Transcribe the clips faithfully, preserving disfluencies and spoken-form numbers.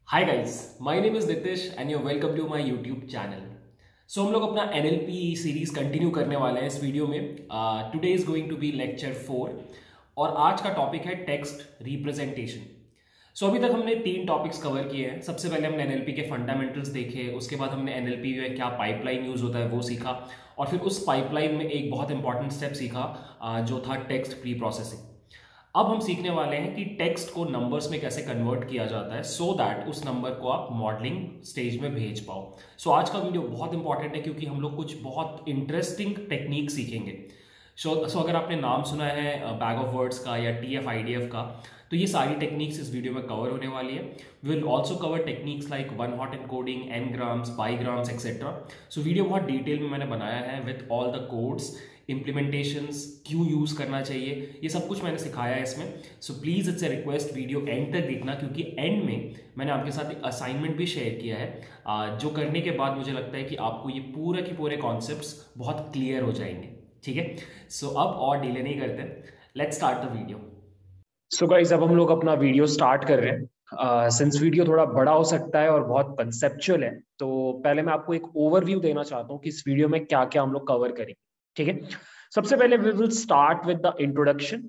Hi guys, my name is Nitish and you're welcome to my YouTube channel. So हम लोग अपना NLP series continue करने वाले हैं इस वीडियो में। Today is going to be lecture four और आज का टॉपिक है टेक्स्ट रिप्रेजेंटेशन। सो अभी तक हमने तीन टॉपिक्स कवर किए हैं। सबसे पहले हमने एनएलपी के फंडामेंटल्स देखे, उसके बाद हमने एनएलपी में क्या पाइपलाइन यूज होता है वो सीखा, और फिर उस पाइपलाइन में एक बहुत इंपॉर्टेंट स्टेप सीखा uh, जो था टेक्स्ट प्री प्रोसेसिंग। अब हम सीखने वाले हैं कि टेक्स्ट को नंबर्स में कैसे कन्वर्ट किया जाता है सो so दैट उस नंबर को आप मॉडलिंग स्टेज में भेज पाओ। सो so आज का वीडियो बहुत इंपॉर्टेंट है क्योंकि हम लोग कुछ बहुत इंटरेस्टिंग टेक्निक सीखेंगे। सो so, so अगर आपने नाम सुना है बैग ऑफ वर्ड्स का या T F I D F का, तो ये सारी टेक्निक्स इस वीडियो में कवर होने वाली है। We will also cover techniques like one hot encoding, N grams, bi grams etcetera. So video बहुत डिटेल में मैंने बनाया है with all the codes, implementations, क्यों यूज करना चाहिए, ये सब कुछ मैंने सिखाया है इसमें। So please it's a request video end तक देखना, क्योंकि एंड में मैंने आपके साथ एक असाइनमेंट भी शेयर किया है जो करने के बाद मुझे लगता है कि आपको ये पूरे के पूरे कॉन्सेप्ट्स बहुत क्लियर हो जाएंगे। ठीक है, सो अब और डिले नहीं करते, let's start the video. So guys, अब हम लोग अपना वीडियो स्टार्ट कर रहे हैं। सिंस uh, वीडियो थोड़ा बड़ा हो सकता है और बहुत कंसेप्चुअल है, तो पहले मैं आपको एक ओवरव्यू देना चाहता हूँ कि इस वीडियो में क्या क्या हम लोग कवर करेंगे। ठीक है, सबसे पहले we will start with the introduction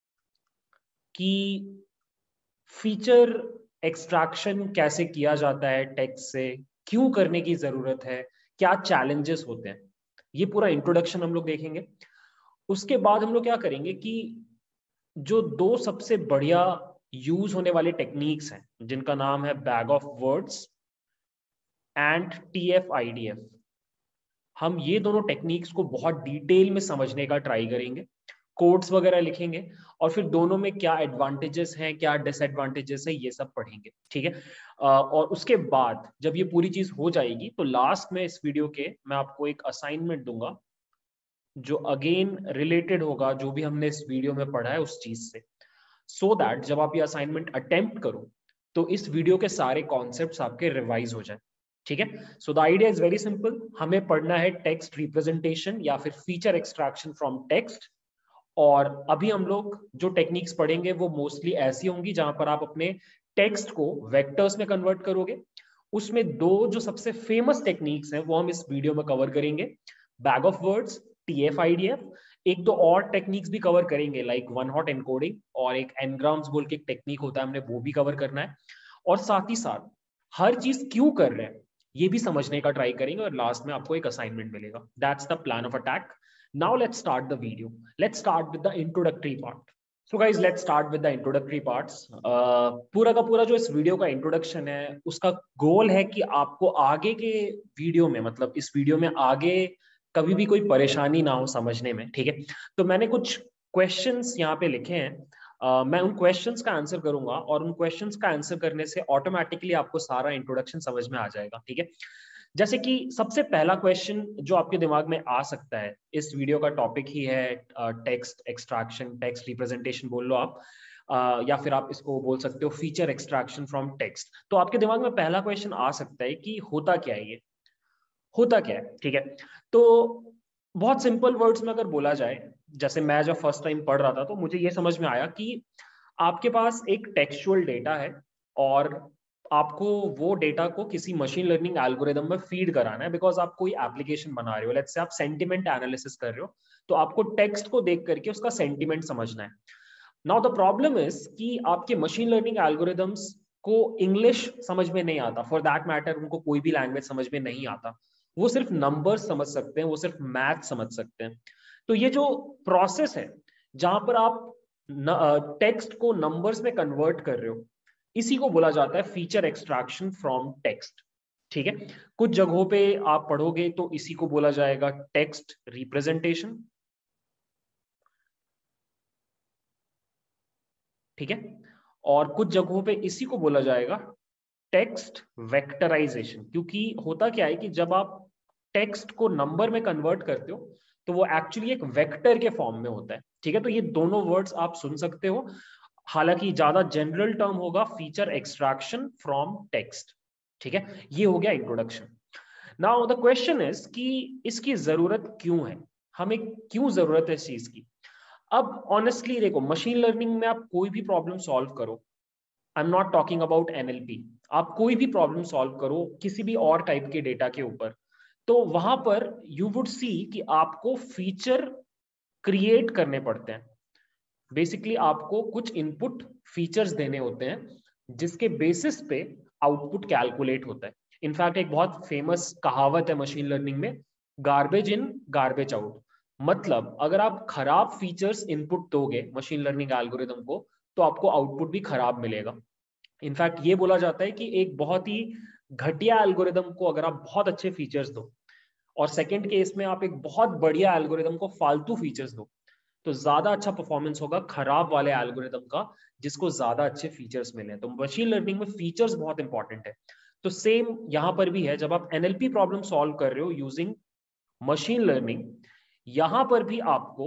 कि फीचर एक्सट्रैक्शन कैसे किया जाता है टेक्स्ट से, क्यों करने की जरूरत है, क्या चैलेंजेस होते हैं, ये पूरा इंट्रोडक्शन हम लोग देखेंगे। उसके बाद हम लोग क्या करेंगे कि जो दो सबसे बढ़िया यूज होने वाले टेक्निक्स हैं जिनका नाम है bag of words and T F I D F, हम ये दोनों टेक्निक्स को बहुत डिटेल में समझने का ट्राई करेंगे, कोड्स वगैरह लिखेंगे और फिर दोनों में क्या एडवांटेजेस हैं, क्या डिसएडवांटेजेस है, ये सब पढ़ेंगे। ठीक है, और उसके बाद जब ये पूरी चीज हो जाएगी तो लास्ट में इस वीडियो के मैं आपको एक असाइनमेंट दूंगा जो अगेन रिलेटेड होगा जो भी हमने इस वीडियो में पढ़ा है उस चीज से, सो so दैट जब आप ये असाइनमेंट अटेम्प्ट करो तो इस वीडियो के सारे कॉन्सेप्ट्स आपके रिवाइज हो जाए। ठीक है, so the idea is very simple, हमें पढ़ना है टेक्स्ट रिप्रेजेंटेशन या फिर फीचर एक्सट्रैक्शन फ्रॉम टेक्स्ट। और अभी हम लोग जो टेक्निक्स पढ़ेंगे वो मोस्टली ऐसी होंगी जहां पर आप अपने टेक्स्ट को वेक्टर्स में कन्वर्ट करोगे। उसमें दो जो सबसे फेमस टेक्निक्स हैं वो हम इस वीडियो में कवर करेंगे, bag of words, T F I D F. एक दो और टेक्निक्स भी कवर करेंगे लाइक वन हॉट एनकोडिंग और एक एनग्राम्स बोल के एक टेक्निक होता है, हमने वो भी कवर करना है। और साथ ही साथ हर चीज क्यों कर रहे हैं ये भी समझने का ट्राई करेंगे और लास्ट में आपको एक असाइनमेंट मिलेगा। That's the plan of attack. Now let's start the video. Let's start with the introductory part. So guys, let's start with the introductory parts. Uh, पूरा का पूरा जो इस वीडियो का इंट्रोडक्शन है उसका गोल है कि आपको आगे के वीडियो में, मतलब इस वीडियो में आगे कभी भी कोई परेशानी ना हो समझने में। ठीक है, तो मैंने कुछ क्वेश्चंस यहाँ पे लिखे हैं, uh, मैं उन क्वेश्चंस का आंसर करूंगा और उन क्वेश्चंस का आंसर करने से ऑटोमेटिकली आपको सारा इंट्रोडक्शन समझ में आ जाएगा। ठीक है, जैसे कि सबसे पहला क्वेश्चन जो आपके दिमाग में आ सकता है, इस वीडियो का टॉपिक ही है टेक्स्ट एक्सट्रैक्शन, टेक्स्ट रिप्रेजेंटेशन बोल लो आप, uh, या फिर आप इसको बोल सकते हो फीचर एक्सट्रैक्शन फ्रॉम टेक्स्ट। तो आपके दिमाग में पहला क्वेश्चन आ सकता है कि होता क्या है, ये होता क्या है। ठीक है, तो बहुत सिंपल वर्ड्स में अगर बोला जाए, जैसे मैं जब फर्स्ट टाइम पढ़ रहा था तो मुझे ये समझ में आया कि आपके पास एक टेक्सचुअल डेटा है और आपको वो डेटा को किसी मशीन लर्निंग एल्गोरिदम में फीड कराना है, बिकॉज आप कोई एप्लीकेशन बना रहे हो, लेट्स से आप सेंटिमेंट एनालिसिस कर रहे हो, तो आपको टेक्स्ट को देख करके उसका सेंटिमेंट समझना है। नाउ द प्रॉब्लम इज कि आपके मशीन लर्निंग एल्गोरिदम्स को इंग्लिश समझ में नहीं आता, फॉर दैट मैटर उनको कोई भी लैंग्वेज समझ में नहीं आता, वो सिर्फ नंबर्स समझ सकते हैं, वो सिर्फ मैथ समझ सकते हैं। तो ये जो प्रोसेस है जहां पर आप टेक्स्ट को नंबर्स में कन्वर्ट कर रहे हो, इसी को बोला जाता है फीचर एक्सट्रैक्शन फ्रॉम टेक्स्ट। ठीक है, कुछ जगहों पे आप पढ़ोगे तो इसी को बोला जाएगा टेक्स्ट रिप्रेजेंटेशन। ठीक है, और कुछ जगहों पे इसी को बोला जाएगा टेक्स्ट वेक्टराइजेशन, क्योंकि होता क्या है कि जब आप टेक्स्ट को नंबर में कन्वर्ट करते हो तो वो एक्चुअली एक वेक्टर के फॉर्म में होता है। ठीक है, तो ये दोनों वर्ड्स आप सुन सकते हो, हालांकि ज्यादा जनरल टर्म होगा फीचर एक्सट्रैक्शन फ्रॉम टेक्स्ट। ठीक है, ये हो गया introduction. Now the question is कि इसकी जरूरत क्यों है, हमें क्यों जरूरत है इस चीज की। अब ऑनेस्टली देखो, मशीन लर्निंग में आप कोई भी प्रॉब्लम सॉल्व करो, I am not talking about NLP, आप कोई भी प्रॉब्लम सॉल्व करो किसी भी और टाइप के डेटा के ऊपर, तो वहां पर यू वुड सी कि आपको फीचर क्रिएट करने पड़ते हैं। बेसिकली आपको कुछ इनपुट फीचर्स देने होते हैं जिसके बेसिस पे आउटपुट कैलकुलेट होता है। इनफैक्ट एक बहुत फेमस कहावत है मशीन लर्निंग में, गार्बेज इन गार्बेज आउट। मतलब अगर आप खराब फीचर्स इनपुट दोगे मशीन लर्निंग एल्गोरिदम को, तो आपको आउटपुट भी खराब मिलेगा। इनफैक्ट ये बोला जाता है कि एक बहुत ही घटिया एल्गोरिदम को अगर आप बहुत अच्छे फीचर्स दो, और सेकंड केस में आप एक बहुत बढ़िया एल्गोरिदम को फालतू फीचर्स दो, तो ज्यादा अच्छा परफॉर्मेंस होगा खराब वाले एल्गोरिदम का जिसको ज्यादा अच्छे फीचर्स मिले। तो मशीन लर्निंग में फीचर्स बहुत इंपॉर्टेंट है। तो सेम यहां पर भी है, जब आप एनएलपी प्रॉब्लम सॉल्व कर रहे हो यूजिंग मशीन लर्निंग, यहां पर भी आपको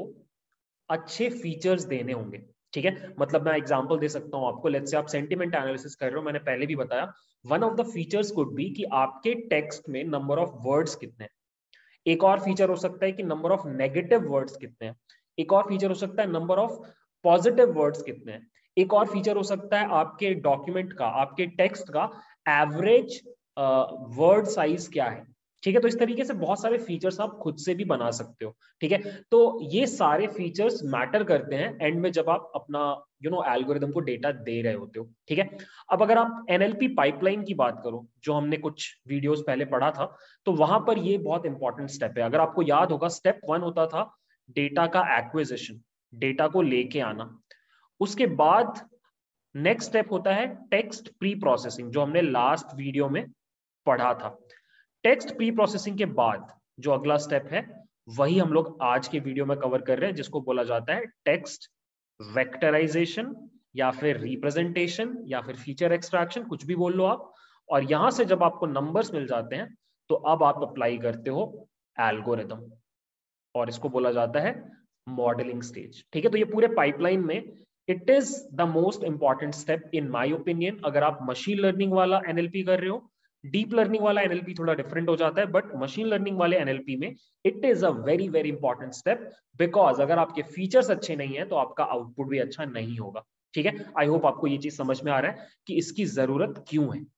अच्छे फीचर्स देने होंगे। ठीक है, मतलब मैं एग्जांपल दे सकता हूं आपको। लेट्स से आप सेंटिमेंट एनालिसिस कर रहे हो, मैंने पहले भी बताया, one of the features could be कि आपके टेक्स्ट में नंबर ऑफ वर्ड्स कितने हैं। एक और फीचर हो सकता है कि नंबर ऑफ नेगेटिव वर्ड्स कितने हैं। एक और फीचर हो सकता है नंबर ऑफ पॉजिटिव वर्ड्स कितने हैं। एक और फीचर हो सकता है आपके डॉक्यूमेंट का, आपके टेक्स्ट का एवरेज वर्ड साइज क्या है। ठीक है, तो इस तरीके से बहुत सारे फीचर्स आप खुद से भी बना सकते हो। ठीक है, तो ये सारे फीचर्स मैटर करते हैं एंड में जब आप अपना यू नो एल्गोरिदम को डेटा दे रहे होते हो। ठीक है, अब अगर आप एनएलपी पाइपलाइन की बात करो, जो हमने कुछ वीडियोस पहले पढ़ा था, तो वहां पर ये बहुत इंपॉर्टेंट स्टेप है। अगर आपको याद होगा, स्टेप वन होता था डेटा का एक्विजिशन, डेटा को लेके आना। उसके बाद नेक्स्ट स्टेप होता है टेक्स्ट प्री प्रोसेसिंग, जो हमने लास्ट वीडियो में पढ़ा था। टेक्स्ट प्री प्रोसेसिंग के बाद जो अगला स्टेप है, वही हम लोग आज के वीडियो में कवर कर रहे हैं, जिसको बोला जाता है टेक्स्ट वेक्टराइजेशन, या फिर रिप्रेजेंटेशन, या फिर फीचर एक्सट्रैक्शन, कुछ भी बोल लो आप। और यहां से जब आपको नंबर्स मिल जाते हैं, तो अब आप अप्लाई करते हो एल्गोरिदम, और इसको बोला जाता है मॉडलिंग स्टेज। ठीक है, तो ये पूरे पाइपलाइन में it is the most important step in my opinion. अगर आप मशीन लर्निंग वाला एनएलपी कर रहे हो, डीप लर्निंग वाला एनएलपी थोड़ा डिफरेंट हो जाता है, बट मशीन लर्निंग वाले एनएलपी में it is a very very important step, because अगर आपके फीचर्स अच्छे नहीं है तो आपका आउटपुट भी अच्छा नहीं होगा। ठीक है, आई होप आपको ये चीज समझ में आ रहा है कि इसकी जरूरत क्यों है।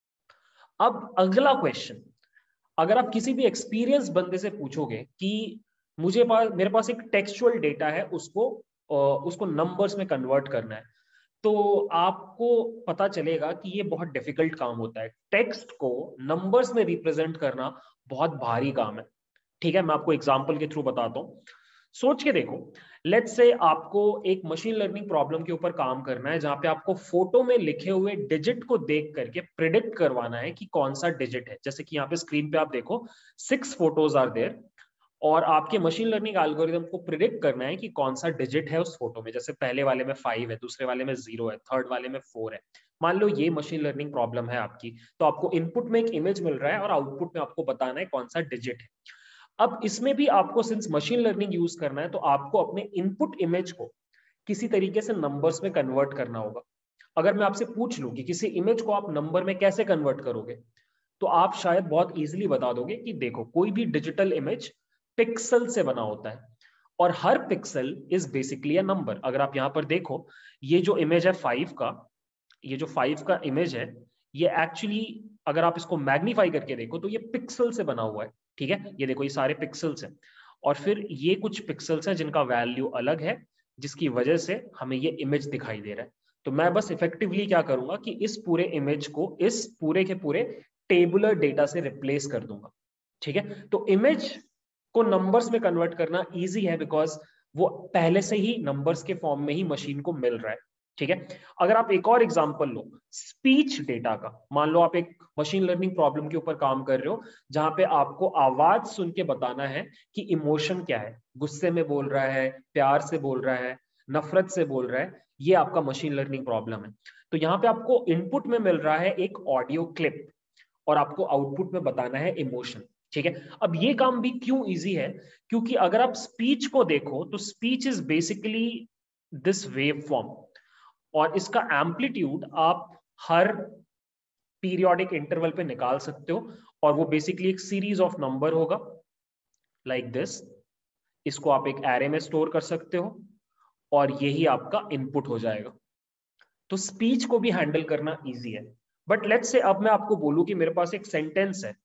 अब अगला क्वेश्चन, अगर आप किसी भी एक्सपीरियंस बंदे से पूछोगे कि मुझे पास मेरे पास एक टेक्सचुअल डेटा है, उसको उसको नंबर्स में कन्वर्ट करना है, तो आपको पता चलेगा कि ये बहुत डिफिकल्ट काम होता है। टेक्स्ट को नंबर्स में रिप्रेजेंट करना बहुत भारी काम है। ठीक है, मैं आपको एग्जांपल के थ्रू बताता हूँ। सोच के देखो, लेट्स से आपको एक मशीन लर्निंग प्रॉब्लम के ऊपर काम करना है, जहां पे आपको फोटो में लिखे हुए डिजिट को देख करके प्रिडिक्ट करवाना है कि कौन सा डिजिट है। जैसे कि यहाँ पे स्क्रीन पे आप देखो, सिक्स फोटोज आर देयर, और आपके मशीन लर्निंग एल्गोरिदम को प्रिडिक्ट करना है कि कौन सा डिजिट है उस फोटो में। जैसे पहले वाले में फाइव है, दूसरे वाले में जीरो है, थर्ड वाले में फोर है। मान लो ये मशीन लर्निंग प्रॉब्लम है आपकी, तो आपको इनपुट में एक इमेज मिल रहा है और आउटपुट में आपको बताना है कौन सा डिजिट है। अब इसमें भी आपको सिंस मशीन लर्निंग यूज करना है, तो आपको अपने इनपुट इमेज को किसी तरीके से नंबर्स में कन्वर्ट करना होगा। अगर मैं आपसे पूछ लूं कि किसी इमेज को आप नंबर में कैसे कन्वर्ट करोगे, तो आप शायद बहुत इजीली बता दोगे कि देखो, कोई भी डिजिटल इमेज पिक्सल से बना होता है, और हर pixel is basically a number. अगर आप यहां पर देखो, ये जो इमेज है फाइव का, ये जो फाइव का इमेज है, ये एक्चुअली अगर आप इसको मैग्नीफाई करके देखो तो ये पिक्सल से बना हुआ है। ठीक है, ये देखो, ये सारे पिक्सल्स हैं, और फिर ये कुछ पिक्सल्स हैं जिनका वैल्यू अलग है, जिसकी वजह से हमें ये इमेज दिखाई दे रहा है। तो मैं बस इफेक्टिवली क्या करूंगा कि इस पूरे इमेज को इस पूरे के पूरे टेबुलर डेटा से रिप्लेस कर दूंगा। ठीक है, तो इमेज को नंबर्स में कन्वर्ट करना इजी है, बिकॉज वो पहले से ही नंबर्स के फॉर्म में ही मशीन को मिल रहा है। ठीक है, अगर आप एक और एग्जांपल लो स्पीच डेटा का, मान लो आप एक मशीन लर्निंग प्रॉब्लम के ऊपर काम कर रहे हो, जहां पे आपको आवाज सुन के बताना है कि इमोशन क्या है, गुस्से में बोल रहा है, प्यार से बोल रहा है, नफरत से बोल रहा है, ये आपका मशीन लर्निंग प्रॉब्लम है। तो यहाँ पे आपको इनपुट में मिल रहा है एक ऑडियो क्लिप, और आपको आउटपुट में बताना है इमोशन। ठीक है, अब ये काम भी क्यों इजी है, क्योंकि अगर आप स्पीच को देखो तो speech is basically this wave form, और इसका एम्पलीट्यूड आप हर पीरियोडिक इंटरवल पे निकाल सकते हो, और वो बेसिकली एक सीरीज ऑफ नंबर होगा लाइक दिस। इसको आप एक एरे में स्टोर कर सकते हो, और यही आपका इनपुट हो जाएगा। तो स्पीच को भी हैंडल करना इजी है। बट लेट्स से अब मैं आपको बोलूं कि मेरे पास एक सेंटेंस है,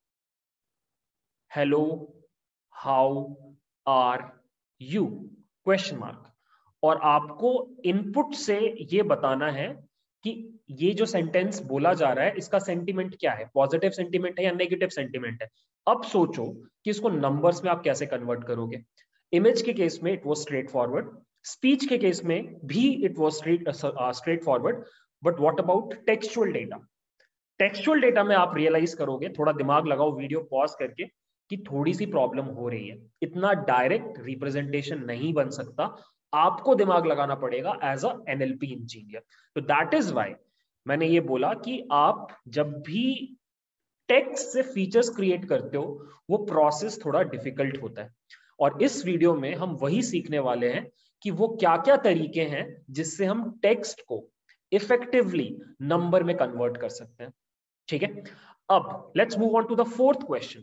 hello how are you, question mark, और आपको इनपुट से ये बताना है कि ये जो सेंटेंस बोला जा रहा है इसका सेंटीमेंट क्या है, पॉजिटिव सेंटीमेंट है या नेगेटिव सेंटीमेंट है। अब सोचो कि इसको नंबर्स में आप कैसे कन्वर्ट करोगे। इमेज के केस में it was straight forward, speech के केस में भी it was straight straight forward, but what about textual data. Textual data में आप रियलाइज करोगे, थोड़ा दिमाग लगाओ वीडियो पॉज करके, कि थोड़ी सी प्रॉब्लम हो रही है, इतना डायरेक्ट रिप्रेजेंटेशन नहीं बन सकता, आपको दिमाग लगाना पड़ेगा एज अ एनएलपी इंजीनियर। तो दैट इज व्हाई मैंने ये बोला कि आप जब भी टेक्स्ट से फीचर्स क्रिएट करते हो वो प्रोसेस थोड़ा डिफिकल्ट होता है, और इस वीडियो में हम वही सीखने वाले हैं कि वो क्या क्या तरीके हैं जिससे हम टेक्स्ट को इफेक्टिवली नंबर में कन्वर्ट कर सकते हैं। ठीक है, अब let's move on to the fourth question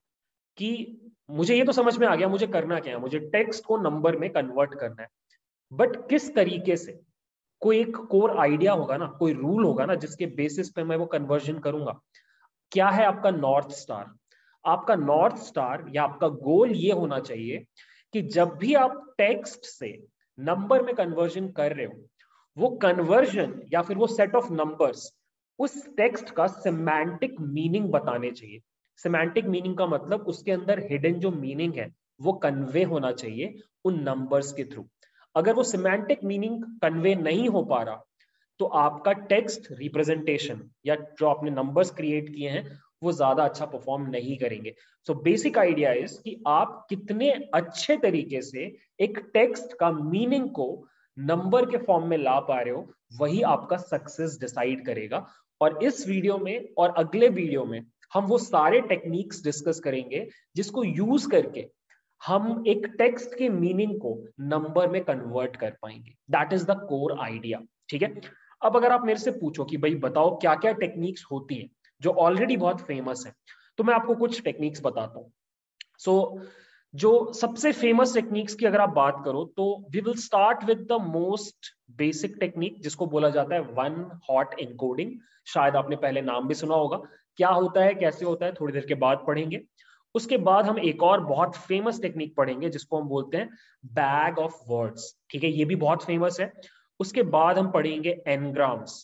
कि मुझे ये तो समझ में आ गया मुझे करना क्या है, मुझे टेक्स्ट को नंबर में कन्वर्ट करना है, बट किस तरीके से। कोई एक कोर आइडिया होगा ना, कोई रूल होगा ना जिसके बेसिस पे मैं वो कन्वर्जन करूंगा। क्या है आपका नॉर्थ स्टार? आपका नॉर्थ स्टार या आपका गोल ये होना चाहिए कि जब भी आप टेक्स्ट से नंबर में कन्वर्जन कर रहे हो, वो कन्वर्जन या फिर वो सेट ऑफ नंबर्स उस टेक्स्ट का सिमेंटिक मीनिंग बताने चाहिए। सिमेंटिक मीनिंग का मतलब उसके अंदर हिडन जो मीनिंग है वो कन्वे होना चाहिए उन नंबर्स के थ्रू। अगर वो सिमेंटिक मीनिंग कन्वे नहीं हो पा रहा तो आपका टेक्स्ट रिप्रेजेंटेशन या जो आपने नंबर्स क्रिएट किए हैं वो ज्यादा अच्छा परफॉर्म नहीं करेंगे। सो बेसिक आइडिया इज कि आप कितने अच्छे तरीके से एक टेक्स्ट का मीनिंग को नंबर के फॉर्म में ला पा रहे हो, वही आपका सक्सेस डिसाइड करेगा। और इस वीडियो में और अगले वीडियो में हम वो सारे टेक्निक्स डिस्कस करेंगे जिसको यूज करके हम एक टेक्स्ट के मीनिंग को नंबर में कन्वर्ट कर पाएंगे। That is the core idea. ठीक है, अब अगर आप मेरे से पूछो कि भाई बताओ क्या क्या टेक्निक्स होती हैं जो ऑलरेडी बहुत फेमस है, तो मैं आपको कुछ टेक्निक्स बताता हूँ। सो so, जो सबसे फेमस टेक्निक्स की अगर आप बात करो तो we will start with the most basic technique जिसको बोला जाता है वन हॉट एनकोडिंग। शायद आपने पहले नाम भी सुना होगा, क्या होता है कैसे होता है थोड़ी देर के बाद पढ़ेंगे। उसके बाद हम एक और बहुत फेमस टेक्निक पढ़ेंगे जिसको हम बोलते हैं बैग ऑफ वर्ड्स। ठीक है, ये भी बहुत फेमस है। उसके बाद हम पढ़ेंगे एनग्राम्स,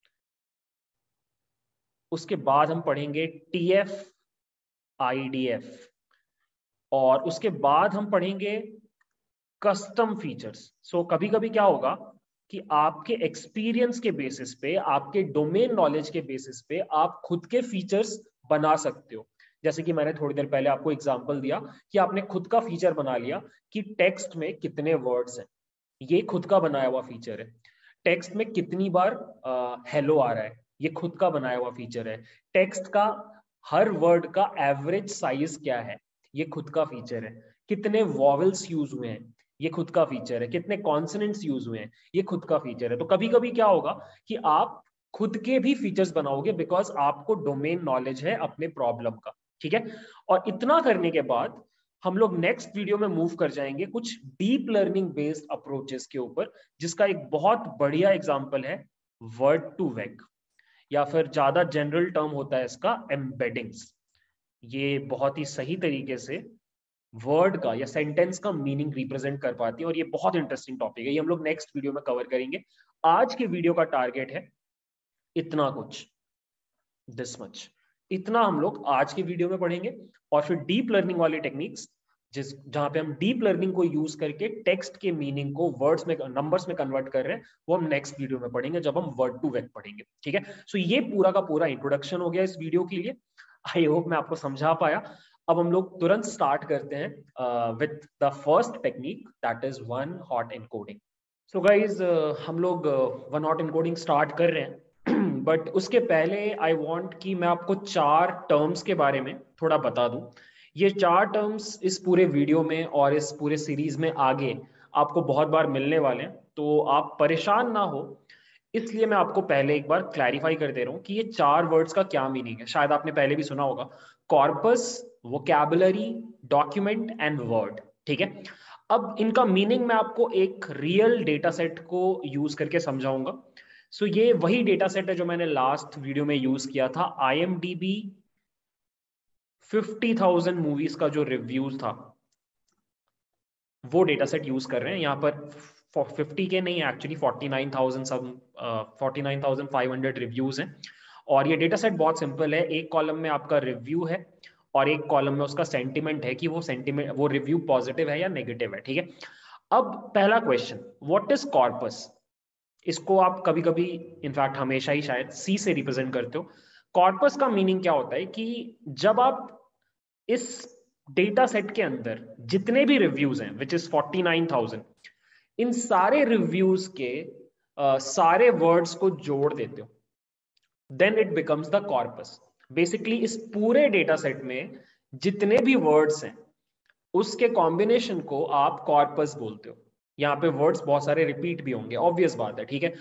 उसके बाद हम पढ़ेंगे टीएफ आईडीएफ, और उसके बाद हम पढ़ेंगे कस्टम फीचर्स। सो कभी कभी क्या होगा कि आपके एक्सपीरियंस के बेसिस पे, आपके डोमेन नॉलेज के बेसिस पे आप खुद के फीचर्स बना सकते हो। जैसे कि मैंने थोड़ी देर पहले आपको एग्जांपल दिया कि आपने खुद का फीचर बना लिया कि टेक्स्ट में कितने वर्ड्स हैं, ये खुद का बनाया हुआ फीचर है। टेक्स्ट में कितनी बार हेलो आ रहा है, ये खुद का बनाया हुआ फीचर है। टेक्स्ट का हर वर्ड का एवरेज साइज क्या है, ये खुद का फीचर है। कितने वॉवेल्स यूज हुए हैं, ये खुद का फीचर है। कितने कॉन्सोनेंट्स यूज हुए हैं, ये खुद का फीचर है। तो कभी कभी क्या होगा कि आप खुद के भी फीचर्स बनाओगे बिकॉज आपको डोमेन नॉलेज है अपने प्रॉब्लम का। ठीक है, और इतना करने के बाद हम लोग नेक्स्ट वीडियो में मूव कर जाएंगे कुछ डीप लर्निंग बेस्ड अप्रोचेस के ऊपर, जिसका एक बहुत बढ़िया एग्जांपल है वर्ड टू वेक, या फिर ज्यादा जनरल टर्म होता है इसका एम्बेडिंग्स। ये बहुत ही सही तरीके से वर्ड का या सेंटेंस का मीनिंग रिप्रेजेंट कर पाती है, और ये बहुत इंटरेस्टिंग टॉपिक है, ये हम लोग नेक्स्ट वीडियो में कवर करेंगे। आज के वीडियो का टारगेट है इतना कुछ, दिस मच, इतना हम लोग आज के वीडियो में पढ़ेंगे। और फिर डीप लर्निंग वाली टेक्निक्स, जिस जहां पे हम डीप लर्निंग को यूज करके टेक्स्ट के मीनिंग को वर्ड्स में, नंबर्स में कन्वर्ट कर रहे हैं, वो हम नेक्स्ट वीडियो में पढ़ेंगे जब हम वर्ड टू वेक पढ़ेंगे। ठीक है, सो ये पूरा का पूरा इंट्रोडक्शन हो गया इस वीडियो के लिए। आई होप मैं आपको समझा पाया। अब हम लोग तुरंत स्टार्ट करते हैं with the first technique, that is one hot encoding. So guys हम लोग वन हॉट एनकोडिंग स्टार्ट कर रहे हैं, बट उसके पहले आई वांट कि मैं आपको चार टर्म्स के बारे में थोड़ा बता दूं। ये चार टर्म्स इस पूरे वीडियो में और इस पूरे सीरीज में आगे आपको बहुत बार मिलने वाले हैं, तो आप परेशान ना हो, इसलिए मैं आपको पहले एक बार क्लैरिफाई कर दे रहा हूं कि ये चार वर्ड्स का क्या मीनिंग है। शायद आपने पहले भी सुना होगा, corpus, vocabulary, document and word. ठीक है, अब इनका मीनिंग मैं आपको एक रियल डेटा सेट को यूज करके समझाऊंगा। सो so, ये वही डेटा सेट है जो मैंने लास्ट वीडियो में यूज किया था। I M D B fifty thousand movies का जो रिव्यूज था वो डेटा सेट यूज कर रहे हैं यहाँ पर। फिफ्टी के नहीं, एक्चुअली फोर्टी नाइन थाउजेंड सब forty nine thousand five hundred reviews हैं। और ये डेटा सेट बहुत सिंपल है। एक कॉलम में आपका रिव्यू है और एक कॉलम में उसका सेंटिमेंट है कि वो सेंटिमेंट वो रिव्यू पॉजिटिव है या नेगेटिव है, ठीक है। अब पहला क्वेश्चन, व्हाट इज कॉर्पस? इसको आप कभी कभी, इनफैक्ट हमेशा ही शायद, सी से रिप्रेजेंट करते हो। कॉर्पस का मीनिंग क्या होता है कि जब आप इस डेटा सेट के अंदर जितने भी रिव्यूज हैं, which is forty nine thousand, इन सारे रिव्यूज के uh, सारे वर्ड्स को जोड़ देते हो, then it becomes the corpus. Basically इस पूरे डेटा सेट में जितने भी वर्ड्स हैं उसके कॉम्बिनेशन को आप कॉर्पस बोलते हो। यहाँ पे वर्ड्स बहुत सारे रिपीट भी होंगे, ऑब्वियस बात है, ठीक है,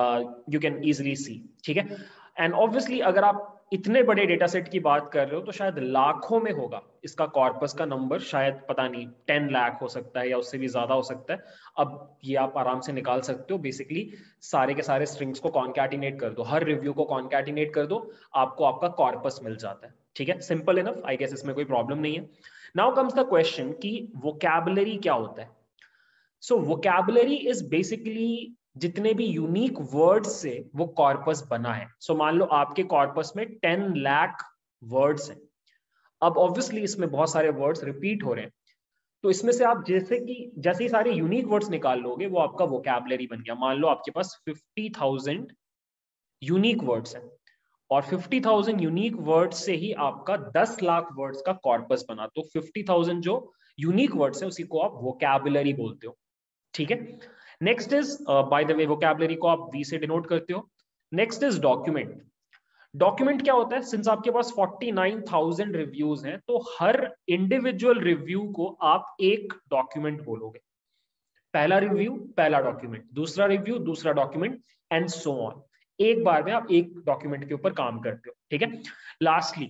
यू कैन इजिली सी, ठीक है। एंड ऑब्वियसली अगर आप इतने बड़े डेटा सेट की बात कर रहे हो तो शायद लाखों में होगा इसका कॉर्पस का नंबर, शायद पता नहीं टेन लाख हो सकता है या उससे भी ज्यादा हो सकता है। अब ये आप आराम से निकाल सकते हो। बेसिकली सारे के सारे स्ट्रिंग्स को कॉन्कैटिनेट कर दो, हर रिव्यू को कॉन्कैटिनेट कर दो, आपको आपका कॉर्पस मिल जाता है, ठीक है। सिंपल इनफ, आई गेस इसमें कोई प्रॉब्लम नहीं है। नाउ कम्स द क्वेश्चन कि वोकैबुलरी क्या होता है। सो वोकैबुलरी इज बेसिकली जितने भी यूनिक वर्ड्स से वो कॉर्पस बना है। सो so, मान लो आपके कॉर्पस में टेन लाख वर्ड्स हैं। अब ऑब्वियसली इसमें बहुत सारे वर्ड्स रिपीट हो रहे हैं, तो इसमें से आप जैसे कि जैसे ही सारे यूनिक वर्ड्स निकाल लोगे वो आपका वोकैबुलरी बन गया। मान लो आपके पास फिफ्टी थाउजेंड यूनिक वर्ड्स हैं और फिफ्टी थाउजेंड यूनिक वर्ड्स से ही आपका दस लाख वर्ड्स का कॉर्पस बना। तो फिफ्टी थाउजेंड जो यूनिक वर्ड्स है उसी को आप वोकैबुलरी बोलते हो, ठीक है। Next is, by the way, vocabulary को आप वी से डिनोट करते हो। Next is document. डॉक्यूमेंट क्या होता है? सिंस आपके पास फोर्टी नाइन थाउजेंड रिव्यूज हैं तो हर इंडिविजुअल रिव्यू को आप एक डॉक्यूमेंट बोलोगे। पहला रिव्यू पहला डॉक्यूमेंट, दूसरा रिव्यू दूसरा डॉक्यूमेंट, एंड सो ऑन। एक बार में आप एक डॉक्यूमेंट के ऊपर काम करते हो, ठीक है। लास्टली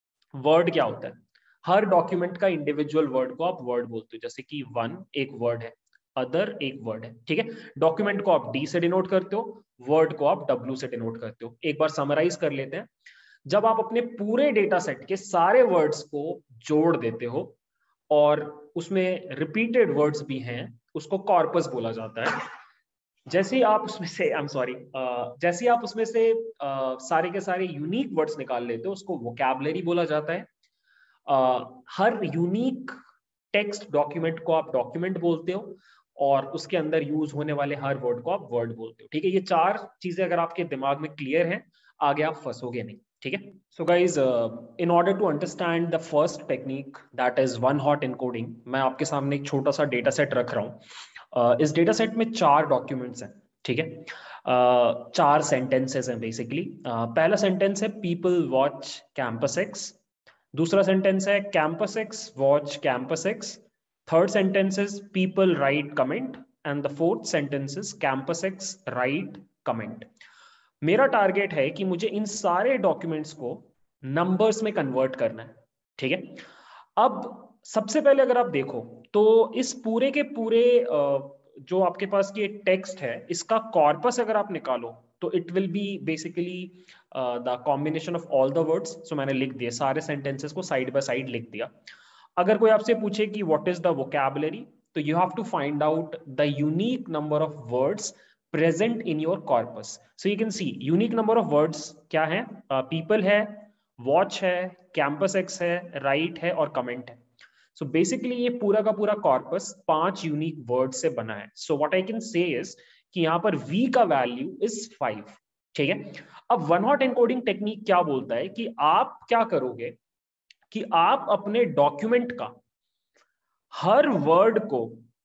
वर्ड क्या होता है? हर डॉक्यूमेंट का इंडिविजुअल वर्ड को आप वर्ड बोलते हो, जैसे कि वन एक वर्ड है, अदर एक वर्ड है, ठीक है। डॉक्यूमेंट को आप डी से डिनोट करते हो, वर्ड को आप डब्ल्यू से डिनोट करते हो। एक बार समराइज कर लेते हैं। जब आप अपने पूरे डेटा सेट के सारे वर्ड्स को जोड़ देते हो और उसमें रिपीटेड वर्ड्स भी हैं, उसको कॉर्पस बोला जाता है। जैसे ही आप उसमें से, आई एम सॉरी, जैसे ही आप उसमें से uh, सारे के सारे यूनिक वर्ड्स निकाल लेते हो उसको वोकैबुलरी बोला जाता है। uh, हर यूनिक टेक्स्ट डॉक्यूमेंट को आप डॉक्यूमेंट बोलते हो और उसके अंदर यूज होने वाले हर वर्ड को आप वर्ड बोलते हो, ठीक है। ये चार चीजें अगर आपके दिमाग में क्लियर हैं, आगे आप फंसोगे नहीं, ठीक है। So guys, in order to understand the first technique, that is one hot encoding, मैं आपके सामने एक छोटा सा डेटा सेट रख रहा हूँ। uh, इस डेटा सेट में चार डॉक्यूमेंट्स हैं, ठीक है। uh, चार सेंटेंसेस हैं बेसिकली। uh, पहला सेंटेंस है पीपल वॉच कैंपस एक्स, दूसरा सेंटेंस है campus X watch campus X, third sentence is people write comment, and the fourth sentence is campus X right comment. मेरा टारगेट है कि मुझे इन सारे डॉक्यूमेंट्स को नंबर्स में कन्वर्ट करना है, ठीक है। अब सबसे पहले अगर आप देखो तो इस पूरे के पूरे जो आपके पास ये टेक्स्ट है, इसका कॉर्पस अगर आप निकालो तो it will be basically the combination of all the words. So मैंने लिख दिया, सारे सेंटेंसेस को साइड बाय साइड लिख दिया। अगर कोई आपसे पूछे कि व्हाट इज द वोकैबुलरी, तो you have to find out the unique number of words present in your corpus. So you can see unique number of words क्या है? पीपल uh, है, वॉच है, कैंपस एक्स है, right right है और comment है। So so basically ये पूरा का पूरा कॉर्पस पांच यूनिक वर्ड से बना है। So what I can say is कि यहाँ पर v का वैल्यू इज फाइव, ठीक है। अब वन हॉट एनकोडिंग टेक्निक क्या बोलता है कि आप क्या करोगे कि आप अपने डॉक्यूमेंट का हर वर्ड को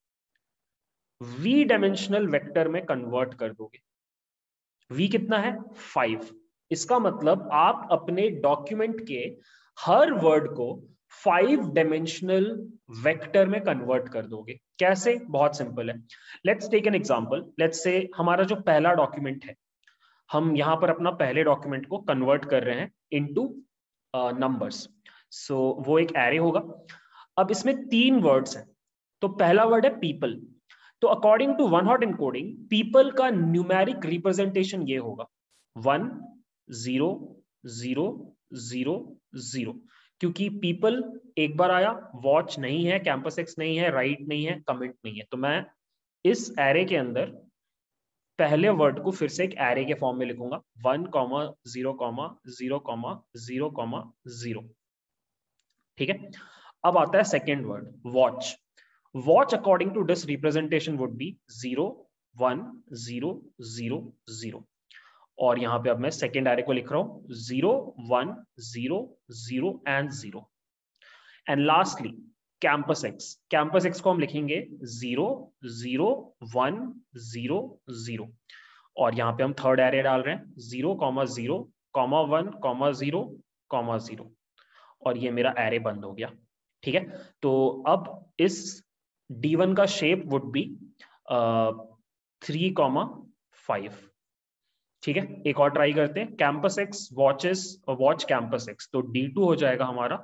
वी डायमेंशनल वेक्टर में कन्वर्ट कर दोगे। v कितना है? फाइव। इसका मतलब आप अपने डॉक्यूमेंट के हर वर्ड को फाइव डायमेंशनल वेक्टर में कन्वर्ट कर दोगे। कैसे? बहुत सिंपल है। Let's take an example. Let's say हमारा जो पहला डॉक्यूमेंट है, हम यहां पर अपना पहले डॉक्यूमेंट को कन्वर्ट कर रहे हैं इनटू नंबर्स। सो वो एक एरे होगा। अब इसमें तीन वर्ड्स हैं। तो पहला वर्ड है पीपल। तो तो according to one hot encoding people का न्यूमेरिक रिप्रेजेंटेशन ये होगा one zero zero zero zero, क्योंकि पीपल एक बार आया, वॉच नहीं है, कैंपस एक्स नहीं है, राइट right नहीं है, कमेंट नहीं है, तो मैं इस एरे के अंदर पहले वर्ड को फिर से एक एरे के फॉर्म में लिखूंगा one comma zero comma zero comma zero comma zero. ठीक है, अब आता है second word watch. Watch according to this representation would be zero one zero zero zero, और यहां पे अब मैं सेकेंड एरे को लिख रहा हूं zero one zero zero and zero. And lastly campus X, campus X को हम लिखेंगे zero zero one zero zero, और यहां पे हम थर्ड एरे डाल रहे हैं zero comma zero comma one comma zero comma zero, और ये मेरा एरे बंद हो गया। ठीक है, तो अब इस डी वन का shape would be three comma five. ठीक है, एक और ट्राई करते हैं, campus X watches watch campus X, तो डी टू हो जाएगा हमारा,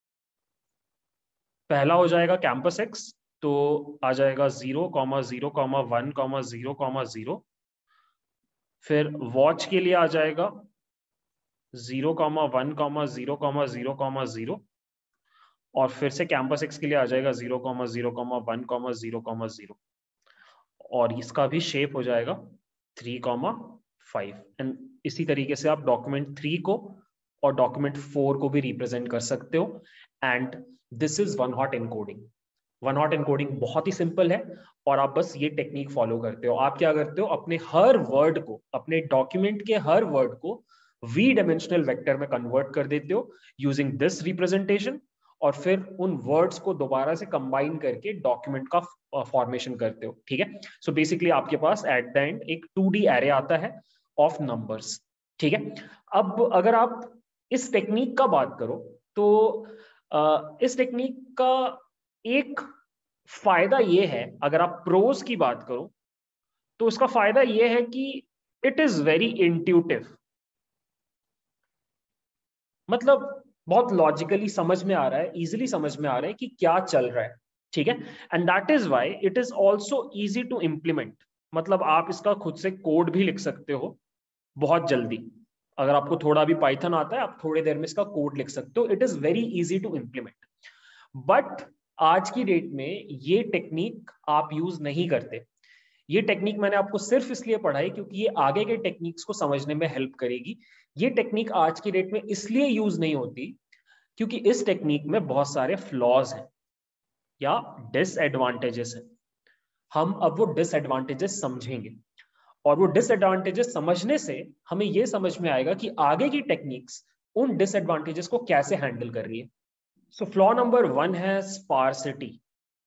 पहला हो जाएगा कैंपस एक्स, तो आ जाएगा zero comma zero comma one comma zero comma zero, फिर वॉच के लिए आ जाएगा zero comma one comma zero comma zero comma zero, और फिर से कैंपस एक्स के लिए आ जाएगा zero comma zero comma one comma zero comma zero, और इसका भी शेप हो जाएगा थ्री कॉमा फाइव। एंड इसी तरीके से आप डॉक्यूमेंट थ्री को और डॉक्यूमेंट फोर को भी रिप्रेजेंट कर सकते हो। And this is one hot encoding. One hot encoding बहुत ही सिंपल है, और आप बस ये टेक्निक फॉलो करते हो। आप क्या करते हो, अपने हर वर्ड को, अपने डॉक्यूमेंट के हर वर्ड को वी डायमेंशनल वेक्टर में कन्वर्ट कर देते हो यूजिंग दिस रिप्रेजेंटेशन, और फिर उन वर्ड्स को दोबारा से कंबाइन करके डॉक्यूमेंट का फॉर्मेशन करते हो। ठीक है, सो बेसिकली आपके पास एट द एंड एक टू डी एरे आता है ऑफ नंबर्स। ठीक है, अब अगर आप इस टेक्निक का बात करो तो आ, इस टेक्निक का एक फायदा ये है, अगर आप प्रोज की बात करो तो उसका फायदा ये है कि इट इज वेरी इंट्यूटिव, मतलब बहुत लॉजिकली समझ में आ रहा है, इजीली समझ में आ रहा है कि क्या चल रहा है। ठीक है, and that is why it is also easy to implement, मतलब आप इसका खुद से कोड भी लिख सकते हो बहुत जल्दी। अगर आपको थोड़ा भी पाइथन आता है, आप थोड़ी देर में इसका कोड लिख सकते हो। It is very easy to implement, but आज की डेट में ये टेक्निक आप यूज नहीं करते। ये टेक्निक मैंने आपको सिर्फ इसलिए पढ़ाई क्योंकि ये आगे के टेक्निक्स को समझने में हेल्प करेगी। ये टेक्निक आज की डेट में इसलिए यूज नहीं होती क्योंकि इस टेक्निक में बहुत सारे फ्लॉज हैं या डिसएडवांटेजेस हैं। हम अब वो डिसएडवांटेजेस समझेंगे, और वो डिसएडवांटेजेस समझने से हमें यह समझ में आएगा कि आगे की टेक्निक्स उन डिसएडवांटेजेस को कैसे हैंडल कर रही है। सो फ्लॉ नंबर वन है स्पार्सिटी।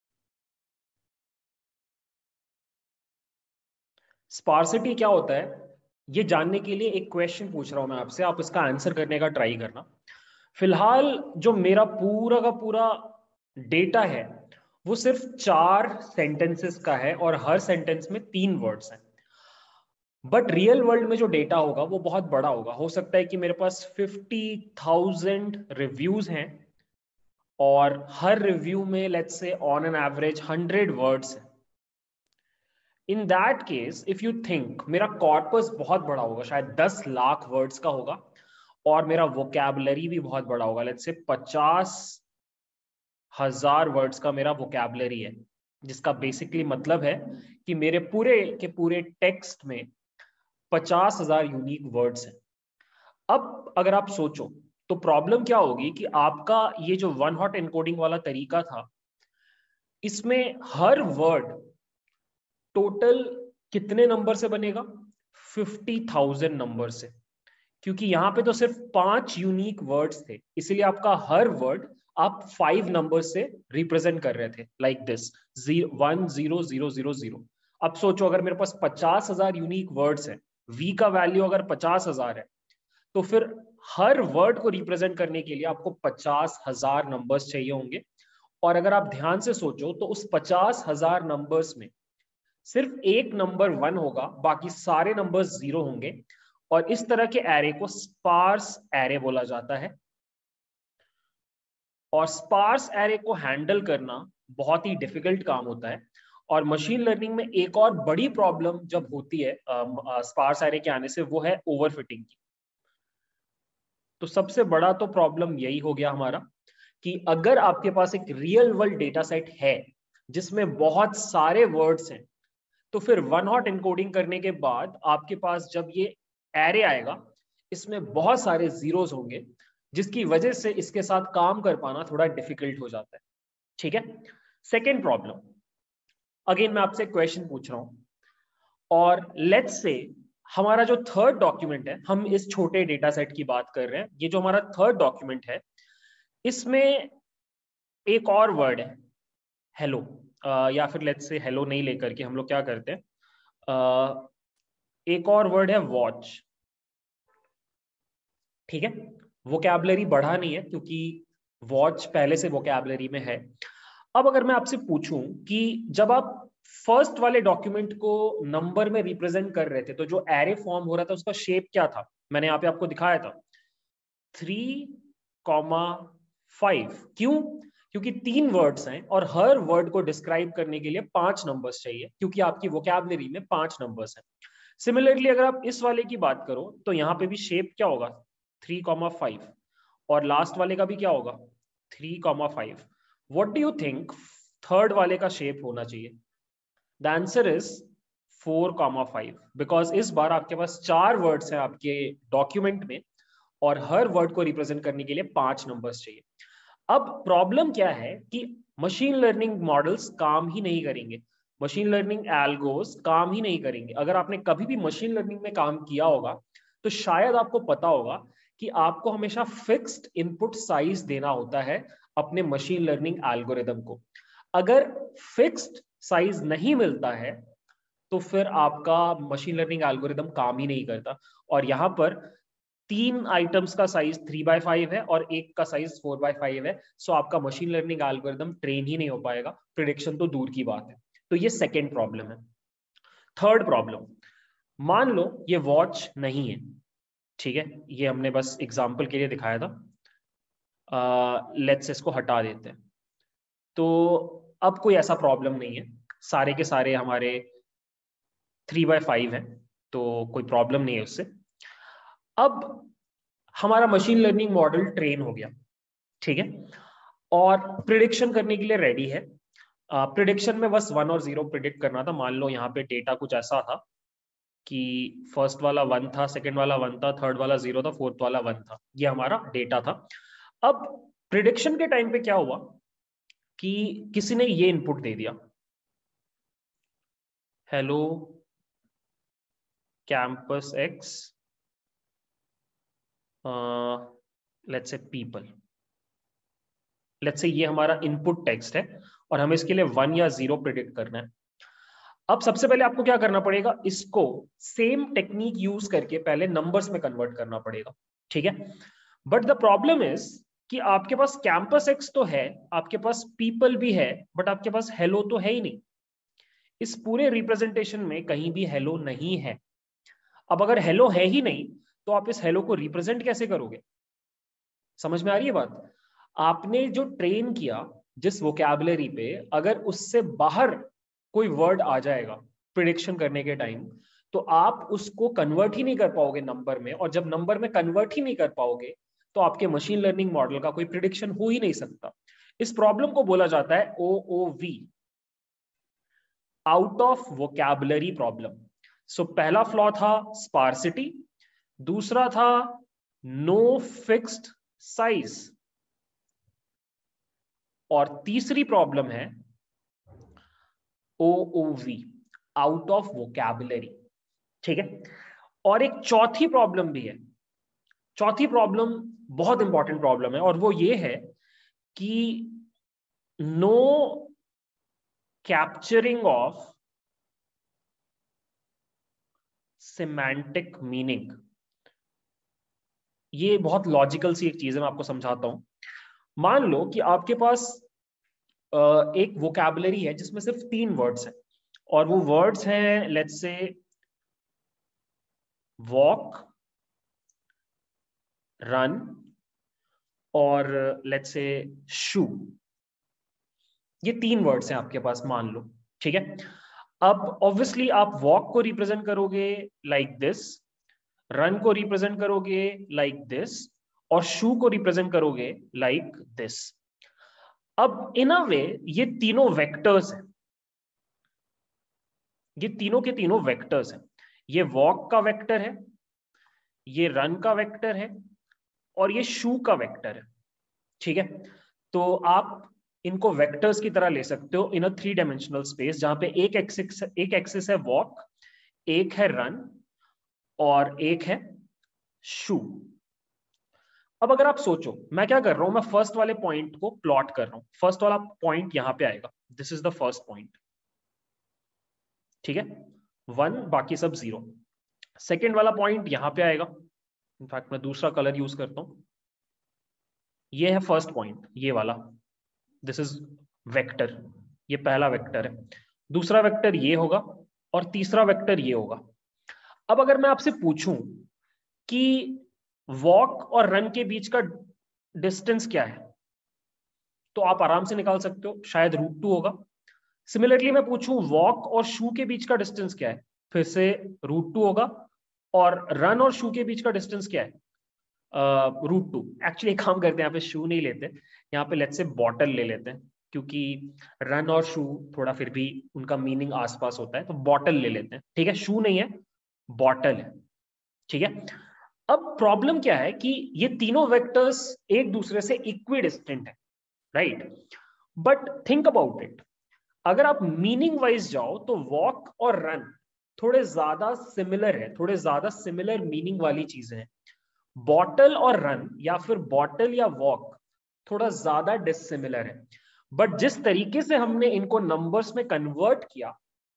स्पार्सिटी क्या होता है, ये जानने के लिए एक क्वेश्चन पूछ रहा हूं मैं आपसे, आप इसका आंसर करने का ट्राई करना। फिलहाल जो मेरा पूरा का पूरा डेटा है वो सिर्फ चार सेंटेंसेस का है, और हर सेंटेंस में तीन वर्ड्स हैं। बट रियल वर्ल्ड में जो डेटा होगा वो बहुत बड़ा होगा। हो सकता है कि मेरे पास फिफ्टी थाउजेंड रिव्यूज हैं, और हर रिव्यू में let's say on an average hundred words हैं। In that case if you think, मेरा कॉर्पस बहुत बड़ा होगा, शायद दस लाख वर्ड्स का होगा, और मेरा वोकैबुलरी भी बहुत बड़ा होगा, लेट्स से पचास हजार वर्ड्स का मेरा वोकैबुलरी है, जिसका बेसिकली मतलब है कि मेरे पूरे के पूरे टेक्स्ट में पचास हजार यूनिक वर्ड्स हैं। अब अगर आप सोचो तो प्रॉब्लम क्या होगी कि आपका ये जो वन हॉट एनकोडिंग वाला तरीका था, इसमें हर वर्ड टोटल कितने नंबर से बनेगा, फिफ्टी थाउजेंड नंबर से, क्योंकि यहां पे तो सिर्फ पांच यूनिक वर्ड्स थे, इसलिए आपका हर वर्ड आप फाइव नंबर से रिप्रेजेंट कर रहे थे, like this one zero zero zero zero. अब सोचो अगर मेरे पास पचास हजार यूनिक वर्ड्स है, वी का वैल्यू अगर पचास हजार है, तो फिर हर वर्ड को रिप्रेजेंट करने के लिए आपको पचास हजार नंबर्स चाहिए होंगे। और अगर आप ध्यान से सोचो तो उस पचास हजार नंबर्स में सिर्फ एक नंबर वन होगा, बाकी सारे नंबर्स जीरो होंगे, और इस तरह के एरे को स्पार्स एरे बोला जाता है। और स्पार्स एरे को हैंडल करना बहुत ही डिफिकल्ट काम होता है, और मशीन लर्निंग में एक और बड़ी प्रॉब्लम जब होती है स्पार्स एरे के आने से, वो है ओवरफिटिंग की। तो सबसे बड़ा तो प्रॉब्लम यही हो गया हमारा कि अगर आपके पास एक रियल वर्ल्ड डेटा सेट है जिसमें बहुत सारे वर्ड्स हैं, तो फिर वन हॉट एनकोडिंग करने के बाद आपके पास जब ये एरे आएगा, इसमें बहुत सारे जीरोस होंगे, जिसकी वजह से इसके साथ काम कर पाना थोड़ा डिफिकल्ट हो जाता है। ठीक है। सेकेंड प्रॉब्लम, अगेन मैं आपसे क्वेश्चन पूछ रहा हूं, और लेट्स से हमारा जो थर्ड डॉक्यूमेंट है, हम इस छोटे डेटा सेट की बात कर रहे हैं, ये जो हमारा थर्ड डॉक्यूमेंट है, इसमें एक और वर्ड है हेलो, या फिर लेट्स से हेलो नहीं लेकर के हम लोग क्या करते हैं, uh, एक और वर्ड है वॉच। ठीक है, वोकैबुलरी बढ़ा नहीं है क्योंकि वॉच पहले से वोकैबुलरी में है। अब अगर मैं आपसे पूछूं कि जब आप फर्स्ट वाले डॉक्यूमेंट को नंबर में रिप्रेजेंट कर रहे थे, तो जो एरे फॉर्म हो रहा था उसका शेप क्या था, मैंने यहाँ पे आपको दिखाया था थ्री कॉमा फाइव। क्यों? क्योंकि तीन वर्ड्स हैं और हर वर्ड को डिस्क्राइब करने के लिए पांच नंबर्स चाहिए, क्योंकि आपकी वोकैबुलरी में पांच नंबर्स हैं। सिमिलरली अगर आप इस वाले की बात करो तो यहाँ पे भी शेप क्या होगा, थ्री कॉमा फाइव, और लास्ट वाले का भी क्या होगा, three comma five. What do you think third वाले का शेप होना चाहिए? The answer is four comma five, because इस बार आपके पास चार वर्ड्स हैं आपके डॉक्यूमेंट में और हर वर्ड को रिप्रेजेंट करने के लिए पांच नंबर्स चाहिए। अब प्रॉब्लम क्या है कि मशीन लर्निंग मॉडल्स काम ही नहीं करेंगे, मशीन लर्निंग एल्गोस काम ही नहीं करेंगे। अगर आपने कभी भी मशीन लर्निंग में काम किया होगा तो शायद आपको पता होगा कि आपको हमेशा फिक्स्ड इनपुट साइज देना होता है अपने मशीन लर्निंग एल्गोरिदम को। अगर फिक्स्ड साइज नहीं मिलता है तो फिर आपका मशीन लर्निंग एल्गोरिदम काम ही नहीं करता। और यहां पर तीन आइटम्स का साइज थ्री बाय फाइव है और एक का साइज फोर बाय फाइव है, सो आपका मशीन लर्निंग एल्गोरिदम ट्रेन ही नहीं हो पाएगा, प्रिडिक्शन तो दूर की बात है। तो ये सेकेंड प्रॉब्लम है। थर्ड प्रॉब्लम, मान लो ये वॉच नहीं है, ठीक है, ये हमने बस एग्जाम्पल के लिए दिखाया था, लेट्स इसको हटा देते हैं। तो अब कोई ऐसा प्रॉब्लम नहीं है, सारे के सारे हमारे थ्री बाय फाइव है, तो कोई प्रॉब्लम नहीं है उससे। अब हमारा मशीन लर्निंग मॉडल ट्रेन हो गया, ठीक है, और प्रिडिक्शन करने के लिए रेडी है। प्रिडिक्शन में बस वन और जीरो प्रिडिक्ट करना था। मान लो यहाँ पे डेटा कुछ ऐसा था कि फर्स्ट वाला वन था, सेकंड वाला वन था, थर्ड वाला जीरो था, फोर्थ वाला वन था, ये हमारा डेटा था। अब प्रिडिक्शन के टाइम पे क्या हुआ कि किसी ने ये इनपुट दे दिया, hello campus X let's say people, let's say ये हमारा इनपुट टेक्स्ट है और हमें इसके लिए वन या जीरो प्रिडिक्ट करना है। अब सबसे पहले आपको क्या करना पड़ेगा, इसको सेम टेक्निक यूज करके पहले नंबर्स में कन्वर्ट करना पड़ेगा, ठीक है। बट द प्रॉब्लम इज कि आपके पास कैंपस एक्स तो है, आपके पास पीपल भी है, बट आपके पास हेलो तो है ही नहीं। इस पूरे रिप्रेजेंटेशन में कहीं भी हेलो नहीं है। अब अगर हेलो है ही नहीं तो आप इस हेलो को रिप्रेजेंट कैसे करोगे? समझ में आ रही है बात? आपने जो ट्रेन किया जिस वोकैबुलरी पे, अगर उससे बाहर कोई वर्ड आ जाएगा प्रिडिक्शन करने के टाइम, तो आप उसको कन्वर्ट ही नहीं कर पाओगे नंबर में, और जब नंबर में कन्वर्ट ही नहीं कर पाओगे तो आपके मशीन लर्निंग मॉडल का कोई प्रिडिक्शन हो ही नहीं सकता। इस प्रॉब्लम को बोला जाता है O O V, out of vocabulary problem. So पहला फ्लॉ था स्पार्सिटी, दूसरा था नो फिक्स्ड साइज, और तीसरी प्रॉब्लम है O O V, out of vocabulary, ठीक है। और एक चौथी प्रॉब्लम भी है। चौथी प्रॉब्लम बहुत इंपॉर्टेंट प्रॉब्लम है और वो ये है कि no capturing of semantic meaning. ये बहुत लॉजिकल सी एक चीज है, मैं आपको समझाता हूं। मान लो कि आपके पास एक वोकैबुलरी है जिसमें सिर्फ तीन वर्ड्स हैं, और वो वर्ड्स हैं लेट्स से वॉक, रन और लेट्स से शू। ये तीन वर्ड्स हैं आपके पास मान लो, ठीक है। अब ऑब्वियसली आप वॉक को रिप्रेजेंट करोगे लाइक दिस, रन को रिप्रेजेंट करोगे लाइक दिस, और शू को रिप्रेजेंट करोगे लाइक दिस। अब इन अ वे ये तीनों वेक्टर्स हैं, ये तीनों के तीनों वेक्टर्स हैं। ये वॉक का वेक्टर है, ये रन का वेक्टर है, और ये शू का वेक्टर है। ठीक है, तो आप इनको वेक्टर्स की तरह ले सकते हो in a three dimensional space, जहां पे एक एक्सिस एक एक्सिस है वॉक, एक है रन, और एक है शू। अब अगर आप सोचो मैं क्या कर रहा हूं, मैं फर्स्ट वाले पॉइंट को प्लॉट कर रहा हूं। फर्स्ट वाला पॉइंट यहां पे आएगा, this is the first point. ठीक है, वन, बाकी सब जीरो। सेकेंड वाला पॉइंट यहां पे आएगा, इनफैक्ट मैं दूसरा कलर यूज करता हूं। ये है फर्स्ट पॉइंट, ये वाला, दिस इज वेक्टर, ये पहला वेक्टर है। दूसरा वेक्टर ये होगा, और तीसरा वेक्टर ये होगा। अब अगर मैं आपसे पूछूं कि वॉक और रन के बीच का डिस्टेंस क्या है, तो आप आराम से निकाल सकते हो, शायद रूट टू होगा। सिमिलरली मैं पूछूं वॉक और शू के बीच का डिस्टेंस क्या है, फिर से रूट टू होगा। और रन और शू के बीच का डिस्टेंस क्या है, रूट टू। एक्चुअली काम करते हैं, यहाँ पे शू नहीं लेते, यहाँ पे लेट्स से बॉटल ले लेते हैं, क्योंकि रन और शू थोड़ा फिर भी उनका मीनिंग आसपास होता है, तो बॉटल ले लेते हैं। ठीक है, शू नहीं है, बॉटल है। ठीक है, अब प्रॉब्लम क्या है कि ये तीनों वेक्टर्स एक दूसरे से इक्विडिस्टेंट है, right. But think about it, अगर आप मीनिंग वाइज जाओ तो वॉक और रन थोड़े ज्यादा सिमिलर है, थोड़े ज्यादा सिमिलर मीनिंग वाली चीजें हैं। बॉटल और रन, या फिर बॉटल या वॉक, थोड़ा ज्यादा डिसिमिलर है। बट जिस तरीके से हमने इनको नंबर्स में कन्वर्ट किया,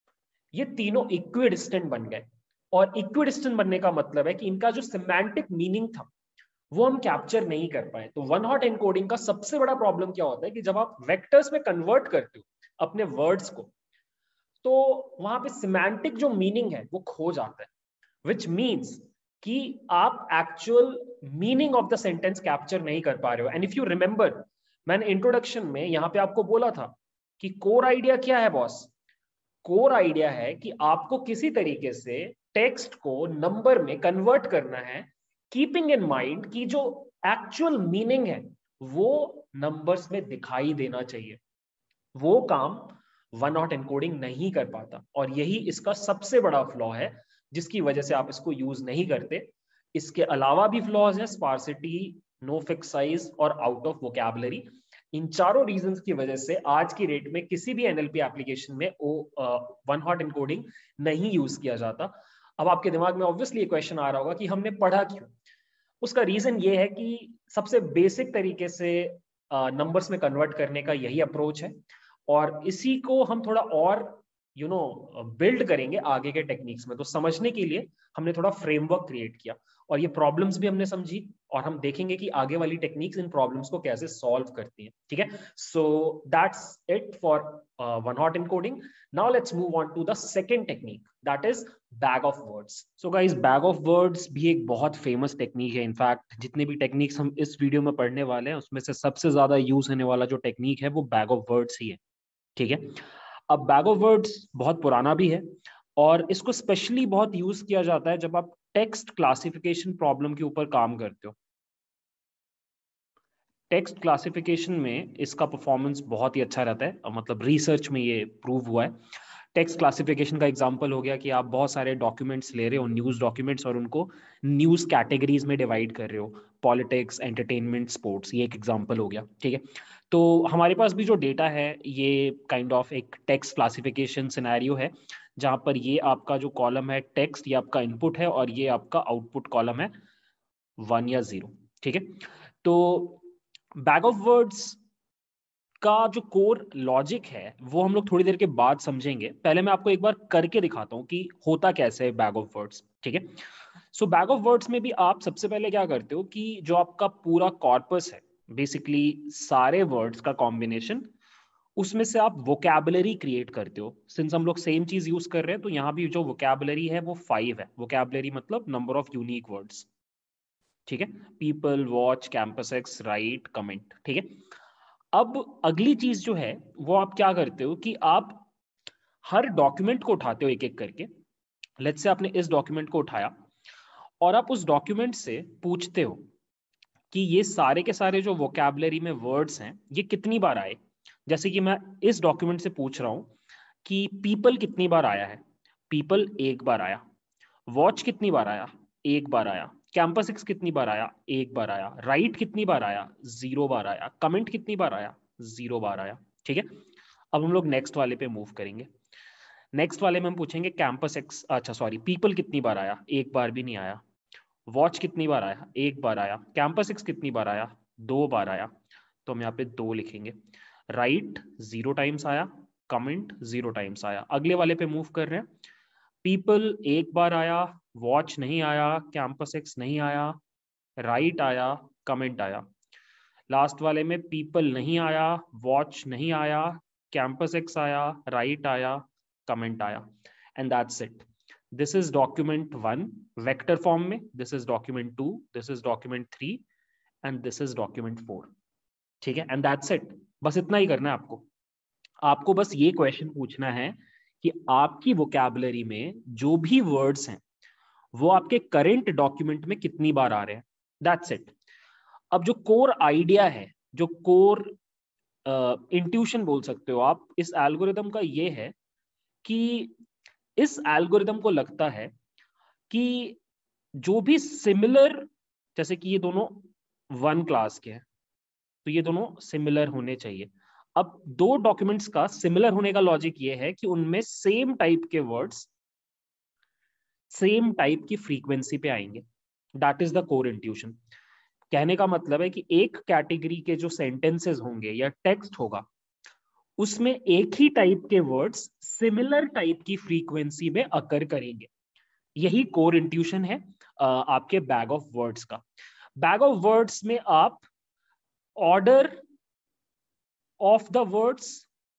ये तीनों इक्विडिस्टेंट बन गए। और इक्विडिस्टेंट बनने का मतलब है कि इनका जो सिमेंटिक मीनिंग था वो हम कैप्चर नहीं कर पाए। तो वन हॉट एनकोडिंग का सबसे बड़ा प्रॉब्लम क्या होता है कि जब आप वेक्टर्स में कन्वर्ट करते हो अपने वर्ड्स को, तो वहां पे सिमेंटिक जो मीनिंग है वो खो जाता है, विच मीन्स कि आप actual meaning of the sentence capture नहीं कर पा रहे हो। एंड इफ यू रिमेंबर, मैंने इंट्रोडक्शन में यहां पे आपको बोला था कि कोर आइडिया क्या है बॉस। कोर आइडिया है कि आपको किसी तरीके से टेक्स्ट को नंबर में कन्वर्ट करना है, कीपिंग इन माइंड कि जो एक्चुअल मीनिंग है वो नंबर्स में दिखाई देना चाहिए। वो काम वन नॉट एनकोडिंग नहीं कर पाता, और यही इसका सबसे बड़ा फ्लॉ है जिसकी वजह से आप इसको यूज नहीं करते। इसके अलावा भी फ्लॉज हैं, स्पार्सिटी, नो फिक्स साइज, और आउट ऑफ वोकैबुलरी। इन चारों रीजंस की वजह से आज की डेट में किसी भी एनएलपी एप्लीकेशन में ओ वन हॉट एनकोडिंग नहीं यूज किया जाता। अब आपके दिमाग में ऑब्वियसली ये क्वेश्चन आ रहा होगा कि हमने पढ़ा क्यों। उसका रीजन ये है कि सबसे बेसिक तरीके से नंबर्स uh, में कन्वर्ट करने का यही अप्रोच है, और इसी को हम थोड़ा और यू नो बिल्ड करेंगे आगे के टेक्निक्स में। तो समझने के लिए हमने थोड़ा फ्रेमवर्क क्रिएट किया, और ये प्रॉब्लम्स भी हमने समझी, और हम देखेंगे कि आगे वाली टेक्निक्स इन प्रॉब्लम्स को कैसे सॉल्व करती हैं। ठीक है, so that's it for one hot encoding. Now let's move on to the second technique, that is bag of words. So guys, bag of words भी एक बहुत फेमस टेक्निक है। इनफैक्ट जितने भी टेक्निक्स हम इस वीडियो में पढ़ने वाले हैं उसमें से सबसे ज्यादा यूज होने वाला जो टेक्निक है वो बैग ऑफ वर्ड्स ही है। ठीक है, अब बैग ऑफ वर्ड्स बहुत पुराना भी है, और इसको स्पेशली बहुत यूज किया जाता है जब आप टेक्स्ट क्लासिफिकेशन प्रॉब्लम के ऊपर काम करते हो। टेक्स्ट क्लासिफिकेशन में इसका परफॉर्मेंस बहुत ही अच्छा रहता है, मतलब रिसर्च में ये प्रूव हुआ है। टेक्स्ट क्लासिफिकेशन का एग्जांपल हो गया कि आप बहुत सारे डॉक्यूमेंट्स ले रहे हो, न्यूज़ डॉक्यूमेंट्स, और उनको न्यूज़ कैटेगरीज में डिवाइड कर रहे हो, पॉलिटिक्स, एंटरटेनमेंट, स्पोर्ट्स, ये एक एग्जांपल हो गया। ठीक है, तो हमारे पास भी जो डेटा है ये काइंड ऑफ एक टेक्स्ट क्लासिफिकेशन सिनेरियो है, जहाँ पर ये आपका जो कॉलम है टेक्स्ट, ये आपका इनपुट है, और ये आपका आउटपुट कॉलम है वन या जीरो। ठीक है, तो बैग ऑफ वर्ड्स का जो कोर लॉजिक है वो हम लोग थोड़ी देर के बाद समझेंगे। पहले मैं आपको एक बार करके दिखाता हूं कि होता कैसे है बैग ऑफ वर्ड्स। ठीक है, सो बैग ऑफ वर्ड्स में भी आप सबसे पहले क्या करते हो कि जो आपका पूरा कॉर्पस है, बेसिकली सारे वर्ड्स का कॉम्बिनेशन, उसमें से आप वोकैबुलरी क्रिएट करते हो। सिंस हम लोग सेम चीज यूज कर रहे हैं तो यहाँ भी जो वोकैबुलरी है वो फाइव है। वोकैबुलरी मतलब नंबर ऑफ यूनिक वर्ड्स। ठीक है, people, watch, campus X, right, comment. ठीक है, अब अगली चीज जो है वो आप क्या करते हो कि आप हर डॉक्यूमेंट को उठाते हो एक एक करके। लेट्स से आपने इस डॉक्यूमेंट को उठाया और आप उस डॉक्यूमेंट से पूछते हो कि ये सारे के सारे जो वोकैबुलरी में वर्ड्स हैं ये कितनी बार आए। जैसे कि मैं इस डॉक्यूमेंट से पूछ रहा हूं कि पीपल कितनी बार आया है, पीपल एक बार आया। वॉच कितनी बार आया, एक बार आया। कैंपस एक्स कितनी बार आया, एक बार आया। राइट कितनी बार आया, जीरो बार आया। कमेंट कितनी बार आया, जीरो बार आया। ठीक है, अब हम लोग नेक्स्ट वाले पे मूव करेंगे। नेक्स्ट वाले में हम पूछेंगे कैंपस एक्स, अच्छा सॉरी, पीपल कितनी बार आया, एक बार भी नहीं आया। वॉच कितनी बार आया, एक बार आया। कैंपस एक्स कितनी बार आया, दो बार आया, तो हम यहाँ पे दो लिखेंगे। राइट जीरो टाइम्स आया, कमेंट जीरो टाइम्स आया। अगले वाले पे मूव कर रहे हैं। पीपल एक बार आया, वॉच नहीं आया, कैंपस एक्स नहीं आया, राइट आया, कमेंट आया। लास्ट वाले में पीपल नहीं आया, वॉच नहीं आया, कैंपस एक्स आया, राइट आया, कमेंट आया। And that's it. This is document one vector form में, this is document two, this is document three and this is document four. ठीक है, एंड दैट्स इट। बस इतना ही करना है आपको। आपको बस ये क्वेश्चन पूछना है कि आपकी वोकैबुलरी में जो भी वर्ड्स हैं वो आपके करंट डॉक्यूमेंट में कितनी बार आ रहे हैं। That's it. अब जो कोर आइडिया है, जो कोर इंट्यूशन uh, बोल सकते हो आप इस एल्गोरिदम का, ये है कि इस एल्गोरिदम को लगता है कि जो भी सिमिलर, जैसे कि ये दोनों वन क्लास के हैं तो ये दोनों सिमिलर होने चाहिए। अब दो डॉक्यूमेंट्स का सिमिलर होने का लॉजिक ये है कि उनमें सेम टाइप के वर्ड्स सेम टाइप की फ्रीक्वेंसी पे आएंगे। That is the core intuition. कहने का मतलब है कि एक कैटेगरी के जो सेंटेंसेस होंगे या टेक्स्ट होगा उसमें एक ही टाइप के वर्ड्स सिमिलर टाइप की फ्रीक्वेंसी में अकर करेंगे। यही कोर इंट्यूशन है आपके बैग ऑफ वर्ड्स का। बैग ऑफ वर्ड्स में आप order of the words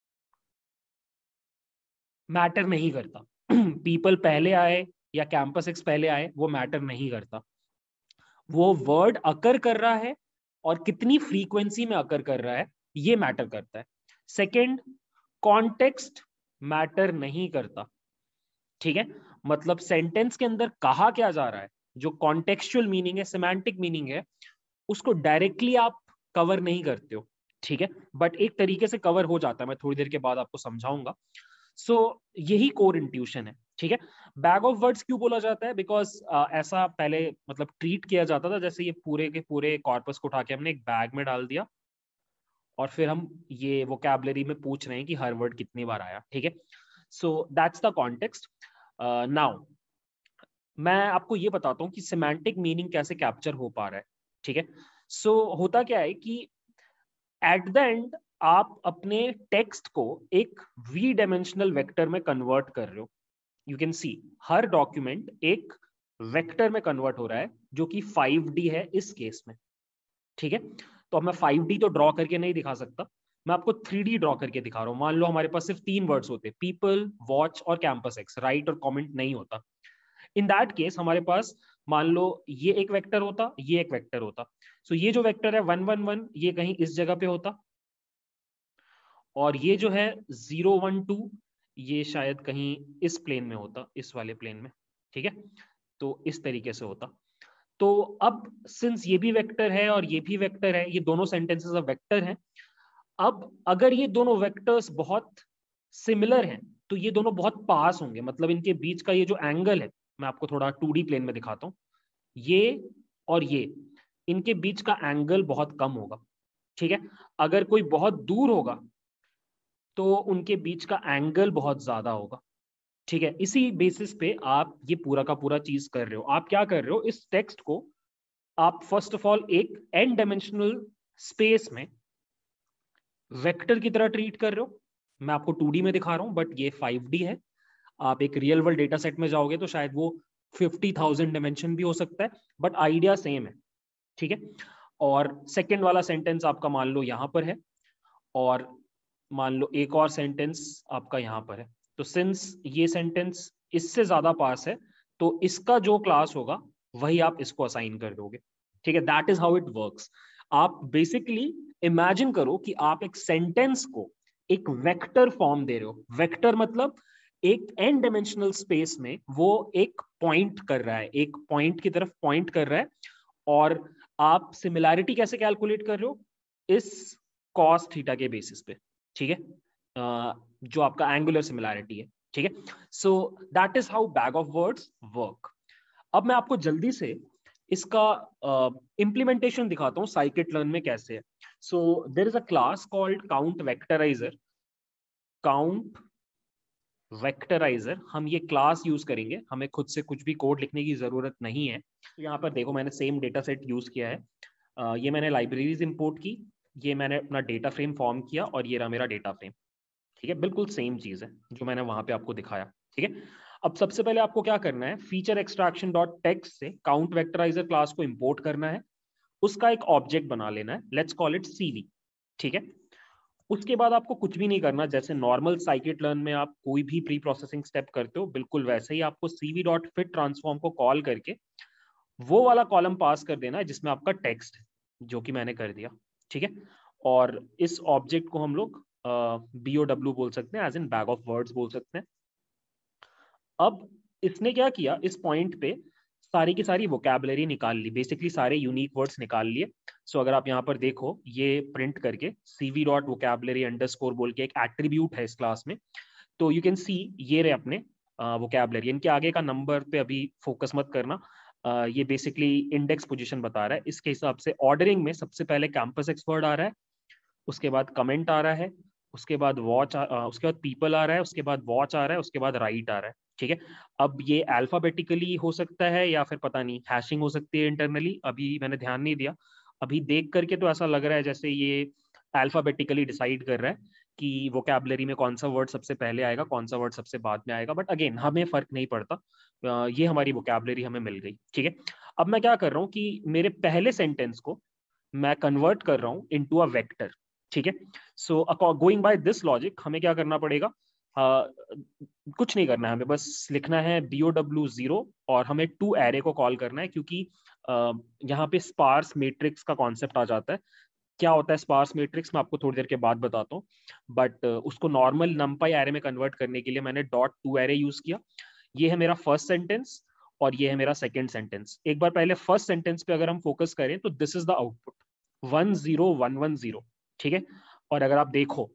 matter नहीं करता। पीपल पहले आए या कैंपस एक्स पहले आए वो मैटर नहीं करता। वो वर्ड अकर कर रहा है और कितनी फ्रीक्वेंसी में अकर कर रहा है ये मैटर करता है। सेकंड, कॉन्टेक्स्ट मैटर नहीं करता। ठीक है, मतलब सेंटेंस के अंदर कहा क्या जा रहा है, जो कॉन्टेक्चुअल मीनिंग है, सिमेंटिक मीनिंग है, उसको डायरेक्टली आप कवर नहीं करते हो। ठीक है, बट एक तरीके से कवर हो जाता है, मैं थोड़ी देर के बाद आपको समझाऊंगा। सो so, यही कोर इंट्यूशन है। ठीक है, बैग ऑफ वर्ड्स क्यों बोला जाता है, बिकॉज uh, ऐसा पहले मतलब ट्रीट किया जाता था जैसे ये पूरे के पूरे कॉर्पस को उठा के हमने एक बैग में डाल दिया और फिर हम ये वोकैबुलरी में पूछ रहे हैं कि हर वर्ड कितनी बार आया। ठीक है, so that's the context. Now मैं आपको ये बताता हूँ कि सिमेंटिक मीनिंग कैसे कैप्चर हो पा रहा है। ठीक है, सो so, होता क्या है कि एट द एंड आप अपने टेक्स्ट को एक वी डायमेंशनल वेक्टर में कन्वर्ट कर रहे हो। यू कैन सी हर डॉक्यूमेंट एक वेक्टर में कन्वर्ट हो रहा है जो कि फाइव डी है इस केस में। ठीक है, तो अब मैं फाइव डी तो ड्रॉ करके नहीं दिखा सकता, मैं आपको थ्री डी ड्रॉ करके दिखा रहा हूं। मान लो हमारे पास सिर्फ तीन वर्ड्स होते, पीपल, वॉच और कैंपस एक्स, राइट और कमेंट नहीं होता। इन दैट केस हमारे पास मान लो ये एक वेक्टर होता, ये एक वेक्टर होता। सो so ये जो वेक्टर है वन वन वन ये कहीं इस जगह पे होता और ये जो है जीरो वन टू ये शायद कहीं इस प्लेन में होता, इस वाले प्लेन में। ठीक है, तो इस तरीके से होता। तो अब सिंस ये भी वेक्टर है और ये भी वेक्टर है, ये दोनों सेंटेंसेस अब वेक्टर हैं। अब अगर ये दोनों वेक्टर्स बहुत सिमिलर हैं तो ये दोनों बहुत पास होंगे, मतलब इनके बीच का ये जो एंगल है, मैं आपको थोड़ा टू डी प्लेन में दिखाता हूं, ये और ये इनके बीच का एंगल बहुत कम होगा। ठीक है, अगर कोई बहुत दूर होगा तो उनके बीच का एंगल बहुत ज्यादा होगा। ठीक है, इसी बेसिस पे आप ये पूरा का पूरा चीज कर रहे हो। आप क्या कर रहे हो, इस टेक्स्ट को आप फर्स्ट ऑफ ऑल एक एन डायमेंशनल स्पेस में वेक्टर की तरह ट्रीट कर रहे हो। मैं आपको टू डी में दिखा रहा हूं बट ये फाइव डी है। आप एक रियल वर्ल्ड डेटा सेट में जाओगे तो शायद वो फिफ्टी थाउजेंड डायमेंशन भी हो सकता है, बट आइडिया सेम है। ठीक है, और सेकेंड वाला सेंटेंस आपका मान लो यहां पर है और मान लो एक और सेंटेंस आपका यहां पर है। तो सिंस ये सेंटेंस इससे ज्यादा पास है तो इसका जो क्लास होगा वही आप इसको असाइन कर दोगे। ठीक है, that is how it works. आप बेसिकली इमेजिन करो कि आप एक सेंटेंस को एक वेक्टर फॉर्म दे रहे हो। वेक्टर मतलब एक एन डायमेंशनल स्पेस में वो एक पॉइंट कर रहा है, एक पॉइंट की तरफ पॉइंट कर रहा है, और आप सिमिलैरिटी कैसे कैलकुलेट कर रहे हो? इस कॉस थीटा के बेसिस पे, ठीक है, जो आपका एंगुलर सिमिलैरिटी है, ठीक है। So that is how bag of words work. अब मैं आपको जल्दी से इसका इम्प्लीमेंटेशन uh, दिखाता हूँ साइकिट लर्न में कैसे है। So there is a class called count vectorizer. Count vectorizer, हम ये क्लास यूज करेंगे, हमें खुद से कुछ भी कोड लिखने की जरूरत नहीं है। तो यहाँ पर देखो मैंने सेम डेटा सेट यूज किया है। uh, ये मैंने लाइब्रेरीज इंपोर्ट की, ये मैंने अपना डेटा फ्रेम फॉर्म किया, और ये रहा मेरा डेटा फ्रेम, ठीक है। बिल्कुल सेम चीज है जो मैंने वहां पे आपको दिखाया, ठीक है। अब सबसे पहले आपको क्या करना है, फीचर एक्सट्रैक्शन डॉट टेक्स्ट से काउंट वेक्टराइजर क्लास को इंपोर्ट करना है, उसका एक ऑब्जेक्ट बना लेना है, लेट्स कॉल इट सीवी, ठीक है। उसके बाद आपको कुछ भी नहीं करना, जैसे नॉर्मल साइकिट लर्न में आप कोई भी प्री प्रोसेसिंग स्टेप करते हो, बिल्कुल वैसे ही आपको सीवी डॉट फिट ट्रांसफॉर्म को कॉल करके वो वाला कॉलम पास कर देना है जिसमें आपका टेक्स्ट है, जो कि मैंने कर दिया, ठीक है। और इस ऑब्जेक्ट को हम लोग बी ओ डब्ल्यू बोल सकते हैं, as in bag of words बोल सकते हैं। अब इसने क्या किया, इस पॉइंट पे सारी की सारी वोकैबुलरी निकाल ली, बेसिकली सारे यूनिक वर्ड्स निकाल लिए। सो so, अगर आप यहाँ पर देखो, ये प्रिंट करके cv डॉट वोकैबुलरी अंडरस्कोर बोल के एक एट्रीब्यूट है इस क्लास में, तो यू कैन सी ये रहे अपने वोकैबुलरी। इनके आगे का नंबर पे अभी फोकस मत करना, uh, ये बेसिकली इंडेक्स पोजीशन बता रहा है। इसके हिसाब से ऑर्डरिंग में सबसे पहले कैंपस एक्स वर्ड आ रहा है, उसके बाद कमेंट आ रहा है, उसके बाद वॉच, उसके बाद पीपल आ रहा है, उसके बाद वॉच आ रहा है, उसके बाद राइट आ रहा है, ठीक है। अब ये अल्फाबेटिकली हो सकता है या फिर पता नहीं हैशिंग हो सकती है इंटरनली, अभी मैंने ध्यान नहीं दिया। अभी देख करके तो ऐसा लग रहा है जैसे ये अल्फाबेटिकली डिसाइड कर रहा है कि वोकैबुलरी में कौन सा वर्ड सबसे पहले आएगा, कौन सा वर्ड सबसे बाद में आएगा, बट अगेन हमें फर्क नहीं पड़ता, ये हमारी वोकैबुलरी हमें मिल गई, ठीक है। अब मैं क्या कर रहा हूँ कि मेरे पहले सेंटेंस को मैं कन्वर्ट कर रहा हूँ इनटू अ वेक्टर, ठीक है। So going by this logic हमें क्या करना पड़ेगा, uh, कुछ नहीं करना है, हमें बस लिखना है बी ओ डब्ल्यू जीरो, और हमें टू एरे को कॉल करना है, क्योंकि uh, यहाँ पे स्पार्स मैट्रिक्स का कॉन्सेप्ट आ जाता है। क्या होता है स्पार्स मैट्रिक्स, मैं आपको थोड़ी देर के बाद बताता हूँ, बट uh, उसको नॉर्मल नंपाई एरे में कन्वर्ट करने के लिए मैंने डॉट टू एरे यूज किया। ये है मेरा फर्स्ट सेंटेंस और ये है मेरा सेकेंड सेंटेंस। एक बार पहले फर्स्ट सेंटेंस पे अगर हम फोकस करें तो this is the output, one zero one one zero, ठीक है। और अगर आप देखो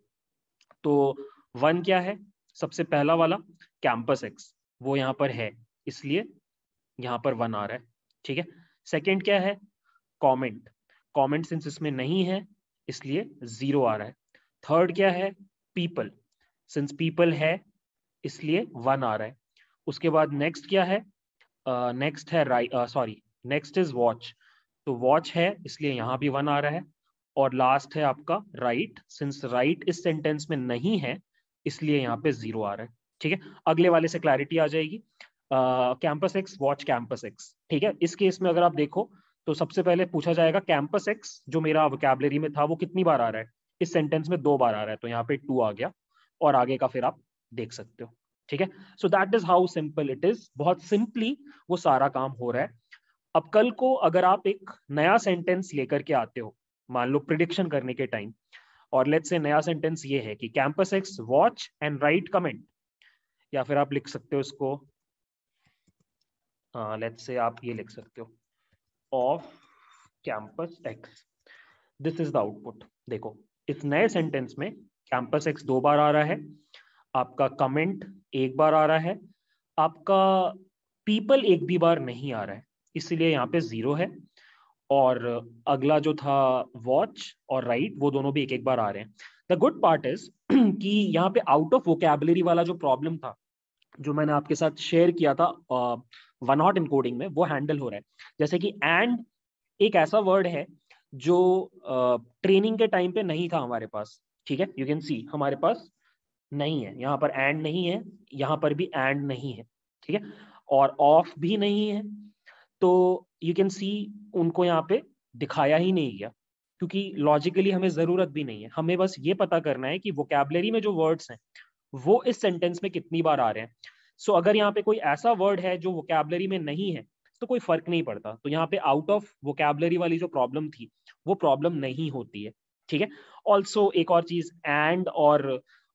तो वन क्या है, सबसे पहला वाला कैंपस एक्स, वो यहाँ पर है, इसलिए यहाँ पर वन आ रहा है, ठीक है। सेकंड क्या है, कमेंट, कमेंट सिंस इसमें नहीं है इसलिए जीरो आ रहा है। थर्ड क्या है, पीपल, सिंस पीपल है इसलिए वन आ रहा है। उसके बाद नेक्स्ट क्या है, नेक्स्ट uh, है right, sorry next is watch, तो वॉच है इसलिए यहाँ भी वन आ रहा है। और लास्ट है आपका राइट, सिंस राइट इस सेंटेंस में नहीं है इसलिए यहाँ पे जीरो आ रहा है, ठीक है। अगले वाले से क्लैरिटी आ जाएगी, campus X watch campus X, ठीक है। इस केस में अगर आप देखो तो सबसे पहले पूछा जाएगा कैंपस एक्स जो मेरा वोकैबुलरी में था वो कितनी बार आ रहा है, इस सेंटेंस में दो बार आ रहा है, तो यहाँ पे टू आ गया, और आगे का फिर आप देख सकते हो, ठीक है। So that is how simple it is, बहुत सिंपली वो सारा काम हो रहा है। अब कल को अगर आप एक नया सेंटेंस लेकर के आते हो, मान लो प्रिडिक्शन करने के टाइम, और लेट्स से नया सेंटेंस ये है कि campus X watch and write comment, या फिर आप लिख सकते हो इसको, लेट्स से आप ये लिख सकते हो, off campus X, this is the output. देखो इस नए सेंटेंस में कैंपस एक्स दो बार आ रहा है, आपका कमेंट एक बार आ रहा है, आपका पीपल एक भी बार नहीं आ रहा है, इसलिए यहाँ पे जीरो है। और अगला जो था वॉच और राइट, वो दोनों भी एक एक बार आ रहे हैं। द गुड पार्ट इज कि यहाँ पे आउट ऑफ वोकैबुलरी वाला जो प्रॉब्लम था, जो मैंने आपके साथ शेयर किया था वन हॉट इनकोडिंग में, वो हैंडल हो रहा है। जैसे कि एंड एक ऐसा वर्ड है जो ट्रेनिंग uh, के टाइम पे नहीं था हमारे पास, ठीक है। यू कैन सी हमारे पास नहीं है, यहाँ पर एंड नहीं है, यहाँ पर भी एंड नहीं है, ठीक है। और ऑफ भी नहीं है, तो यू कैन सी उनको यहाँ पे दिखाया ही नहीं गया, क्योंकि लॉजिकली हमें जरूरत भी नहीं है। हमें बस ये पता करना है कि वोकैबुलरी में जो वर्ड्स हैं वो इस सेंटेंस में कितनी बार आ रहे हैं। सो so, अगर यहाँ पे कोई ऐसा वर्ड है जो वोकैबुलरी में नहीं है तो कोई फर्क नहीं पड़ता, तो यहाँ पे आउट ऑफ वोकैबुलरी वाली जो प्रॉब्लम थी वो प्रॉब्लम नहीं होती है, ठीक है। ऑल्सो एक और चीज, एंड और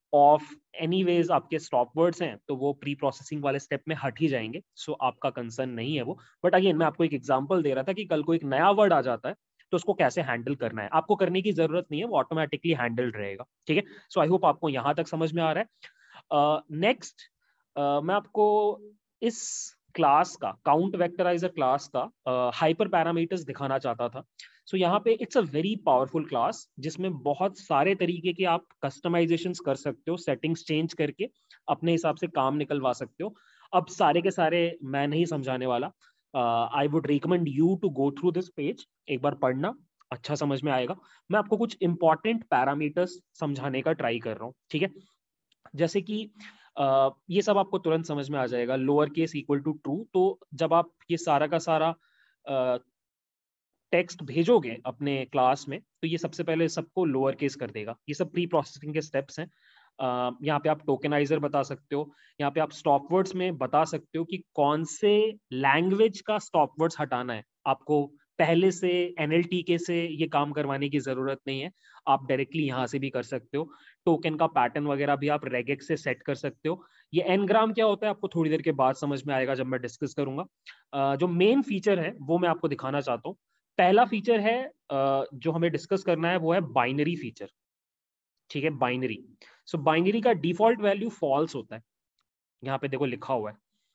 ऑफ एनीवेज आपके स्टॉप वर्ड्स हैं तो वो प्री प्रोसेसिंग वाले स्टेप में हट ही जाएंगे, सो so आपका कंसर्न नहीं है वो। बट अगेन मैं आपको एक एग्जांपल दे रहा था कि कल को एक नया वर्ड आ जाता है तो उसको कैसे हैंडल करना है, आपको करने की जरूरत नहीं है, वो ऑटोमेटिकली हैंडल्ड रहेगा। ठीक है, सो आई होप आपको यहां तक समझ में आ रहा है। नेक्स्ट uh, uh, मैं आपको इस क्लास का, काउंट वेक्टराइजर क्लास का हाइपर पैरामीटर्स दिखाना चाहता था। सो so, यहाँ पे it's a very powerful class जिसमें बहुत सारे तरीके के आप कस्टमाइजेशंस कर सकते हो, सेटिंग्स चेंज करके अपने हिसाब से काम निकलवा सकते हो। अब सारे के सारे मैं नहीं समझाने वाला, I would recommend you to go through this page, एक बार पढ़ना, अच्छा समझ में आएगा। मैं आपको कुछ इंपॉर्टेंट पैरामीटर्स समझाने का ट्राई कर रहा हूँ। ठीक है, जैसे कि uh, ये सब आपको तुरंत समझ में आ जाएगा, lower case equal to true, तो जब आप ये सारा का सारा टेक्स्ट uh, भेजोगे अपने क्लास में तो ये सबसे पहले सबको लोअर केस कर देगा। ये सब प्री प्रोसेसिंग के स्टेप्स हैं। uh, यहाँ पे आप टोकेनाइजर बता सकते हो, यहाँ पे आप स्टॉप वर्ड्स में बता सकते हो कि कौन से लैंग्वेज का स्टॉप वर्ड्स हटाना है। आपको पहले से एनएलटीके से ये काम करवाने की जरूरत नहीं है, आप डायरेक्टली यहाँ से भी कर सकते हो। टोकन का पैटर्न वगैरह भी आप रेगेक्स से सेट कर सकते हो। ये एनग्राम क्या होता है आपको थोड़ी देर के बाद समझ में आएगा जब मैं डिस्कस करूंगा। uh, जो मेन फीचर है वो मैं आपको दिखाना चाहता हूँ। पहला फीचर है uh, जो हमें डिस्कस करना है वो है बाइनरी फीचर। ठीक है, बाइनरी। सो बाइनरी का डिफॉल्ट वैल्यू फॉल्स होता है, यहाँ पे देखो लिखा हुआ है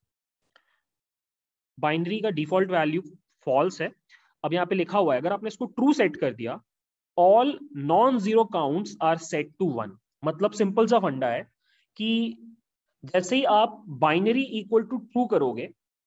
बाइनरी का डिफॉल्ट वैल्यू फॉल्स है। अब यहाँ पे लिखा हुआ है अगर आपने इसको ट्रू सेट कर दिया, all non zero counts are set to one. मतलब सिंपल सा फंडा है कि जैसे ही आप बाइनरी इक्वल टू ट्रू करोगे,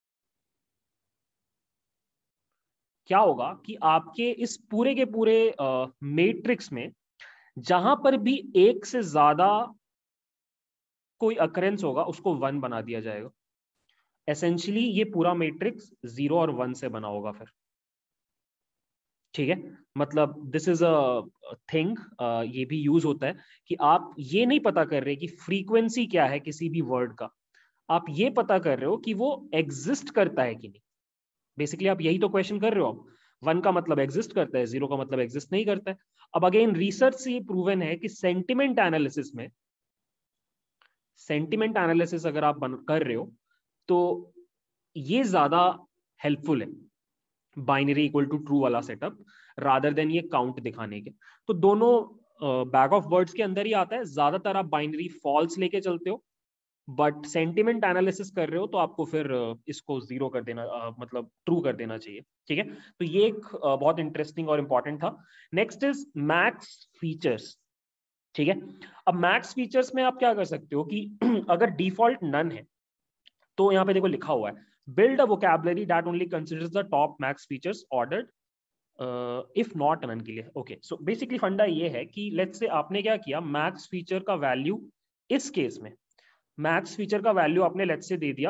क्या होगा कि आपके इस पूरे के पूरे मैट्रिक्स में जहां पर भी एक से ज्यादा कोई अकरेंस होगा उसको वन बना दिया जाएगा। एसेंशियली ये पूरा मैट्रिक्स जीरो और वन से बना होगा फिर। ठीक है, मतलब दिस इज अ थिंग, ये भी यूज होता है कि आप ये नहीं पता कर रहे कि फ्रीक्वेंसी क्या है किसी भी वर्ड का, आप ये पता कर रहे हो कि वो एग्जिस्ट करता है कि नहीं। बेसिकली आप यही तो क्वेश्चन कर रहे हो। आप वन का मतलब एग्जिस्ट करता है, जीरो का मतलब एग्जिस्ट नहीं करता है। अब अगेन रिसर्च से ये प्रूवन है कि सेंटिमेंट एनालिसिस में, सेंटिमेंट एनालिसिस अगर आप कर रहे हो तो ये ज्यादा हेल्पफुल है, बाइनरी इक्वल टू ट्रू वाला सेटअप, रादर देन ये काउंट दिखाने के। तो दोनों बैक ऑफ वर्ड्स के अंदर ही आता है। ज्यादातर आप बाइनरी फॉल्स लेके चलते हो, बट सेंटिमेंट एनालिसिस कर रहे हो तो आपको फिर इसको जीरो कर देना, uh, मतलब ट्रू कर देना चाहिए। ठीक है, तो ये एक uh, बहुत इंटरेस्टिंग और इंपॉर्टेंट था। Next is max features. ठीक है, अब मैक्स फीचर्स में आप क्या कर सकते हो कि अगर डिफॉल्ट नन है तो यहाँ पे देखो लिखा हुआ है build a vocabulary that only considers the top max features ordered uh, if not none के लिए। ओके, सो बेसिकली फंडा ये है कि लेट्स से आपने क्या किया, मैक्स फीचर का वैल्यू, इस केस में मैक्स फीचर का वैल्यू आपने लेट्स से दे दिया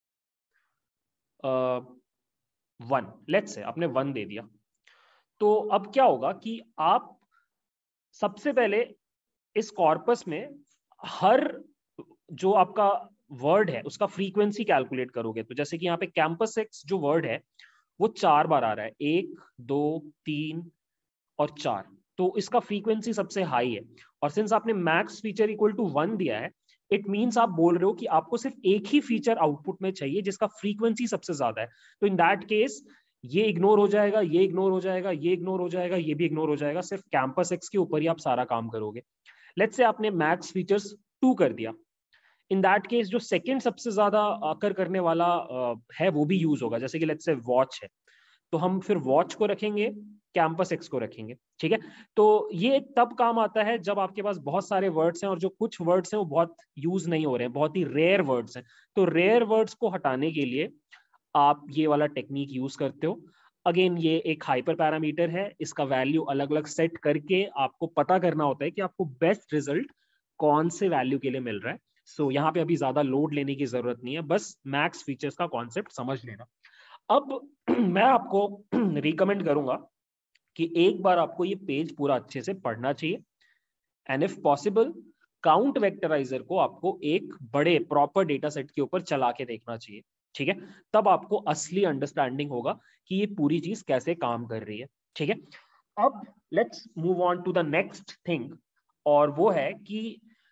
वन, uh, लेट्स से आपने वन दे दिया। तो अब क्या होगा कि आप सबसे पहले इस कॉर्पस में हर जो आपका वर्ड है उसका फ्रीक्वेंसी कैलकुलेट करोगे। तो जैसे कि यहाँ पे कैंपस एक्स जो वर्ड है वो चार बार आ रहा है, एक दो तीन और चार, तो इसका फ्रीक्वेंसी सबसे हाई है। और सिंस आपने max feature equal to one दिया है, इट मींस आप बोल रहे हो कि आपको सिर्फ एक ही फीचर आउटपुट में चाहिए जिसका फ्रीक्वेंसी सबसे ज्यादा है। तो इन दैट केस ये इग्नोर हो जाएगा, ये इग्नोर हो जाएगा, ये इग्नोर हो जाएगा, ये भी इग्नोर हो जाएगा, सिर्फ कैंपस एक्स के ऊपर ही आप सारा काम करोगे। लेट्स से आपने मैक्स फीचर्स टू कर दिया, इन दैट केस जो सेकंड सबसे ज्यादा आकर करने वाला है वो भी यूज होगा। जैसे कि लेट्स से वॉच है तो हम फिर वॉच को रखेंगे, कैंपस एक्स को रखेंगे। ठीक है, तो ये तब काम आता है जब आपके पास बहुत सारे वर्ड्स हैं और जो कुछ वर्ड्स हैं वो बहुत यूज नहीं हो रहे हैं, बहुत ही रेयर वर्ड्स हैं। तो रेयर वर्ड्स को हटाने के लिए आप ये वाला टेक्निक यूज करते हो। अगेन ये एक हाइपर पैरामीटर है, इसका वैल्यू अलग अलग सेट करके आपको पता करना होता है कि आपको बेस्ट रिजल्ट कौन से वैल्यू के लिए मिल रहा है। सो so, यहाँ पे अभी ज्यादा लोड लेने की जरूरत नहीं है, बस मैक्स फीचर्स का कॉन्सेप्ट समझ लेना। अब मैं आपको रिकमेंड करूंगा कि एक बार आपको ये पेज पूरा अच्छे से पढ़ना चाहिए, and if possible count vectorizer को आपको एक बड़े प्रॉपर डेटा सेट के ऊपर चला के देखना चाहिए। ठीक है, तब आपको असली अंडरस्टैंडिंग होगा कि ये पूरी चीज कैसे काम कर रही है। ठीक है, अब let's move on to the next thing, और वो है कि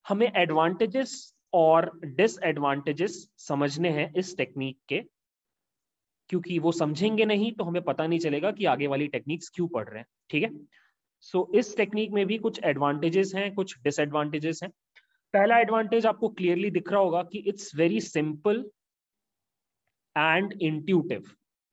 हमें एडवांटेजेस और डिसएडवांटेजेस समझने हैं इस टेक्निक के, क्योंकि वो समझेंगे नहीं तो हमें पता नहीं चलेगा कि आगे वाली टेक्निक्स क्यों पढ़ रहे हैं। ठीक है, सो so, इस टेक्निक में भी कुछ एडवांटेजेस हैं, कुछ डिसएडवांटेजेस हैं। पहला एडवांटेज आपको क्लियरली दिख रहा होगा कि it's very simple and intuitive.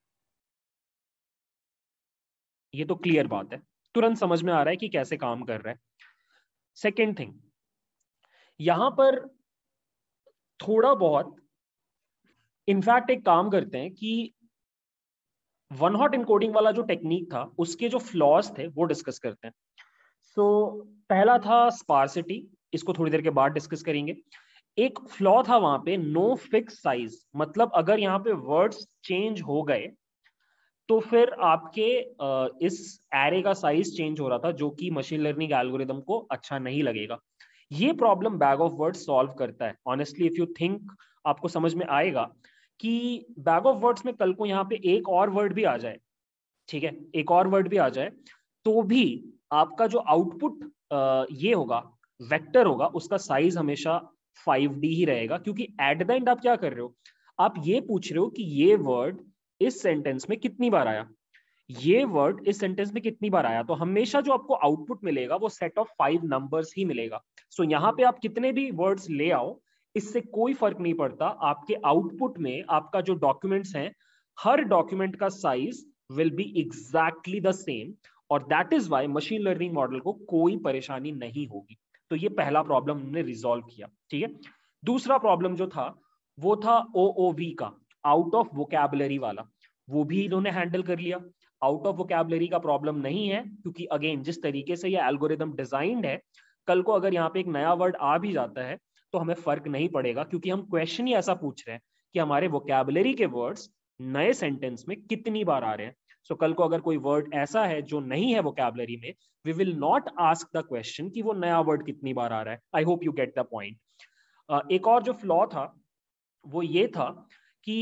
ये तो क्लियर बात है, तुरंत समझ में आ रहा है कि कैसे काम कर रहा है। सेकेंड थिंग, यहां पर थोड़ा बहुत इनफैक्ट एक काम करते हैं कि वन हॉट इनकोडिंग वाला जो टेक्निक था उसके जो फ्लॉज थे वो डिस्कस करते हैं। सो so, पहला था स्पार्सिटी, इसको थोड़ी देर के बाद डिस्कस करेंगे। एक फ्लॉ था वहां पे नो फिक्स साइज, मतलब अगर यहाँ पे वर्ड्स चेंज हो गए तो फिर आपके इस एरे का साइज चेंज हो रहा था, जो कि मशीन लर्निंग एल्गोरिदम को अच्छा नहीं लगेगा। ये problem bag of words solve करता है। ऑनेस्टली इफ यू थिंक, आपको समझ में आएगा कि बैग ऑफ वर्ड्स में कल को यहाँ पे एक और वर्ड भी आ जाए, ठीक है, एक और वर्ड भी आ जाए, तो भी आपका जो आउटपुट ये होगा, वेक्टर होगा, उसका साइज हमेशा फाइव डी ही रहेगा, क्योंकि एट द एंड आप क्या कर रहे हो, आप ये पूछ रहे हो कि ये वर्ड इस सेंटेंस में कितनी बार आया, ये वर्ड इस सेंटेंस में कितनी बार आया, तो हमेशा जो आपको आउटपुट मिलेगा वो सेट ऑफ फाइव नंबर्स ही मिलेगा। सो so, यहाँ पे आप कितने भी वर्ड्स ले आओ, इससे कोई फर्क नहीं पड़ता, आपके आउटपुट में आपका जो डॉक्यूमेंट्स हैं, हर डॉक्यूमेंट का size will be exactly the same, और that is why machine learning model को कोई परेशानी नहीं होगी। तो ये पहला प्रॉब्लम हमने रिजॉल्व किया। ठीक है, दूसरा प्रॉब्लम जो था वो था ओ ओ वी का, आउट ऑफ वोकैबुलरी वाला, वो भी इन्होंने हैंडल कर लिया। आउट ऑफ वोकैबुलरी का प्रॉब्लम नहीं है, क्योंकि अगेन जिस तरीके से ये एल्गोरिदम डिजाइंड है, कल को अगर यहाँ पे एक नया वर्ड आ भी जाता है तो हमें फर्क नहीं पड़ेगा, क्योंकि हम क्वेश्चन ही ऐसा पूछ रहे हैं कि हमारे वोकैबुलरी के वर्ड्स नए सेंटेंस में कितनी बार आ रहे हैं। सो so, कल को अगर कोई वर्ड ऐसा है जो नहीं है वोकैबुलरी में, we will not ask the question कि वो नया वर्ड कितनी बार आ रहा है। I hope you get the point. एक और जो फ्लॉ था वो ये था कि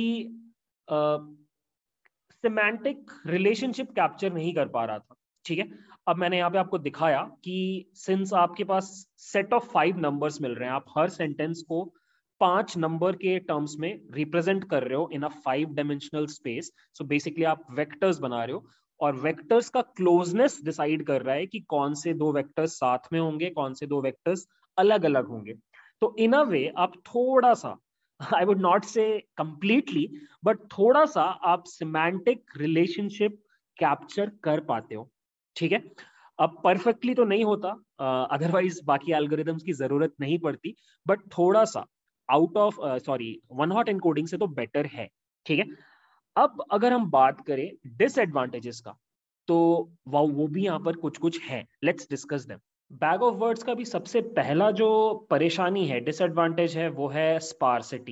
सिमेंटिक रिलेशनशिप कैप्चर नहीं कर पा रहा था। ठीक है, अब मैंने यहाँ पे आपको दिखाया कि सिंस आपके पास सेट ऑफ फाइव नंबर्स मिल रहे हैं, आप हर सेंटेंस को पांच नंबर के टर्म्स में रिप्रेजेंट कर रहे हो in a five dimensional space. So basically आप वेक्टर्स बना रहे हो, और वेक्टर्स का क्लोजनेस डिसाइड कर रहा है कि कौन से दो वेक्टर्स साथ में होंगे, कौन से दो वेक्टर्स अलग अलग होंगे। तो इन अ वे आप थोड़ा सा, I would not say completely, but थोड़ा सा आप सिमेंटिक रिलेशनशिप कैप्चर कर पाते हो। ठीक है, अब परफेक्टली तो नहीं होता, अदरवाइज uh, बाकी एल्गोरिदम्स की जरूरत नहीं पड़ती, बट थोड़ा सा out of sorry one hot encoding से तो बेटर है। ठीक है, अब अगर हम बात करें डिसएडवांटेजेस का, तो वो वो भी यहां पर कुछ कुछ है, let's discuss them. Bag of words का भी सबसे पहला जो परेशानी है, डिसएडवांटेज है, वो है स्पार्सिटी।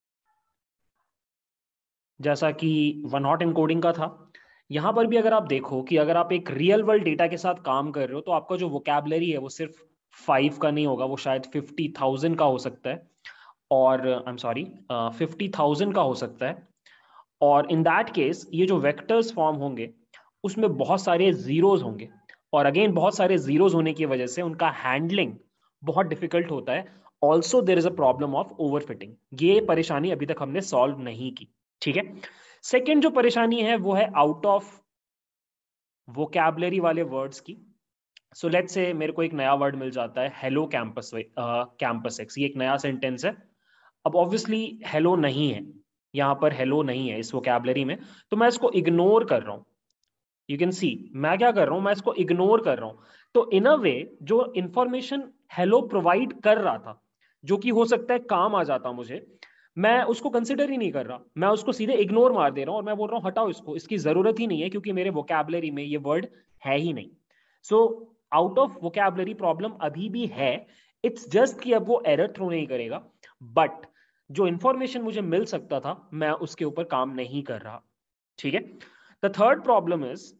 जैसा कि वन हॉट एनकोडिंग का था, यहां पर भी अगर आप देखो कि अगर आप एक रियल वर्ल्ड डेटा के साथ काम कर रहे हो, तो आपका जो वोकैबुलरी है वो सिर्फ फाइव का नहीं होगा, वो शायद फिफ्टी थाउजेंड का हो सकता है, और I am sorry fifty thousand का हो सकता है। और इन दैट केस ये जो वेक्टर्स फॉर्म होंगे उसमें बहुत सारे जीरोज होंगे, और अगेन बहुत सारे जीरोज होने की वजह से उनका हैंडलिंग बहुत डिफिकल्ट होता है। Also there is a problem of overfitting. ये परेशानी अभी तक हमने सॉल्व नहीं की। ठीक है, सेकेंड जो परेशानी है वो है आउट ऑफ वोकैबुलरी वाले वर्ड्स की। सो लेट्स से मेरे को एक नया वर्ड मिल जाता है, हेलो कैंपस कैंपस एक्स, ये एक नया सेंटेंस है। अब ऑब्वियसली हेलो नहीं है यहाँ पर, हेलो नहीं है इस वोकैबुलरी में, तो मैं इसको इग्नोर कर रहा हूँ। यू कैन सी मैं क्या कर रहा हूँ, मैं इसको इग्नोर कर रहा हूँ। तो इन अ वे जो इंफॉर्मेशन हेलो प्रोवाइड कर रहा था, जो कि हो सकता है काम आ जाता मुझे, मैं उसको कंसिडर ही नहीं कर रहा, मैं उसको सीधे इग्नोर मार दे रहा हूँ, और मैं बोल रहा हूँ हटाओ इसको, इसकी जरूरत ही नहीं है, क्योंकि मेरे वोकैबुलरी में ये वर्ड है ही नहीं। So out of vocabulary problem अभी भी है, इट्स जस्ट कि अब वो एरर थ्रो नहीं करेगा, बट जो इंफॉर्मेशन मुझे मिल सकता था मैं उसके ऊपर काम नहीं कर रहा। ठीक है, द थर्ड प्रॉब्लम इज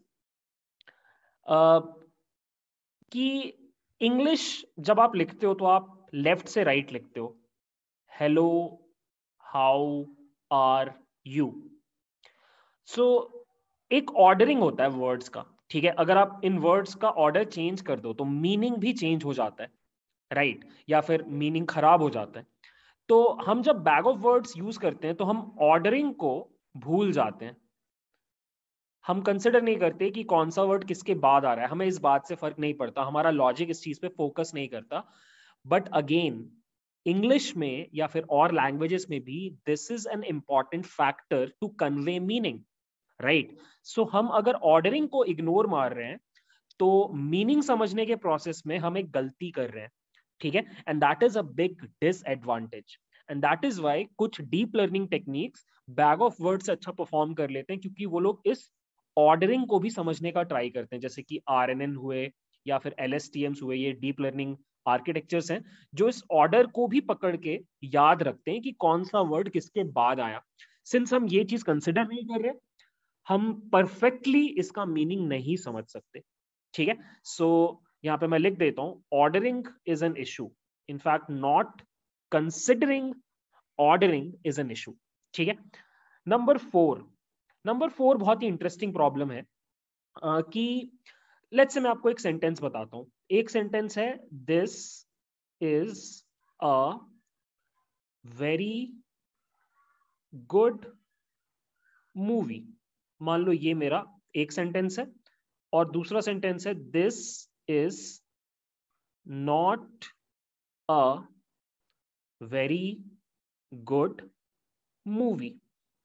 कि इंग्लिश जब आप लिखते हो तो आप लेफ्ट से राइट right लिखते हो, hello, how are you. So एक ऑर्डरिंग होता है वर्ड्स का। ठीक है, अगर आप इन वर्ड्स का ऑर्डर चेंज कर दो तो मीनिंग भी चेंज हो जाता है। राइट, या फिर मीनिंग खराब हो जाता है। तो हम जब बैग ऑफ वर्ड्स यूज करते हैं तो हम ऑर्डरिंग को भूल जाते हैं, हम कंसिडर नहीं करते कि कौन सा वर्ड किसके बाद आ रहा है, हमें इस बात से फर्क नहीं पड़ता, हमारा लॉजिक इस चीज पे फोकस नहीं करता। बट अगेन इंग्लिश में या फिर और लैंग्वेजेस में भी this is an important factor to convey meaning, right. So हम अगर ऑर्डरिंग को इग्नोर मार रहे हैं तो मीनिंग समझने के प्रोसेस में हम एक गलती कर रहे हैं, ठीक है। And that is a big disadvantage, and that is why कुछ deep learning techniques bag of word से अच्छा परफॉर्म कर लेते हैं, क्योंकि वो लोग इस ऑर्डरिंग को भी समझने का ट्राई करते हैं, जैसे कि आर एन एन हुए या फिर एल एस टी एम्स हुए, ये डीप लर्निंग आर्किटेक्चर्स हैं जो इस ऑर्डर को भी पकड़ के याद रखते हैं कि कौन सा वर्ड किसके बाद आया। सिंस हम ये चीज कंसिडर नहीं कर रहे, हम परफेक्टली इसका मीनिंग नहीं समझ सकते, ठीक है। सो so, यहां पे मैं लिख देता हूं, ordering is an issue, in fact not considering ordering is an issue, ठीक है। नंबर फोर, नंबर फोर बहुत ही इंटरेस्टिंग प्रॉब्लम है uh, कि लेट्स से मैं आपको एक सेंटेंस बताता हूं। एक सेंटेंस है, this is a very good movie. मान लो ये मेरा एक सेंटेंस है, और दूसरा सेंटेंस है, this is not a very good movie.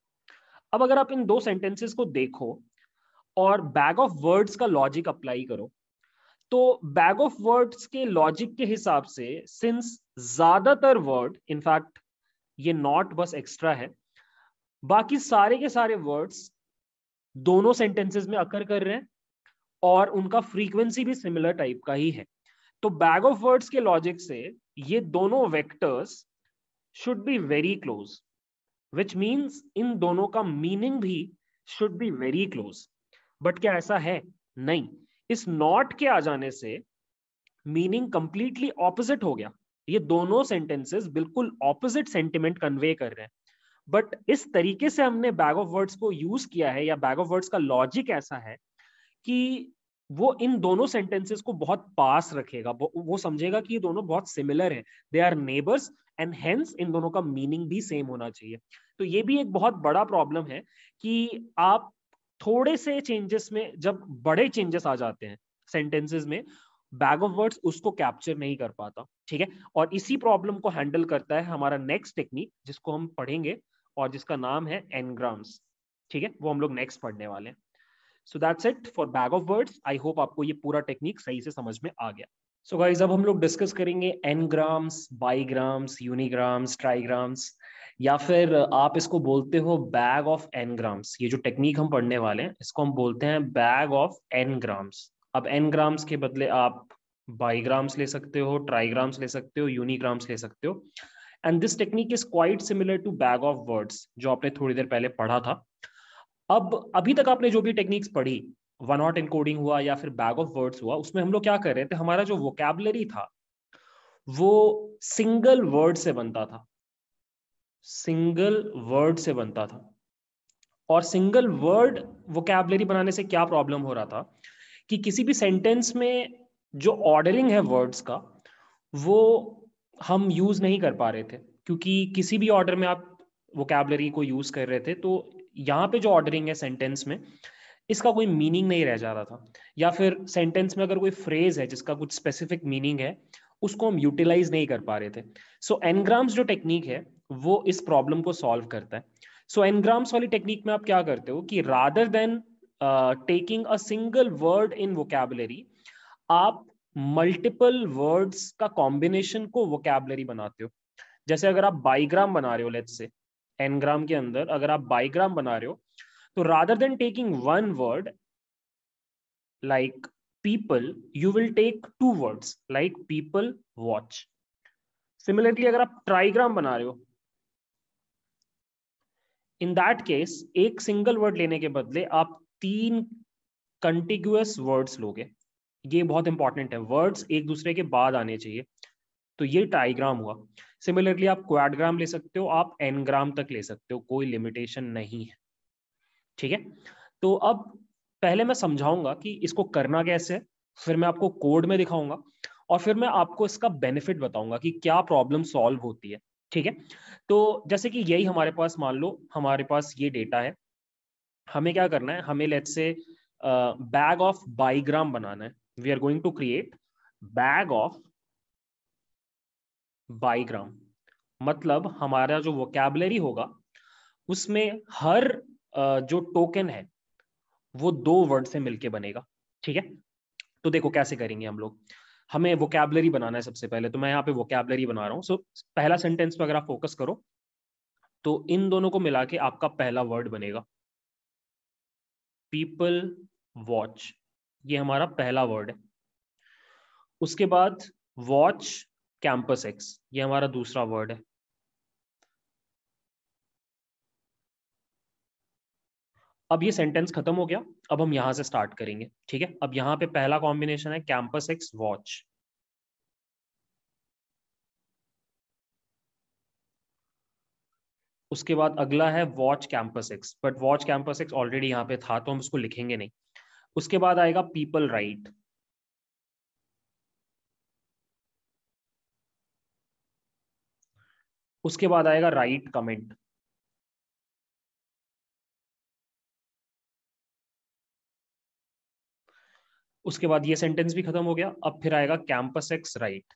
अब अगर आप इन दो सेंटेंसेस को देखो और बैग ऑफ वर्ड्स का लॉजिक अप्लाई करो, तो बैग ऑफ वर्ड्स के लॉजिक के हिसाब से, सिंस ज्यादातर वर्ड, इनफैक्ट ये नॉट बस एक्स्ट्रा है, बाकी सारे के सारे वर्ड्स दोनों सेंटेंसेस में अकर कर रहे हैं और उनका फ्रीक्वेंसी भी सिमिलर टाइप का ही है, तो बैग ऑफ वर्ड्स के लॉजिक से ये दोनों vectors should be very close, which means इन दोनों का मीनिंग भी should be very close. But क्या ऐसा है? नहीं। इस नॉट के आ जाने से मीनिंग कंप्लीटली ऑपोजिट हो गया, ये दोनों सेंटेंसेस बिल्कुल ऑपोजिट सेंटिमेंट कन्वे कर रहे हैं। बट इस तरीके से हमने बैग ऑफ वर्ड्स को यूज किया है, या बैग ऑफ वर्ड्स का लॉजिक ऐसा है कि वो इन दोनों सेंटेंसेस को बहुत पास रखेगा, वो समझेगा कि ये दोनों बहुत सिमिलर हैं, they are neighbours, and hence इन दोनों का मीनिंग भी सेम होना चाहिए। तो ये भी एक बहुत बड़ा प्रॉब्लम है कि आप थोड़े से चेंजेस में, जब बड़े चेंजेस आ जाते हैं सेंटेंसेस में, बैग ऑफ वर्ड्स उसको कैप्चर नहीं कर पाता, ठीक है। और इसी प्रॉब्लम को हैंडल करता है हमारा नेक्स्ट टेक्निक, जिसको हम पढ़ेंगे और जिसका नाम है एनग्राम्स, ठीक है। वो हम लोग नेक्स्ट पढ़ने वाले हैं। So that's it for bag of words. I hope आपको ये पूरा टेक्निक सही से समझ में आ गया। सो so गाइस, अब हम लोग डिस्कस करेंगे एनग्राम्स, बाईग्राम्स, यूनिग्राम्स, ट्राईग्राम्स, या फिर आप इसको बोलते हो बैग ऑफ एनग्राम्स। ये जो टेक्निक हम पढ़ने वाले हैं इसको हम बोलते हैं बैग ऑफ एनग्राम्स। अब एनग्राम्स के बदले आप बाईग्राम्स ले सकते हो, ट्राईग्राम्स ले सकते हो, यूनिग्राम्स ले सकते हो। And this technique is quite similar to bag of words, जो आपने थोड़ी देर पहले पढ़ा था। अब अभी तक आपने जो भी टेक्निक्स पढ़ी, वन हॉट एनकोडिंग हुआ या फिर बैग ऑफ वर्ड्स हुआ, उसमें हम लोग क्या कर रहे थे, हमारा जो वोकैबुलरी था वो सिंगल वर्ड से बनता था, सिंगल वर्ड से बनता था। और सिंगल वर्ड वोकैबुलरी बनाने से क्या प्रॉब्लम हो रहा था कि किसी भी सेंटेंस में जो ऑर्डरिंग है वर्ड्स का, वो हम यूज नहीं कर पा रहे थे, क्योंकि किसी भी ऑर्डर में आप वोकैबुलरी को यूज कर रहे थे, तो यहाँ पे जो ऑर्डरिंग है सेंटेंस में, इसका कोई मीनिंग नहीं रह जा रहा था। या फिर सेंटेंस में अगर कोई फ्रेज है जिसका कुछ स्पेसिफिक मीनिंग है, उसको हम यूटिलाइज नहीं कर पा रहे थे। सो एनग्राम्स जो टेक्निक है वो इस प्रॉब्लम को सॉल्व करता है। सो एनग्राम्स वाली टेक्निक में आप क्या करते हो कि rather than taking a single word in vocabulary, आप मल्टीपल वर्ड्स का कॉम्बिनेशन को वोकैबुलरी बनाते हो। जैसे अगर आप बाईग्राम बना रहे हो, लेट्स से एनग्राम के अंदर अगर आप बाईग्राम बना रहे हो, तो rather than taking one word like people, you will take two words like people watch. Similarly, अगर आप ट्राईग्राम बना रहे हो, इन दैट केस एक सिंगल वर्ड लेने के बदले आप तीन कंटिग्यूअस वर्ड्स लोगे। ये बहुत इंपॉर्टेंट है, वर्ड्स एक दूसरे के बाद आने चाहिए। तो ये ट्राईग्राम हुआ। सिमिलरली आप क्वाड्राम ले सकते हो, आप एनग्राम तक ले सकते हो, कोई लिमिटेशन नहीं है, ठीक है। तो अब पहले मैं समझाऊंगा कि इसको करना कैसे है, फिर मैं आपको कोड में दिखाऊंगा, और फिर मैं आपको इसका बेनिफिट बताऊंगा कि क्या प्रॉब्लम सॉल्व होती है। ठीक है, तो जैसे कि यही हमारे पास, मान लो हमारे पास ये डेटा है, हमें क्या करना है, हमें let's say bag of bigram बनाना है। We are going to create bag of bigram, मतलब हमारा जो वोकैबुलरी होगा उसमें हर uh, जो टोकन है वो दो वर्ड से मिलके बनेगा। ठीक है, तो देखो कैसे करेंगे हम लोग। हमें वोकैबुलरी बनाना है सबसे पहले, तो मैं यहाँ पे वोकैबुलरी बना रहा हूँ। सो so, पहला सेंटेंस पे अगर आप फोकस करो तो इन दोनों को मिला के आपका पहला वर्ड बनेगा पीपल वॉच। ये हमारा पहला वर्ड है। उसके बाद वॉच कैंपस एक्स, ये हमारा दूसरा वर्ड है। अब ये सेंटेंस खत्म हो गया, अब हम यहां से स्टार्ट करेंगे। ठीक है, अब यहां पे पहला कॉम्बिनेशन है कैंपस एक्स वॉच। उसके बाद अगला है watch campus X, but watch campus X already यहाँ पे था तो हम उसको लिखेंगे नहीं। उसके बाद आएगा पीपल राइट। उसके बाद आएगा राइट कमेंट। उसके बाद ये सेंटेंस भी खत्म हो गया। अब फिर आएगा कैंपस एक्स राइट।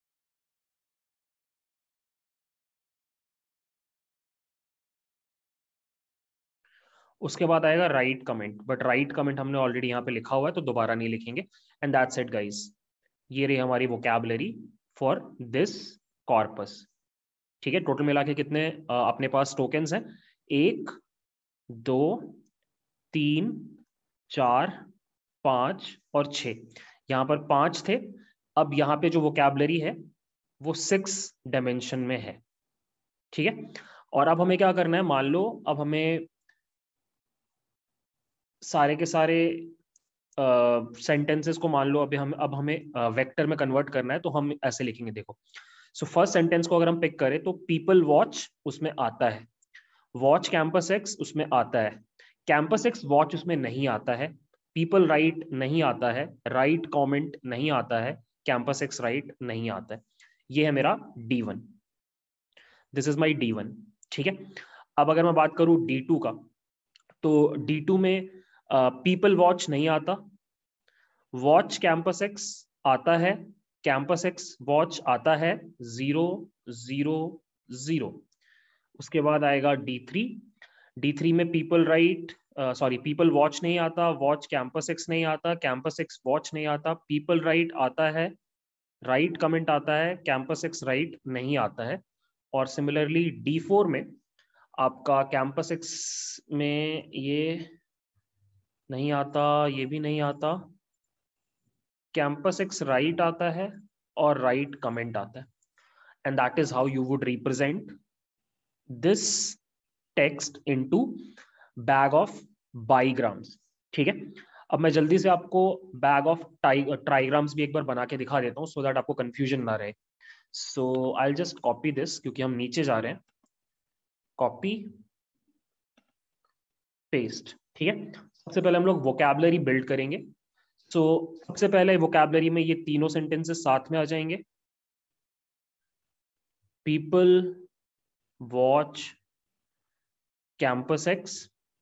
उसके बाद आएगा write comment, but write comment हमने ऑलरेडी यहाँ पे लिखा हुआ है तो दोबारा नहीं लिखेंगे। एंड दैट्स इट गाइस, ये रही हमारी वोकैबुलरी फॉर दिस कॉर्पस। ठीक है, टोटल मिला के कितने uh, अपने पास टोकन्स हैं? एक, दो, तीन, चार, पांच और छ। यहां पर पांच थे। अब यहाँ पे जो वोकैबुलरी है वो सिक्स डायमेंशन में है। ठीक है, और अब हमें क्या करना है, मान लो अब हमें सारे के सारे सेंटेंसेस uh, को मान लो अभी हम अब हमें वेक्टर uh, में कन्वर्ट करना है, तो हम ऐसे लिखेंगे। देखो, सो फर्स्ट सेंटेंस को अगर हम पिक करें तो पीपल वॉच उसमें आता है, वॉच कैंपस एक्स उसमें आता है, कैंपस एक्स वॉच उसमें नहीं आता है, पीपल राइट नहीं आता है, राइट कॉमेंट नहीं आता है, कैंपस एक्स राइट नहीं आता है। ये है मेरा D one, this is my D one. ठीक है, अब अगर मैं बात करूं डी टू का, तो डी टू में पीपल uh, वॉच नहीं आता, वॉच कैंपस एक्स आता है, कैंपस एक्स वॉच आता है, जीरो जीरो जीरो। उसके बाद आएगा डी थ्री। डी थ्री में people right sorry people watch नहीं आता, वॉच कैंपस एक्स नहीं आता, कैंपस एक्स वॉच नहीं आता, पीपल राइट आता है, राइट कमेंट आता है, कैंपस एक्स राइट नहीं आता है। और सिमिलरली डी फोर में आपका कैंपस एक्स में ये नहीं आता, ये भी नहीं आता, कैंपस एक्स राइट आता है और राइट कमेंट आता है। And that is how you would represent this text into bag of bigrams. ठीक है, अब मैं जल्दी से आपको बैग ऑफ ट्राइग्राम्स भी एक बार बना के दिखा देता हूँ सो दैट आपको कंफ्यूजन ना रहे। So I just copy this, क्योंकि हम नीचे जा रहे हैं। Copy paste. ठीक है, सबसे पहले हम लोग वोकैबुलरी बिल्ड करेंगे। सो so, सबसे पहले वोकैबुलरी में ये तीनों सेंटेंसेस साथ में आ जाएंगे। People watch campus X,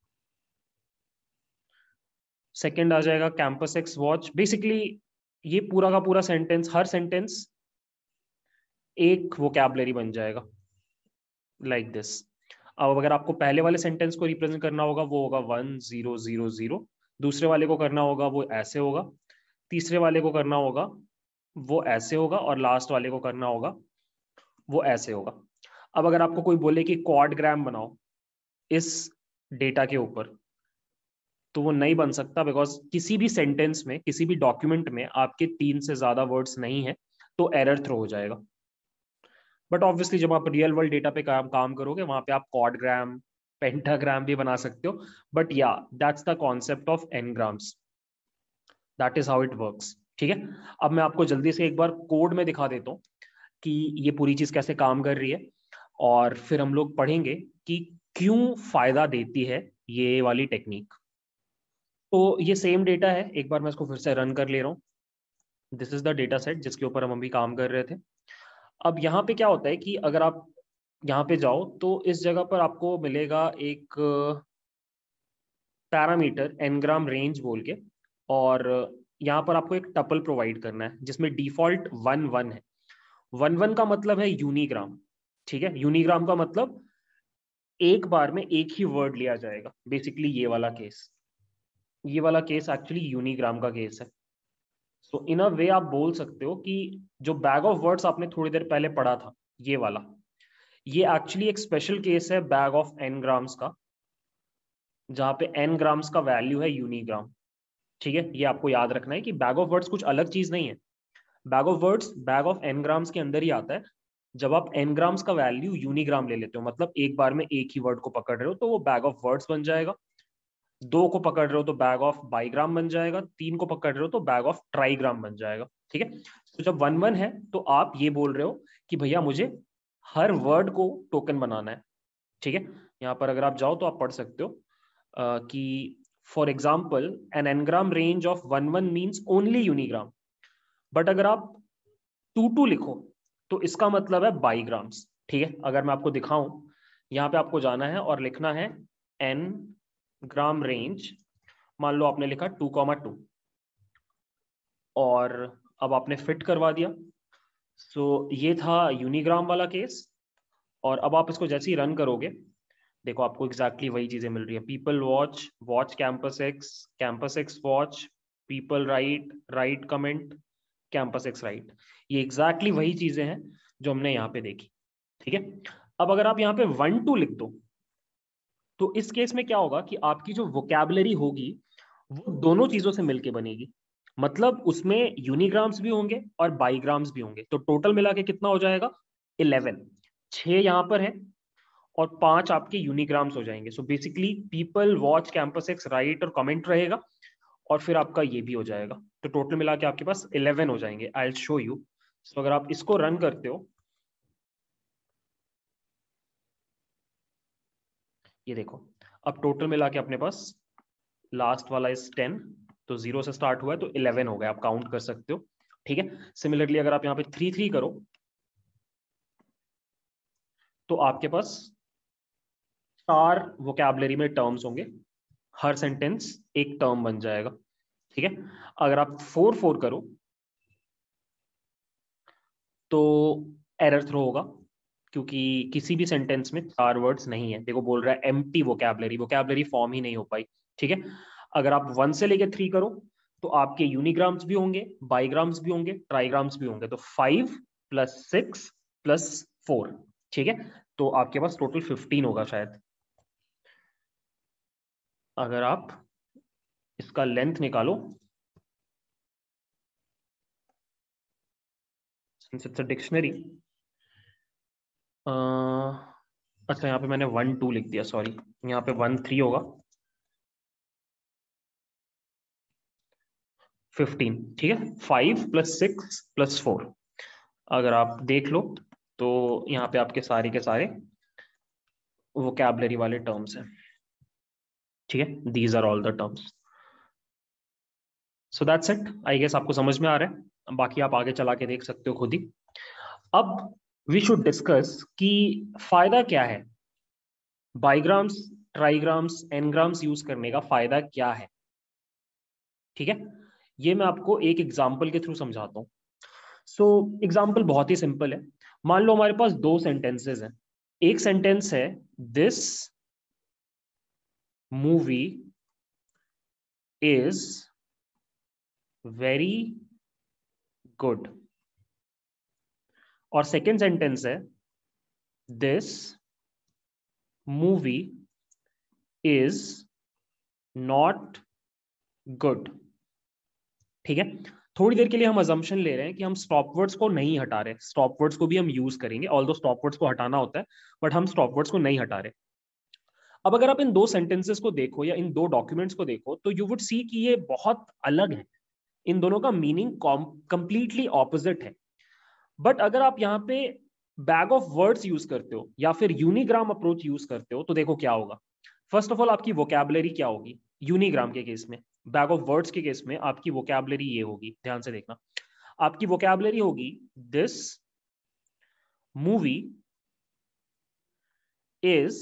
second आ जाएगा कैंपस एक्स वॉच। बेसिकली ये पूरा का पूरा सेंटेंस, हर सेंटेंस एक वोकैबुलरी बन जाएगा लाइक दिस। अब अगर आपको पहले वाले सेंटेंस को रिप्रेजेंट करना होगा वो होगा वन जीरो जीरो जीरो, दूसरे वाले को करना होगा वो ऐसे होगा, तीसरे वाले को करना होगा वो ऐसे होगा, और लास्ट वाले को करना होगा वो ऐसे होगा। अब अगर आपको कोई बोले कि क्वाड्राग्राम बनाओ इस डेटा के ऊपर, तो वो नहीं बन सकता, बिकॉज किसी भी सेंटेंस में, किसी भी डॉक्यूमेंट में आपके तीन से ज्यादा वर्ड्स नहीं है तो एरर थ्रो हो जाएगा। बट ऑब्वियसली जब आप रियल वर्ल्ड डेटा पे काम काम करोगे वहां पे आप क्वाड्राग्राम, पेंटाग्राम भी बना सकते हो। बट या that's the concept of ngrams, that is how it works. ठीक है, अब मैं आपको जल्दी से एक बार कोड में दिखा देता हूँ कि ये पूरी चीज कैसे काम कर रही है, और फिर हम लोग पढ़ेंगे कि क्यों फायदा देती है ये वाली टेक्निक। तो ये सेम डेटा है, एक बार मैं इसको फिर से रन कर ले रहा हूँ। This is the data set जिसके ऊपर हम अभी काम कर रहे थे। अब यहाँ पे क्या होता है कि अगर आप यहाँ पे जाओ तो इस जगह पर आपको मिलेगा एक पैरामीटर एनग्राम रेंज बोल के, और यहाँ पर आपको एक टपल प्रोवाइड करना है जिसमें डिफॉल्ट वन वन है। वन वन का मतलब है यूनिग्राम, ठीक है। यूनिग्राम का मतलब एक बार में एक ही वर्ड लिया जाएगा। बेसिकली ये वाला केस, ये वाला केस एक्चुअली यूनिग्राम का केस है। सो इन अ वे आप बोल सकते हो कि जो बैग ऑफ वर्ड्स आपने थोड़ी देर पहले पढ़ा था, ये वाला, ये एक्चुअली एक स्पेशल केस है बैग ऑफ एन ग्राम्स का, जहां पे एन ग्राम्स का वैल्यू है यूनिग्राम, ठीक है। ये आपको याद रखना है कि बैग ऑफ वर्ड्स कुछ अलग चीज नहीं है। Bag of words bag of n grams के अंदर ही आता है। जब आप एन ग्राम्स का वैल्यू यूनिग्राम ले लेते हो, मतलब एक बार में एक ही वर्ड को पकड़ रहे हो, तो वो बैग ऑफ वर्ड्स बन जाएगा। दो को पकड़ रहे हो तो बैग ऑफ बाईग्राम बन जाएगा। तीन को पकड़ रहे हो तो बैग ऑफ ट्राईग्राम बन जाएगा, ठीक है। तो जब वन वन है तो आप ये बोल रहे हो कि भैया मुझे हर वर्ड को टोकन बनाना है, ठीक है। यहाँ पर अगर आप जाओ तो आप पढ़ सकते हो uh, कि for example n ngram range of one one means only unigram, but अगर आप टू टू लिखो तो इसका मतलब है बाईग्राम्स, ठीक है। अगर मैं आपको दिखाऊं, यहाँ पे आपको जाना है और लिखना है एन ग्राम रेंज, मान लो आपने लिखा टू कॉमा टू, और अब आपने फिट करवा दिया। सो so, ये था यूनिग्राम वाला केस। और अब आप इसको जैसे ही रन करोगे, देखो आपको एग्जैक्टली exactly वही चीजें मिल रही है। People watch, watch campus X, campus X watch, people right, right comment, campus X right. ये एग्जैक्टली exactly वही चीजें हैं जो हमने यहाँ पे देखी, ठीक है। अब अगर आप यहाँ पे वन टू लिख दो तो इस केस में क्या होगा कि आपकी जो वोकैबुलरी होगी वो दोनों चीजों से मिलके बनेगी। मतलब उसमें यूनिग्राम्स भी होंगे और बाईग्राम्स भी होंगे, तो टोटल मिला के कितना हो जाएगा, इलेवन। छह यहाँ पर है और पांच आपके यूनिग्राम्स हो जाएंगे। So basically people watch campus X right और कमेंट रहेगा, और फिर आपका ये भी हो जाएगा। तो टोटल मिला के आपके पास इलेवन हो जाएंगे। I will show you. So अगर आप इसको रन करते हो, ये देखो, अब टोटल मिला के अपने पास लास्ट वाला इज टेन, तो जीरो से स्टार्ट हुआ है तो इलेवन हो गया, आप काउंट कर सकते हो, ठीक है। सिमिलरली अगर आप यहाँ पे थ्री थ्री करो तो आपके पास चार वोकैबुलरी में टर्म्स होंगे, हर सेंटेंस एक टर्म बन जाएगा, ठीक है। अगर आप फोर फोर करो तो एरर थ्रो होगा, क्योंकि किसी भी सेंटेंस में चार वर्ड्स नहीं है। देखो बोल रहा है एम्प्टी वोकैबुलरी, वोकैबुलरी फॉर्म ही नहीं हो पाई, ठीक है। अगर आप वन से लेके थ्री करो तो आपके यूनिग्राम्स भी होंगे, बाईग्राम्स भी होंगे, ट्राईग्राम्स भी होंगे। तो five plus six plus four, ठीक है। तो आपके पास टोटल फिफ्टीन होगा शायद। अगर आप इसका लेंथ निकालो, सिंस इट्स अ डिक्शनरी, अच्छा यहाँ पे मैंने वन टू लिख दिया, सॉरी, यहाँ पे वन थ्री होगा, फिफ्टीन, ठीक है। Five plus six plus four, अगर आप देख लो तो यहाँ पे आपके सारे के सारे वोकैबुलरी वाले टर्म्स हैं, ठीक है। These are all the terms. So that's it. I guess आपको समझ में आ रहा है, बाकी आप आगे चला के देख सकते हो खुद ही। अब वी शुड डिस्कस कि फायदा क्या है, बाईग्राम्स, ट्राईग्राम्स, एनग्राम्स यूज करने का फायदा क्या है, ठीक है। ये मैं आपको एक एग्जाम्पल के थ्रू समझाता हूँ। सो so, एग्जाम्पल बहुत ही सिंपल है। मान लो हमारे पास दो सेंटेंसेस हैं। एक सेंटेंस है this movie is very good, और सेकेंड सेंटेंस है this movie is not good, ठीक है। थोड़ी देर के लिए हम अजम्पशन ले रहे हैं कि हम स्टॉप वर्ड्स को नहीं हटा रहे, स्टॉप वर्ड्स को भी हम यूज करेंगे, ऑल्दो स्टॉप वर्ड्स को हटाना होता है, बट हम स्टॉप वर्ड्स को नहीं हटा रहे। अब अगर आप इन दो सेंटेंसेस को देखो या इन दो डॉक्यूमेंट्स को देखो तो यू वुड सी कि ये बहुत अलग है, इन दोनों का मीनिंग कंप्लीटली ऑपोजिट है। बट अगर आप यहाँ पे बैग ऑफ वर्ड्स यूज करते हो या फिर यूनिग्राम अप्रोच यूज करते हो तो देखो क्या होगा। फर्स्ट ऑफ ऑल आपकी वोकैबुलरी क्या होगी यूनिग्राम के केस में, बैग ऑफ वर्ड्स के केस में आपकी वोकैबुलरी ये होगी, ध्यान से देखना। आपकी वोकैबुलरी होगी this movie is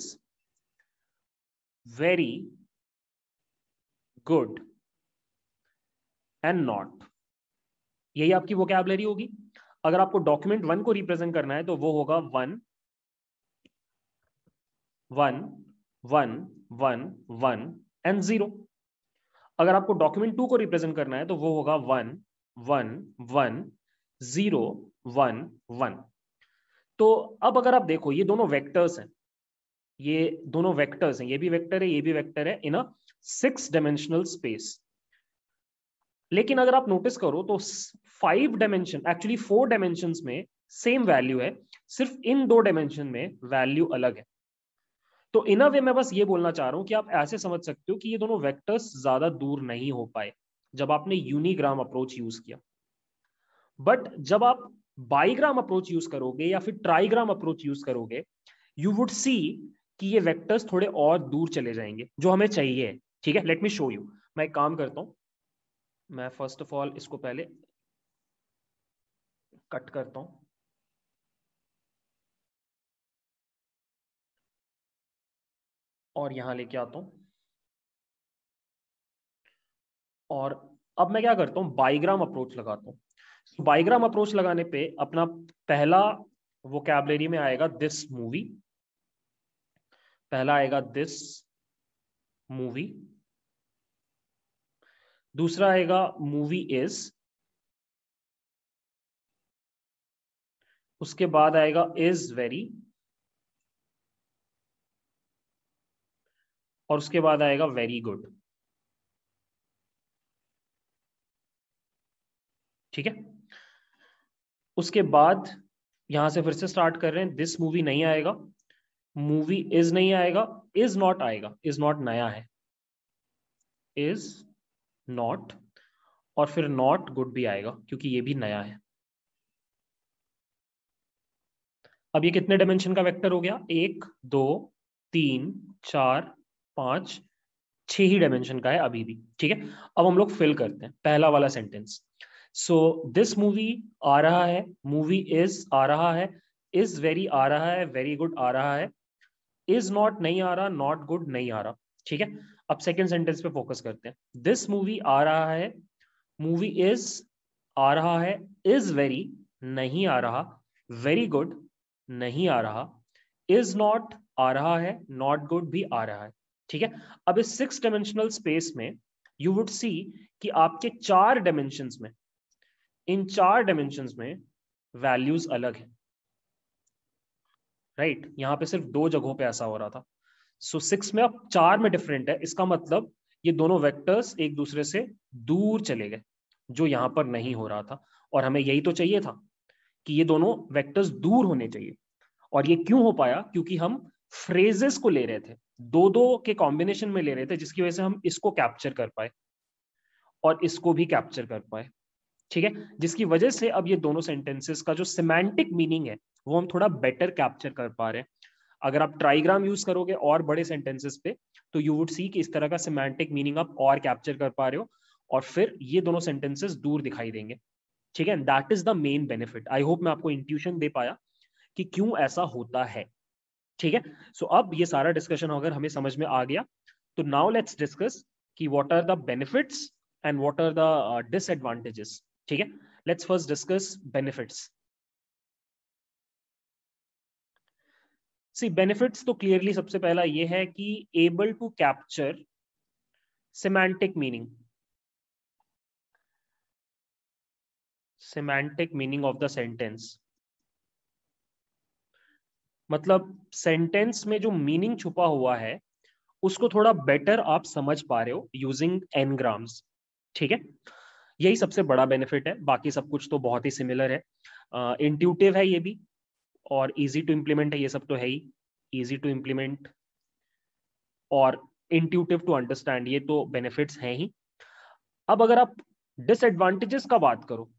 very good and not, यही आपकी वोकैबुलरी होगी। अगर आपको डॉक्यूमेंट वन को रिप्रेजेंट करना है तो वो होगा one one one one one and zero. अगर आपको डॉक्यूमेंट टू को रिप्रेजेंट करना है तो वो होगा one one one zero one one. तो अब अगर आप देखो ये दोनों वेक्टर्स हैं, ये दोनों वेक्टर्स हैं, ये भी वेक्टर है ये भी वेक्टर है in a six dimensional space. लेकिन अगर आप नोटिस करो तो five dimension actually four dimensions में सेम वैल्यू है, सिर्फ इन दो डायमेंशन में वैल्यू अलग है। तो इन अ वे मैं बस ये बोलना चाह रहा हूं कि आप ऐसे समझ सकते हो कि ये दोनों वेक्टर्स ज्यादा दूर नहीं हो पाए जब आपने यूनिग्राम अप्रोच यूज किया। बट जब आप बाईग्राम अप्रोच यूज करोगे या फिर ट्राईग्राम अप्रोच यूज करोगे, यू वुड सी कि ये वेक्टर्स थोड़े और दूर चले जाएंगे जो हमें चाहिए। ठीक है, लेट मी शो यू। मैं एक काम करता हूं, मैं फर्स्ट ऑफ ऑल इसको पहले कट करता हूं और यहां लेके आता हूं। और अब मैं क्या करता हूं, बाईग्राम अप्रोच लगाता हूं। बाईग्राम अप्रोच लगाने पे अपना पहला वोकैबुलरी में आएगा दिस मूवी, पहला आएगा दिस मूवी, दूसरा आएगा मूवी इज, उसके बाद आएगा इज वेरी, और उसके बाद आएगा वेरी गुड। ठीक है, उसके बाद यहां से फिर से स्टार्ट कर रहे हैं। दिस मूवी नहीं आएगा, मूवी इज नहीं आएगा, इज नॉट आएगा, इज नॉट नया है, इज नॉट, और फिर नॉट गुड भी आएगा क्योंकि ये भी नया है। अब ये कितने डायमेंशन का वेक्टर हो गया, एक दो तीन चार पांच छह ही डायमेंशन का है अभी भी। ठीक है, अब हम लोग फिल करते हैं पहला वाला सेंटेंस। सो दिस मूवी आ रहा है, मूवी इज आ रहा है, इज वेरी आ रहा है, वेरी गुड आ रहा है, इज नॉट नहीं आ रहा, नॉट गुड नहीं आ रहा। ठीक है, अब सेकेंड सेंटेंस पे फोकस करते हैं। दिस मूवी आ रहा है, मूवी इज आ रहा है, इज वेरी नहीं आ रहा, वेरी गुड नहीं आ रहा, इज नॉट आ रहा है, नॉट गुड भी आ रहा है। ठीक है, अब इस सिक्स डायमेंशनल स्पेस में यू वुड सी कि आपके चार डायमेंशंस में, इन चार डायमेंशंस में वैल्यूज अलग है। Right right? यहां पे सिर्फ दो जगहों पे ऐसा हो रहा था। सो so, सिक्स में अब चार में डिफरेंट है, इसका मतलब ये दोनों वेक्टर्स एक दूसरे से दूर चले गए, जो यहां पर नहीं हो रहा था। और हमें यही तो चाहिए था कि ये दोनों वेक्टर्स दूर होने चाहिए। और ये क्यों हो पाया, क्योंकि हम फ्रेजेस को ले रहे थे, दो दो के कॉम्बिनेशन में ले रहे थे, जिसकी वजह से हम इसको कैप्चर कर पाए और इसको भी कैप्चर कर पाए। ठीक है, जिसकी वजह से अब ये दोनों सेंटेंसेस का जो सिमेंटिक मीनिंग है वो हम थोड़ा बेटर कैप्चर कर पा रहे हैं। अगर आप ट्राईग्राम यूज करोगे और बड़े सेंटेंसेस पे तो यू वुड सी कि इस तरह का सिमेंटिक मीनिंग आप और कैप्चर कर पा रहे हो, और फिर ये दोनों सेंटेंसेस दूर दिखाई देंगे। ठीक है, that is the main benefit. I hope मैं आपको इंट्यूशन दे पाया कि क्यों ऐसा होता है। ठीक है, सो so, अब ये सारा डिस्कशन अगर हमें समझ में आ गया तो नाउ लेट्स डिस्कस कि what are the benefits and what are the disadvantages. ठीक है, let's first discuss benefits. See benefits तो क्लियरली सबसे पहला ये है कि able to capture semantic meaning, semantic meaning of the sentence. मतलब सेंटेंस में जो मीनिंग छुपा हुआ है उसको थोड़ा बेटर आप समझ पा रहे हो यूजिंग एनग्राम्स। ठीक है, यही सबसे बड़ा बेनिफिट है, बाकी सब कुछ तो बहुत ही सिमिलर है। इंट्यूटिव uh, है ये भी, और इजी टू इम्प्लीमेंट है, ये सब तो है ही, इजी टू इम्प्लीमेंट और इंट्यूटिव टू अंडरस्टैंड, ये तो बेनिफिट्स हैं ही। अब अगर आप डिसएडवांटेजेस का बात करो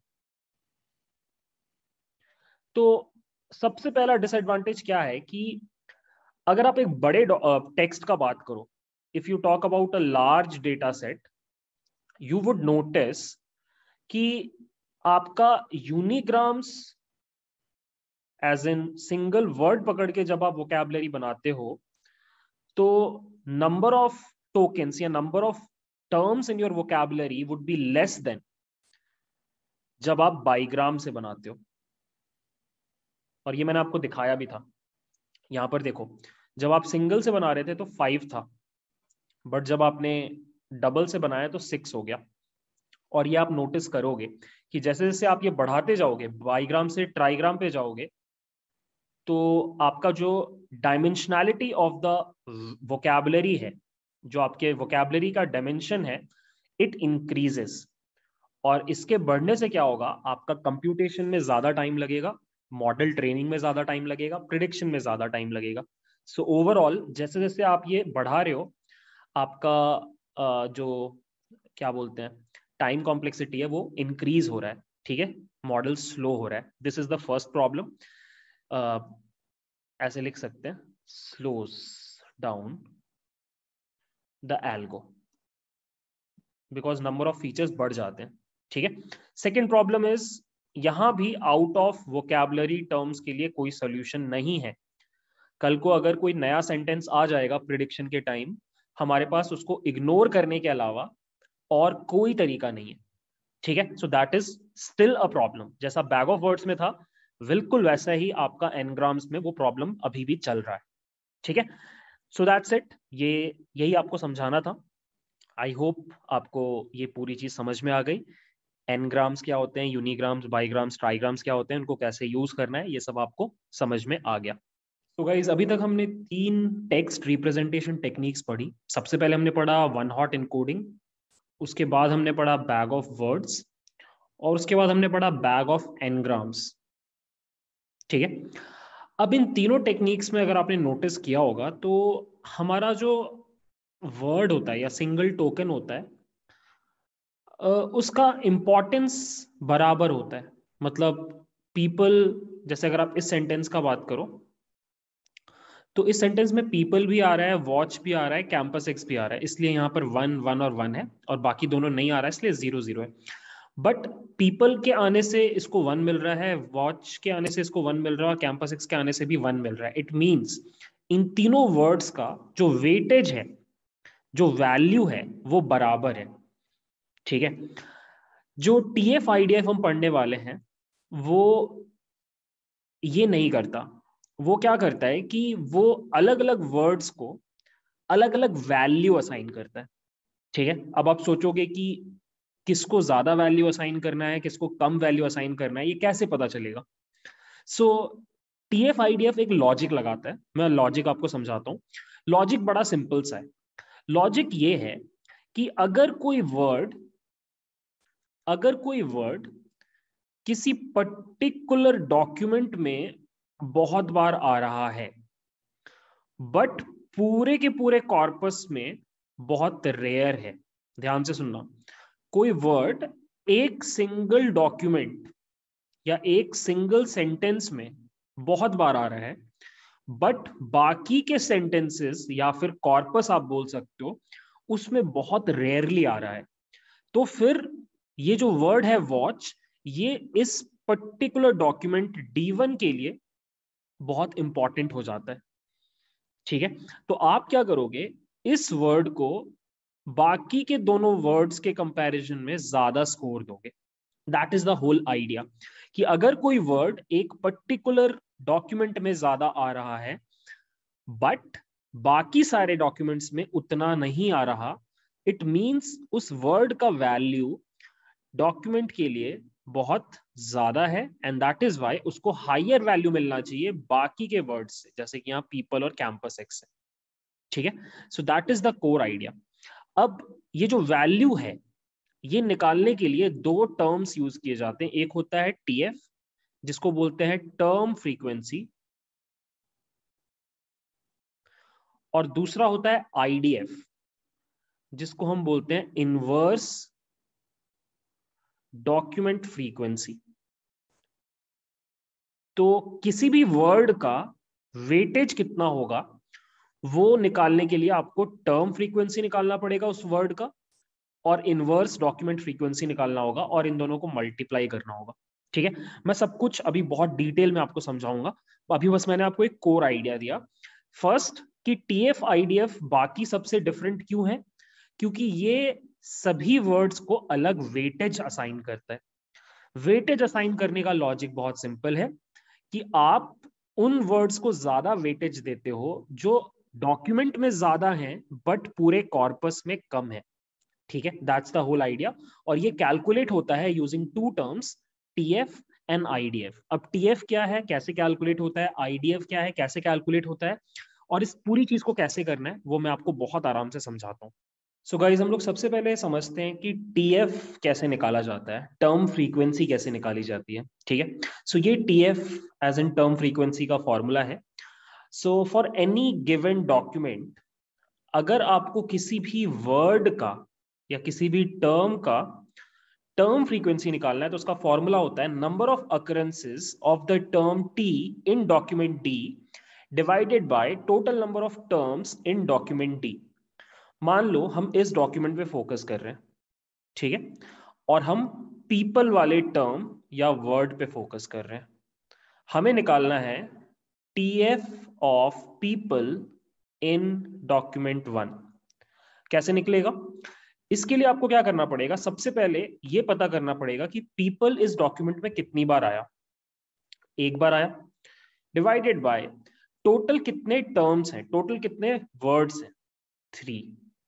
तो सबसे पहला डिसएडवांटेज क्या है कि अगर आप एक बड़े टेक्स्ट का बात करो, if you talk about a large data set, you would notice कि आपका unigrams as in single word पकड़ के जब आप वोकैबुलरी बनाते हो तो नंबर ऑफ टोकन्स या number of terms in your vocabulary would be less than जब आप बाईग्राम से बनाते हो। और ये मैंने आपको दिखाया भी था। यहां पर देखो, जब आप सिंगल से बना रहे थे तो फाइव था, बट जब आपने डबल से बनाया तो सिक्स हो गया। और ये आप नोटिस करोगे कि जैसे जैसे आप ये बढ़ाते जाओगे, बाईग्राम से ट्राईग्राम पे जाओगे, तो आपका जो डायमेंशनैलिटी ऑफ द वोकैबुलरी है, जो आपके वोकैबुलरी का डायमेंशन है, इट इंक्रीजेस। और इसके बढ़ने से क्या होगा, आपका कंप्यूटेशन में ज्यादा टाइम लगेगा, मॉडल ट्रेनिंग में ज्यादा टाइम लगेगा, प्रिडिक्शन में ज्यादा टाइम लगेगा। सो ओवरऑल जैसे जैसे आप ये बढ़ा रहे हो, आपका जो क्या बोलते हैं टाइम कॉम्प्लेक्सिटी है वो इंक्रीज हो रहा है। ठीक है, मॉडल स्लो हो रहा है। This is the first problem. ऐसे लिख सकते हैं, slows down the algo because number of features बढ़ जाते हैं। ठीक है, सेकेंड प्रॉब्लम इज यहां भी आउट ऑफ वोकैबुलरी टर्म्स के लिए कोई सोल्यूशन नहीं है। कल को अगर कोई नया सेंटेंस आ जाएगा प्रिडिक्शन के टाइम, हमारे पास उसको इग्नोर करने के अलावा और कोई तरीका नहीं है। ठीक है, so that is still a problem. जैसा बैग ऑफ वर्ड्स में था, बिल्कुल वैसा ही आपका एनग्राम्स में वो प्रॉब्लम अभी भी चल रहा है। ठीक है, सो दैट्स इट। ये यही आपको समझाना था। आई होप आपको ये पूरी चीज समझ में आ गई। एनग्राम्स क्या होते हैं, यूनिग्राम्स, बाईग्राम्स, ट्राईग्राम्स क्या होते हैं, उनको कैसे यूज करना है, ये सब आपको समझ में आ गया। तो गाइज अभी तक हमने तीन टेक्स्ट रिप्रेजेंटेशन टेक्निक्स पढ़ी। सबसे पहले हमने पढ़ा वन हॉट इनकोडिंग, उसके बाद हमने पढ़ा बैग ऑफ वर्ड्स, और उसके बाद हमने पढ़ा बैग ऑफ एनग्राम्स। ठीक है, अब इन तीनों टेक्निक्स में अगर आपने नोटिस किया होगा तो हमारा जो वर्ड होता है या सिंगल टोकन होता है, उसका इंपॉर्टेंस बराबर होता है। मतलब पीपल, जैसे अगर आप इस सेंटेंस का बात करो तो इस सेंटेंस में पीपल भी आ रहा है, वॉच भी आ रहा है, कैंपस एक्स भी आ रहा है, इसलिए यहाँ पर वन वन और वन है, और बाकी दोनों नहीं आ रहा है इसलिए जीरो जीरो है। बट पीपल के आने से इसको वन मिल रहा है, वॉच के आने से इसको वन मिल रहा है, और कैंपस एक्स के आने से भी वन मिल रहा है। इट मीन्स इन तीनों वर्ड्स का जो वेटेज है, जो वैल्यू है, वो बराबर है। ठीक है, जो टीएफ आईडीएफ हम पढ़ने वाले हैं वो ये नहीं करता। वो क्या करता है कि वो अलग अलग वर्ड्स को अलग अलग वैल्यू असाइन करता है। ठीक है, अब आप सोचोगे कि किसको ज्यादा वैल्यू असाइन करना है, किसको कम वैल्यू असाइन करना है, ये कैसे पता चलेगा? सो टीएफ आईडीएफ एक लॉजिक लगाता है। मैं लॉजिक आपको समझाता हूं। लॉजिक बड़ा सिंपल सा है। लॉजिक ये है कि अगर कोई वर्ड अगर कोई वर्ड किसी पर्टिकुलर डॉक्यूमेंट में बहुत बार आ रहा है, बट पूरे के पूरे कॉर्पस में बहुत रेयर है। ध्यान से सुनना, कोई वर्ड एक सिंगल डॉक्यूमेंट या एक सिंगल सेंटेंस में बहुत बार आ रहा है, बट बाकी के सेंटेंसेस या फिर कॉर्पस आप बोल सकते हो, उसमें बहुत रेयरली आ रहा है, तो फिर ये जो वर्ड है वॉच, ये इस पर्टिकुलर डॉक्यूमेंट डी वन के लिए बहुत इंपॉर्टेंट हो जाता है। ठीक है, तो आप क्या करोगे, इस वर्ड को बाकी के दोनों वर्ड्स के कंपैरिजन में ज्यादा स्कोर दोगे। That is the whole idea, कि अगर कोई वर्ड एक पर्टिकुलर डॉक्यूमेंट में ज्यादा आ रहा है बट बाकी सारे डॉक्यूमेंट्स में उतना नहीं आ रहा, इट मींस उस वर्ड का वैल्यू डॉक्यूमेंट के लिए बहुत ज्यादा है, एंड दैट इज वाई उसको हायर वैल्यू मिलना चाहिए बाकी के वर्ड्स से, जैसे कि यहाँ पीपल और कैंपस एक्स है। ठीक है, so that is the core idea. अब ये जो वैल्यू है, ये निकालने के लिए दो टर्म्स यूज किए जाते हैं। एक होता है टीएफ, जिसको बोलते हैं टर्म फ्रीक्वेंसी, और दूसरा होता है आईडीएफ, जिसको हम बोलते हैं इनवर्स डॉक्यूमेंट फ्रीक्वेंसी। तो किसी भी वर्ड का वेटेज कितना होगा वो निकालने के लिए आपको टर्म फ्रीक्वेंसी निकालना पड़ेगा उस वर्ड का, और इनवर्स डॉक्यूमेंट फ्रीक्वेंसी निकालना होगा और इन दोनों को मल्टीप्लाई करना होगा। ठीक है, मैं सब कुछ अभी बहुत डिटेल में आपको समझाऊंगा, अभी बस मैंने आपको एक कोर आइडिया दिया। फर्स्ट कि टीएफ आईडीएफ बाकी सबसे डिफरेंट क्यों है, क्योंकि ये सभी वर्ड्स को अलग वेटेज असाइन करता है। वेटेज असाइन करने का लॉजिक बहुत सिंपल है कि आप उन वर्ड्स को ज्यादा वेटेज देते हो जो डॉक्यूमेंट में ज्यादा हैं बट पूरे कॉर्पस में कम है। ठीक है, दैट्स द होल आइडिया। और ये कैलकुलेट होता है using two terms, TF and IDF. अब टीएफ क्या है, कैसे कैलकुलेट होता है, आईडीएफ क्या है, कैसे कैलकुलेट होता है, और इस पूरी चीज को कैसे करना है वो मैं आपको बहुत आराम से समझाता हूँ। सो गाइज, हम लोग सबसे पहले समझते हैं कि टीएफ कैसे निकाला जाता है, टर्म फ्रीक्वेंसी कैसे निकाली जाती है। ठीक है, सो ये TF as in term frequency का फॉर्मूला है। So for any given document, अगर आपको किसी भी वर्ड का या किसी भी टर्म का टर्म फ्रीक्वेंसी निकालना है तो उसका फॉर्मूला होता है number of occurrences of the term T in document D divided by total number of terms in document D. मान लो हम इस डॉक्यूमेंट पे फोकस कर रहे हैं, ठीक है, और हम पीपल वाले टर्म या वर्ड पे फोकस कर रहे हैं। हमें निकालना है TF of people in document one. कैसे निकलेगा, इसके लिए आपको क्या करना पड़ेगा, सबसे पहले ये पता करना पड़ेगा कि पीपल इस डॉक्यूमेंट में कितनी बार आया, एक बार आया, डिवाइडेड बाय टोटल कितने टर्म्स हैं, टोटल कितने वर्ड्स हैं, थ्री।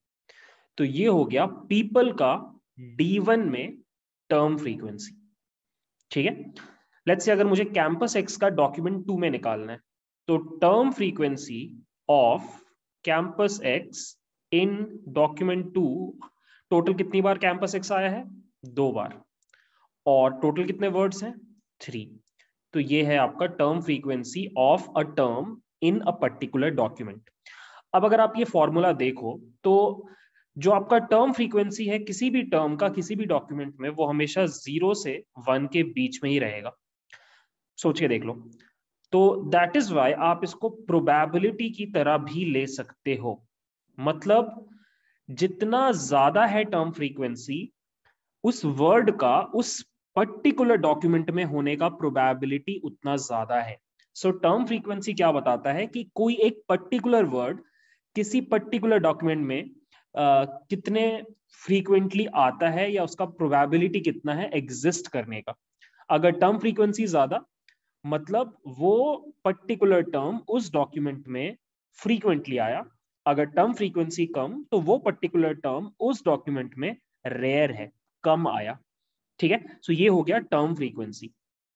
तो ये हो गया पीपल का डी वन में टर्म फ्रीक्वेंसी। ठीक है, लेट्स से अगर मुझे कैंपस एक्स का डॉक्यूमेंट टू में निकालना है तो term frequency of campus X in document two, total कितनी बार कैंपस एक्स आया है, दो बार, और टोटल कितने वर्ड्स हैं, थ्री। तो ये है आपका term frequency of a term in a particular document. अब अगर आप ये फॉर्मूला देखो तो जो आपका टर्म फ्रीक्वेंसी है किसी भी टर्म का किसी भी डॉक्यूमेंट में, वो हमेशा जीरो से वन के बीच में ही रहेगा। सोच के देख लो। तो दैट इज वाई आप इसको प्रोबेबिलिटी की तरह भी ले सकते हो। मतलब जितना ज्यादा है टर्म फ्रीक्वेंसी, उस वर्ड का उस पर्टिकुलर डॉक्यूमेंट में होने का प्रोबेबिलिटी उतना ज्यादा है। सो टर्म फ्रीक्वेंसी क्या बताता है कि कोई एक पर्टिकुलर वर्ड किसी पर्टिकुलर डॉक्यूमेंट में uh, कितने फ्रीक्वेंटली आता है या उसका प्रोबेबिलिटी कितना है एग्जिस्ट करने का। अगर टर्म फ्रीक्वेंसी ज्यादा, मतलब वो पर्टिकुलर टर्म उस डॉक्यूमेंट में फ्रीक्वेंटली आया। अगर टर्म फ्रीक्वेंसी कम, तो वो पर्टिकुलर टर्म उस डॉक्यूमेंट में रेयर है, कम आया। ठीक है, सो ये हो गया term frequency.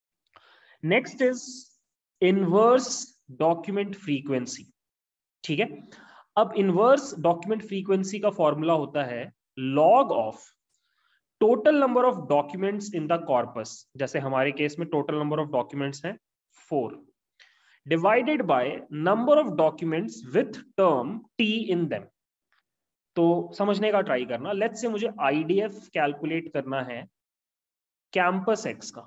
Next is inverse document frequency. ठीक है, अब इनवर्स डॉक्यूमेंट फ्रीक्वेंसी का फॉर्मूला होता है log of total number of documents in the corpus. जैसे हमारे केस में टोटल नंबर ऑफ डॉक्यूमेंट्स हैं four, divided by number of documents with term T in them. तो समझने का ट्राई करना, लेट्स से मुझे आईडीएफ कैलकुलेट करना है कैंपस एक्स का,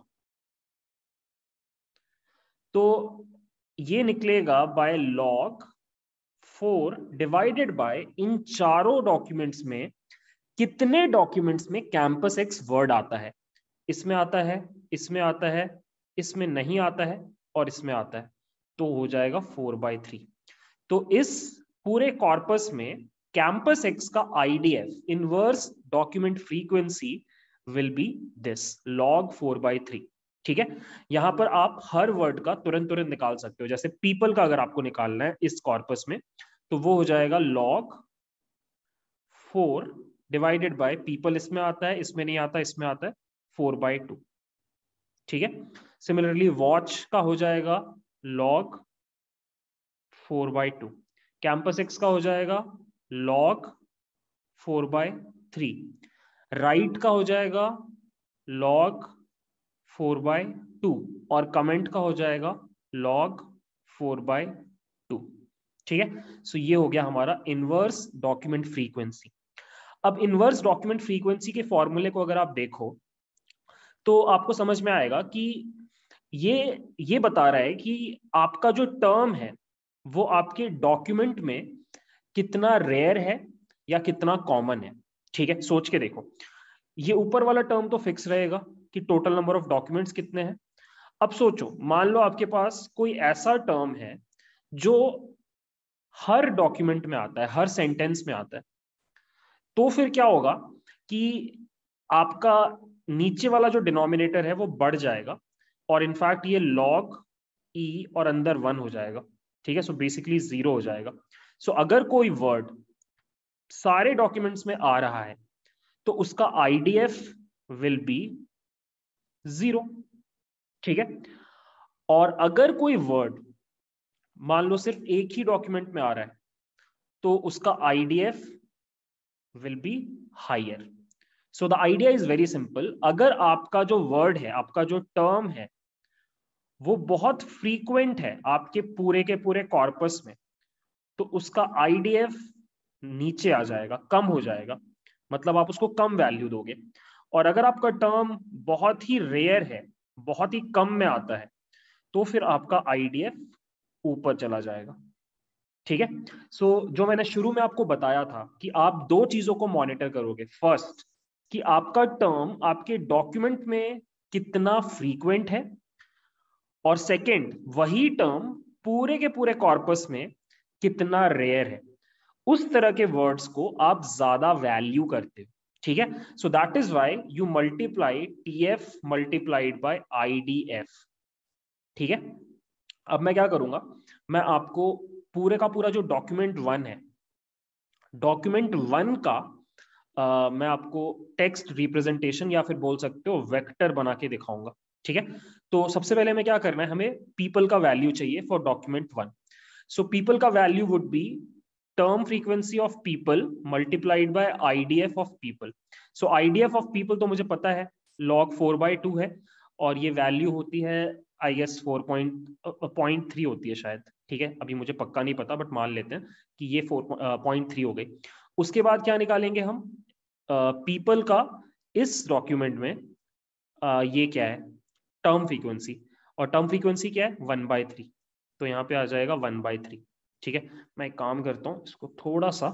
तो ये निकलेगा by log four divided by इन चारों डॉक्यूमेंट्स में कितने डॉक्यूमेंट्स में कैंपस एक्स वर्ड आता है। इसमें आता है, इसमें आता है, इसमें नहीं आता है, और इसमें आता है, तो हो जाएगा फोर बाई थ्री। तो इस पूरे कॉर्पस में कैंपस एक्स का IDF inverse document frequency will be this log four by three. ठीक है, यहां पर आप हर वर्ड का तुरंत तुरंत निकाल सकते हो। जैसे पीपल का अगर आपको निकालना है इस कॉर्पस में, तो वो हो जाएगा log four divided by people, इसमें आता है, इसमें नहीं आता, इसमें आता है, फोर बाई टू। ठीक है, सिमिलरली वॉच का हो जाएगा log four by two, campus X का हो जाएगा log four by three, right का हो जाएगा लॉग फोर बाई टू, और कमेंट का हो जाएगा लॉग फोर बाई टू। ठीक है, सो ये हो गया हमारा इनवर्स डॉक्यूमेंट फ्रीक्वेंसी। अब इनवर्स डॉक्यूमेंट फ्रीक्वेंसी के फॉर्मूले को अगर आप देखो तो आपको समझ में आएगा कि ये ये बता रहा है कि आपका जो टर्म है वो आपके डॉक्यूमेंट में कितना रेयर है या कितना कॉमन है। ठीक है, सोच के देखो, ये ऊपर वाला टर्म तो फिक्स रहेगा कि टोटल नंबर ऑफ डॉक्यूमेंट्स कितने हैं। अब सोचो, मान लो आपके पास कोई ऐसा टर्म है जो हर डॉक्यूमेंट में आता है, हर सेंटेंस में आता है, तो फिर क्या होगा कि आपका नीचे वाला जो डिनोमिनेटर है वो बढ़ जाएगा और इनफैक्ट ये लॉग ई और अंदर वन हो जाएगा। ठीक है, सो बेसिकली जीरो हो जाएगा। सो so, अगर कोई वर्ड सारे डॉक्यूमेंट्स में आ रहा है तो उसका आईडीएफ विल बी जीरो। ठीक है, और अगर कोई वर्ड मान लो सिर्फ एक ही डॉक्यूमेंट में आ रहा है तो उसका IDF will be higher. So the idea is very simple, अगर आपका जो वर्ड है, आपका जो टर्म है वो बहुत फ्रीक्वेंट है आपके पूरे के पूरे कॉर्पस में, तो उसका आईडीएफ नीचे आ जाएगा, कम हो जाएगा, मतलब आप उसको कम वैल्यू दोगे। और अगर आपका टर्म बहुत ही रेयर है, बहुत ही कम में आता है, तो फिर आपका आईडीएफ ऊपर चला जाएगा। ठीक है, सो so, जो मैंने शुरू में आपको बताया था कि आप दो चीजों को मॉनिटर करोगे। फर्स्ट, कि आपका टर्म आपके डॉक्यूमेंट में कितना फ्रीक्वेंट है, और सेकंड, वही टर्म पूरे के पूरे कॉर्पस में कितना रेयर है। उस तरह के वर्ड्स को आप ज्यादा वैल्यू करते हो। ठीक है, so that is why you multiply TF multiplied by IDF. ठीक है, अब मैं क्या करूंगा, मैं आपको पूरे का पूरा जो डॉक्यूमेंट वन है, डॉक्यूमेंट वन का uh, मैं आपको टेक्स्ट रिप्रेजेंटेशन या फिर बोल सकते हो वेक्टर बना के दिखाऊंगा। ठीक है, तो सबसे पहले हमें क्या करना है, हमें पीपल का वैल्यू चाहिए for document one. So people का value would be term frequency of people multiplied by IDF of people. So IDF of people तो मुझे पता है लॉग फोर बाय टू है, और ये वैल्यू होती है I guess four point three होती है शायद। ठीक है, अभी मुझे पक्का नहीं पता, बट मान लेते हैं कि ये फोर पॉइंट थ्री हो गई। उसके बाद क्या निकालेंगे हम, पीपल uh, का इस डॉक्यूमेंट में uh, ये क्या है, टर्म फ्रीक्वेंसी, और टर्म फ्रीक्वेंसी क्या है, वन बाय थ्री, तो यहाँ पे आ जाएगा वन बाय थ्री। ठीक है, मैं एक काम करता हूँ, इसको थोड़ा सा,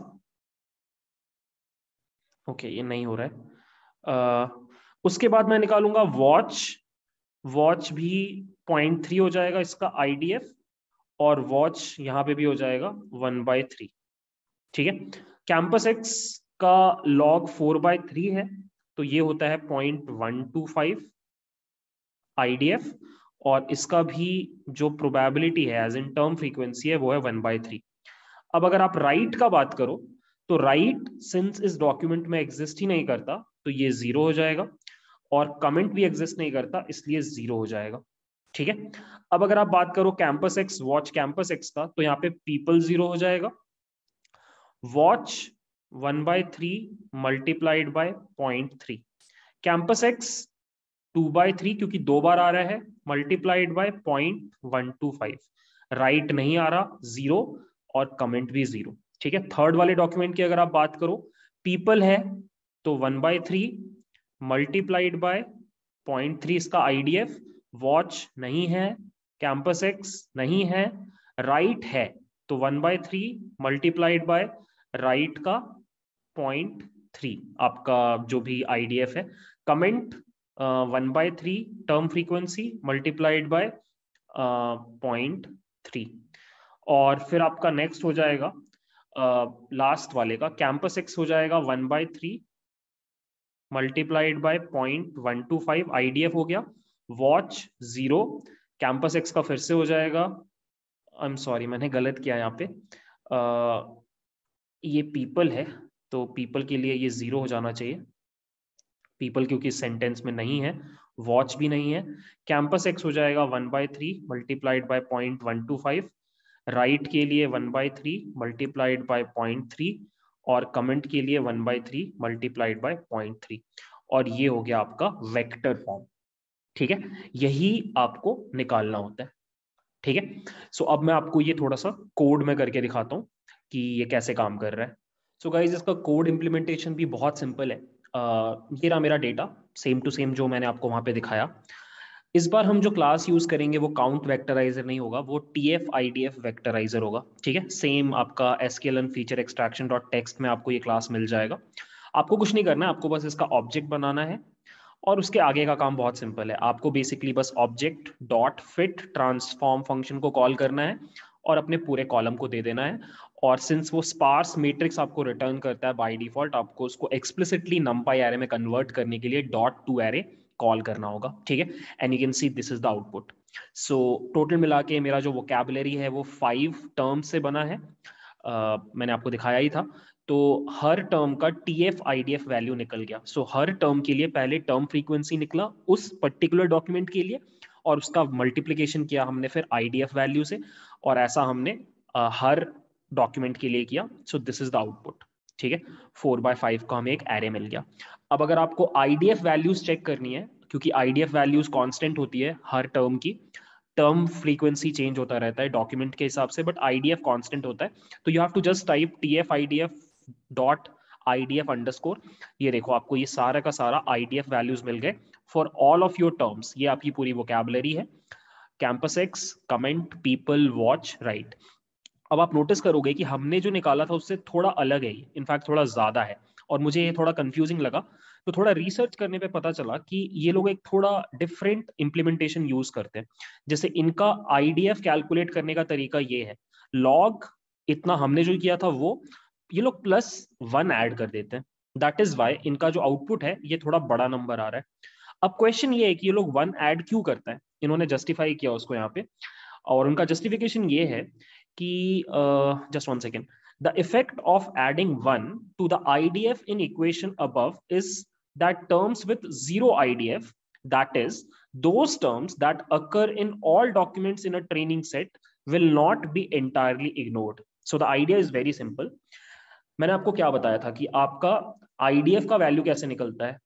ओके ये नहीं हो रहा है। uh, उसके बाद मैं निकालूंगा वॉच, वॉच भी पॉइंट थ्री हो जाएगा इसका आईडीएफ, और वॉच यहाँ पे भी हो जाएगा वन बाय थ्री। ठीक है, कैंपस एक्स का लॉग फोर बाय थ्री है, तो ये होता है point one two five IDF, और इसका भी जो प्रोबेबिलिटी है एज इन टर्म फ्रीक्वेंसी है वो है वन बाय थ्री। अब अगर आप राइट का बात करो तो राइट सिंस इस डॉक्यूमेंट में एग्जिस्ट ही नहीं करता तो ये जीरो हो जाएगा, और कमेंट भी एग्जिस्ट नहीं करता इसलिए जीरो हो जाएगा। ठीक है, अब अगर आप बात करो campus X watch campus X का, तो यहाँ पे पीपल जीरो हो जाएगा, watch one by three multiplied by point three, campus X two by three क्योंकि दो बार आ रहा है, multiplied by point one two five, right नहीं आ रहा, जीरो, और कमेंट भी जीरो। ठीक है, थर्ड वाले डॉक्यूमेंट की अगर आप बात करो, पीपल है तो one by three multiplied by point three इसका आईडीएफ, वॉच नहीं है, कैंपस एक्स नहीं है, राइट है तो one by three multiplied by right का पॉइंट थ्री आपका जो भी आईडीएफ है, comment one by three term frequency multiplied by point three, और फिर आपका नेक्स्ट हो जाएगा लास्ट uh, वाले का कैंपस एक्स हो जाएगा one by three multiplied by point one two five IDF हो गया, वॉच जीरो, कैंपस एक्स का फिर से हो जाएगा, आई एम सॉरी मैंने गलत किया यहाँ पे, uh, ये पीपल है तो पीपल के लिए ये जीरो हो जाना चाहिए, पीपल क्योंकि सेंटेंस में नहीं है, वॉच भी नहीं है, कैंपस एक्स हो जाएगा one by three multiplied by point one two five, right के लिए one by three multiplied by point three, और कमेंट के लिए one by three multiplied by point three, और ये हो गया आपका वेक्टर फॉर्म। ठीक है, यही आपको निकालना होता है। ठीक है, सो अब मैं आपको ये थोड़ा सा कोड में करके दिखाता हूँ कि ये कैसे काम कर रहा है। सो so गाइज इसका कोड इम्प्लीमेंटेशन भी बहुत सिंपल है। uh, ये रहा मेरा डेटा सेम टू सेम जो मैंने आपको वहां पे दिखाया। इस बार हम जो क्लास यूज करेंगे वो काउंट वेक्टराइजर नहीं होगा, वो T F I D F vectorizer होगा। ठीक है, सेम आपका SQL feature extraction dot text में आपको ये क्लास मिल जाएगा। आपको कुछ नहीं करना है, आपको बस इसका ऑब्जेक्ट बनाना है और उसके आगे का काम बहुत सिंपल है। आपको बेसिकली बस object dot fit transform function को कॉल करना है और अपने पूरे कॉलम को दे देना है। और सिंस वो स्पार्स मैट्रिक्स आपको रिटर्न करता है बाय डिफॉल्ट, आपको उसको एक्सप्लिसिटली नंपाई एरे में कन्वर्ट करने के लिए डॉट टू एरे कॉल करना होगा, ठीक है। And you can see this is the output. So total मिला के मेरा जो वोकैबुलरी है वो फाइव टर्म्स से बना है। uh, मैंने आपको दिखाया ही था। तो हर टर्म का T F I D F value निकल गया। सो so, हर टर्म के लिए पहले टर्म फ्रीक्वेंसी निकला उस पर्टिकुलर डॉक्यूमेंट के लिए और उसका मल्टीप्लीकेशन किया हमने फिर आई डी एफ वैल्यू से, और ऐसा हमने uh, हर डॉक्यूमेंट के लिए किया। So this is the output, ठीक है। फोर बाय फाइव का हमें एक एरे मिल गया। अब अगर आपको I D F values check करनी है, क्योंकि I D F values constant होती है हर टर्म की, टर्म फ्रीक्वेंसी चेंज होता रहता है डॉक्यूमेंट के हिसाब से, बट आईडीएफ कांस्टेंट होता है। तो you have to just type T F I D F dot I D F underscore. ये देखो आपको ये सारा का सारा आई डी एफ वैल्यूज मिल गए for all of your terms. ये आपकी पूरी वोकैबुलरी है। Campus X, comment, people, watch, right. अब आप नोटिस करोगे कि हमने जो निकाला था उससे थोड़ा अलग है, इनफैक्ट थोड़ा ज्यादा है, और मुझे ये थोड़ा कंफ्यूजिंग लगा। तो थोड़ा रिसर्च करने पे पता चला कि ये लोग एक थोड़ा डिफरेंट इंप्लीमेंटेशन यूज करते हैं। जैसे इनका आईडीएफ कैलकुलेट करने का तरीका ये है, लॉग इतना हमने जो किया था वो ये लोग प्लस वन ऐड कर देते हैं। दैट इज वाई इनका जो आउटपुट है ये थोड़ा बड़ा नंबर आ रहा है। अब क्वेश्चन ये है कि ये लोग वन ऐड क्यों करता है, इन्होंने जस्टिफाई किया उसको यहाँ पे, और उनका जस्टिफिकेशन ये है कि just one second, the effect of adding one to the I D F in equation above is that terms with zero I D F, that is, those terms that occur in all documents in a training set, will not be entirely ignored. So the idea is very simple. मैंने आपको क्या बताया था कि आपका I D F का value कैसे निकलता है।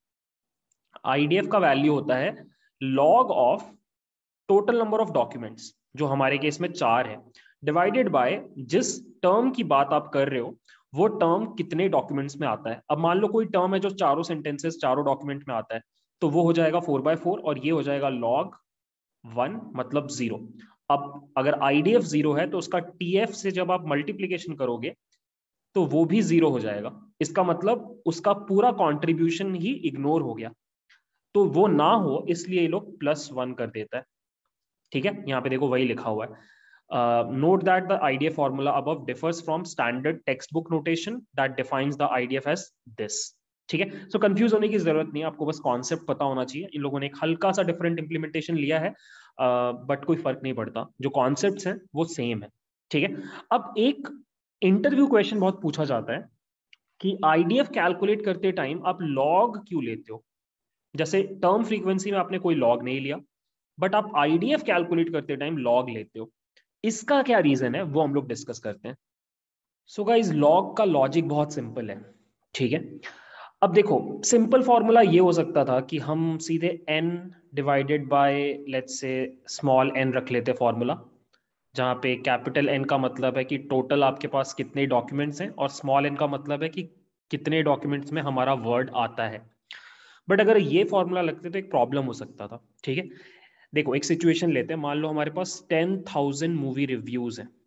I D F का वैल्यू होता है log of total number of documents, जो हमारे केस में चार है, डिवाइडेड बाय जिस टर्म की बात आप कर रहे हो वो टर्म कितने डॉक्यूमेंट्स में आता है। अब मान लो कोई टर्म है जो चारों सेंटेंसेस चारों डॉक्यूमेंट में आता है, तो वो हो जाएगा फोर बाय फोर और ये हो जाएगा लॉग वन, मतलब जीरो। अब अगर आईडीएफ जीरो है तो उसका टीएफ से जब आप मल्टीप्लीकेशन करोगे तो वो भी जीरो हो जाएगा। इसका मतलब उसका पूरा कॉन्ट्रीब्यूशन ही इग्नोर हो गया। तो वो ना हो इसलिए ये लोग प्लस वन कर देता है, ठीक है। यहाँ पे देखो वही लिखा हुआ है। Uh, note that the I D F formula above differs from standard textbook notation that defines the I D F as this, ठीक है। सो कंफ्यूज होने की जरूरत नहीं है, आपको बस कॉन्सेप्ट पता होना चाहिए। इन लोगों ने एक हल्का सा डिफरेंट इंप्लीमेंटेशन लिया है, बट uh, कोई फर्क नहीं पड़ता, जो कॉन्सेप्ट्स हैं वो सेम है, ठीक है। अब एक इंटरव्यू क्वेश्चन बहुत पूछा जाता है कि आईडीएफ कैलकुलेट करते टाइम आप लॉग क्यों लेते हो। जैसे टर्म फ्रीक्वेंसी में आपने कोई लॉग नहीं लिया, बट आप आईडीएफ कैलकुलेट करते टाइम लॉग लेते हो। इसका क्या रीजन है वो हम लोग डिस्कस करते हैं। सो गाइस, लॉग का लॉजिक बहुत सिंपल है, ठीक है। अब देखो सिंपल फॉर्मूला ये हो सकता था कि हम सीधे n divided by let's say small n रख लेते फॉर्मूला, जहां पे कैपिटल N का मतलब है कि टोटल आपके पास कितने डॉक्यूमेंट्स हैं और स्मॉल n का मतलब है कि कितने डॉक्यूमेंट्स में हमारा वर्ड आता है। बट अगर ये फॉर्मूला लगते तो एक प्रॉब्लम हो सकता था, ठीक है। देखो एक सिचुएशन लेते हैं, मान लो हमारे पास टेन थाउजेंड मूवी रिव्यूज हैं,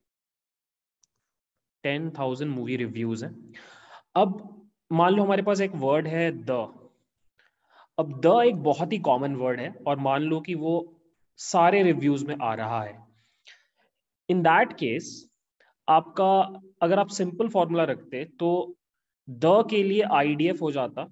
टेन थाउजेंड मूवी रिव्यूज हैं। अब मान लो हमारे पास एक वर्ड है द। अब द एक बहुत ही कॉमन वर्ड है और मान लो कि वो सारे रिव्यूज में आ रहा है। इन दैट केस आपका अगर आप सिंपल फॉर्मूला रखते तो द के लिए आईडीएफ हो जाता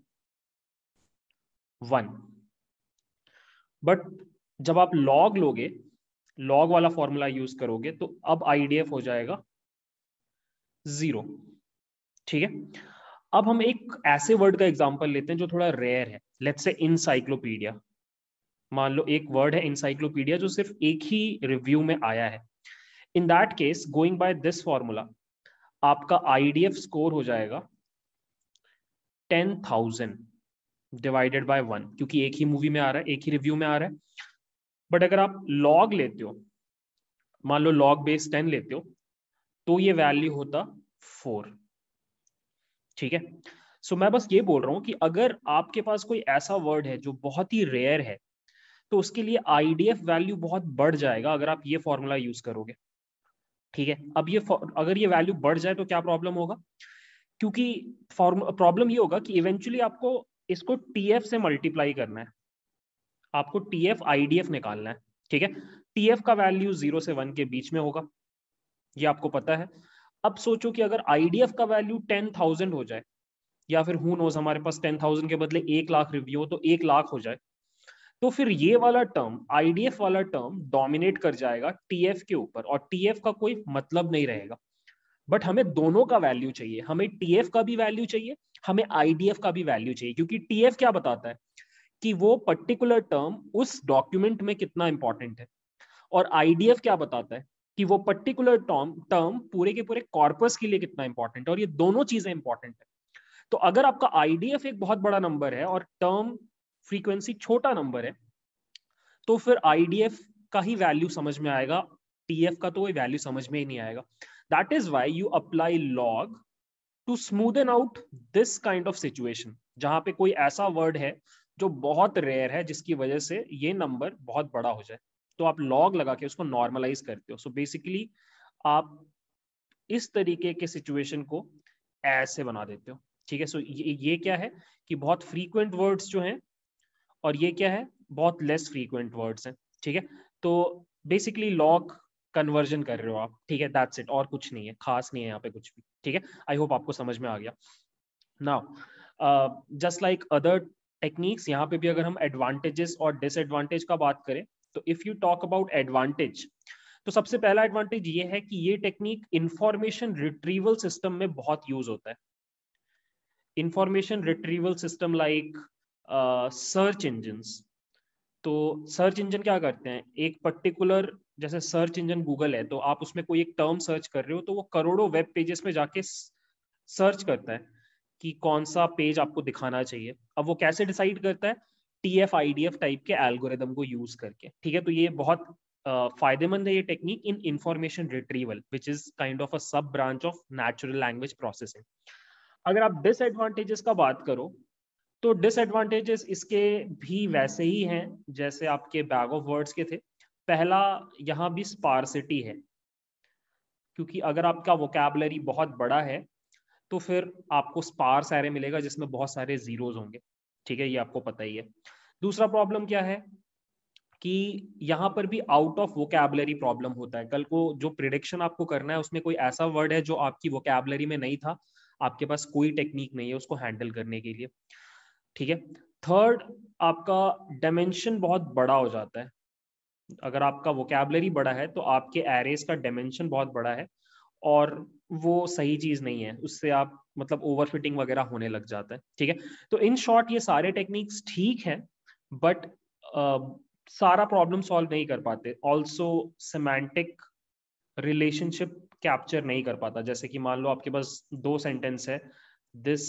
वन, बट जब आप लॉग लोगे, लॉग वाला फॉर्मूला यूज करोगे, तो अब आईडीएफ हो जाएगा जीरो, ठीक है। अब हम एक ऐसे वर्ड का एग्जांपल लेते हैं जो थोड़ा रेयर है, लेट्स से इनसाइक्लोपीडिया। मान लो एक वर्ड है इनसाइक्लोपीडिया जो सिर्फ एक ही रिव्यू में आया है। In that case going by this formula आपका आईडीएफ स्कोर हो जाएगा ten thousand divided by one, क्योंकि एक ही मूवी में आ रहा है, एक ही रिव्यू में आ रहा है। बट अगर आप लॉग लेते हो, मान लो लॉग बेस टेन लेते हो, तो ये वैल्यू होता फोर, ठीक है। सो मैं बस ये बोल रहा हूं कि अगर आपके पास कोई ऐसा वर्ड है जो बहुत ही रेयर है तो उसके लिए आईडीएफ वैल्यू बहुत बढ़ जाएगा अगर आप ये फॉर्मूला यूज करोगे, ठीक है। अब ये अगर ये वैल्यू बढ़ जाए तो क्या प्रॉब्लम होगा क्योंकि प्रॉब्लम ये होगा कि इवेंचुअली आपको इसको टीएफ से मल्टीप्लाई करना है, आपको टीएफ आईडीएफ निकालना है, ठीक है। टीएफ का वैल्यू जीरो से वन के बीच में होगा, ये आपको पता है। अब सोचो कि अगर आईडीएफ का वैल्यू टेन थाउजेंड हो जाए, या फिर हु नोज हमारे पास टेन थाउजेंड के बदले एक लाख रिव्यू हो तो एक लाख हो जाए, तो फिर ये वाला टर्म, आईडीएफ वाला टर्म डोमिनेट कर जाएगा टीएफ के ऊपर, और टीएफ का कोई मतलब नहीं रहेगा। बट हमें दोनों का वैल्यू चाहिए, हमें टीएफ का भी वैल्यू चाहिए, हमें आईडीएफ का भी वैल्यू चाहिए, क्योंकि टीएफ क्या बताता है कि वो पर्टिकुलर टर्म उस डॉक्यूमेंट में कितना इंपॉर्टेंट है, और आईडीएफ क्या बताता है कि वो पर्टिकुलर टर्म टर्म पूरे के पूरे कॉर्पस के लिए कितना इंपॉर्टेंट है, और ये दोनों चीजें इंपॉर्टेंट है। तो अगर आपका आईडीएफ एक बहुत बड़ा नंबर है और टर्म फ्रीक्वेंसी छोटा नंबर है, तो फिर आईडीएफ का ही वैल्यू समझ में आएगा, टीएफ का तो कोई वैल्यू समझ में ही नहीं आएगा। That is why you apply log to smoothen out this kind of situation, जहां पे कोई ऐसा वर्ड है जो बहुत रेयर है जिसकी वजह से ये नंबर बहुत बड़ा हो जाए, तो आप लॉग लगा के उसको नॉर्मलाइज करते हो। सो बेसिकली आप इस तरीके के सिचुएशन को ऐसे बना देते हो, ठीक है। सो ये, ये क्या है कि बहुत फ्रीक्वेंट वर्ड्स जो हैं, और ये क्या है, बहुत लेस फ्रीक्वेंट वर्ड्स हैं, ठीक है। तो बेसिकली लॉग कन्वर्जन कर रहे हो आप, ठीक है, दैट्स इट, और कुछ नहीं है, खास नहीं है यहाँ पे कुछ भी, ठीक है। आई होप आपको समझ में आ गया। Now just like other techniques, यहाँ पे भी अगर हम एडवांटेजेस और डिसएडवांटेज का बात करें, तो if you talk about advantage, तो सबसे पहला एडवांटेज ये है कि ये टेक्निक इंफॉर्मेशन रिट्रीवल सिस्टम में बहुत यूज होता है। Information retrieval system like search engines. तो सर्च इंजन क्या करते हैं, एक पर्टिकुलर, जैसे सर्च इंजन गूगल है, तो आप उसमें कोई एक टर्म सर्च कर रहे हो तो वो करोड़ों वेब पेजेस में जाके सर्च करता है कि कौन सा पेज आपको दिखाना चाहिए। अब वो कैसे डिसाइड करता है, टीएफ आईडीएफ टाइप के एल्गोरिदम को यूज करके, ठीक है। तो ये बहुत uh, फायदेमंद है ये technique in information retrieval, which is kind of a sub branch of natural language processing. अगर आप डिसएडवांटेजेस का बात करो, तो डिसएडवांटेजेस इसके भी वैसे ही हैं जैसे आपके बैग ऑफ वर्ड्स के थे। पहला, यहाँ भी स्पार्सिटी है, क्योंकि अगर आपका वोकैबुलरी बहुत बड़ा है तो फिर आपको स्पार्स एरे मिलेगा जिसमें बहुत सारे जीरोज होंगे, ठीक है, ये आपको पता ही है। दूसरा प्रॉब्लम क्या है कि यहाँ पर भी आउट ऑफ वोकैबुलरी प्रॉब्लम होता है। कल को जो प्रिडिक्शन आपको करना है उसमें कोई ऐसा वर्ड है जो आपकी वोकैबुलरी में नहीं था, आपके पास कोई टेक्निक नहीं है उसको हैंडल करने के लिए, ठीक है। थर्ड, आपका डायमेंशन बहुत बड़ा हो जाता है। अगर आपका वोकैबुलरी बड़ा है तो आपके एरेज का डायमेंशन बहुत बड़ा है, और वो सही चीज नहीं है, उससे आप मतलब ओवरफिटिंग वगैरह होने लग जाता है, ठीक है। तो इन शॉर्ट ये सारे टेक्निक्स ठीक है, बट uh, सारा प्रॉब्लम सॉल्व नहीं कर पाते। ऑल्सो सिमेंटिक रिलेशनशिप कैप्चर नहीं कर पाता। जैसे कि मान लो आपके पास दो सेंटेंस है, दिस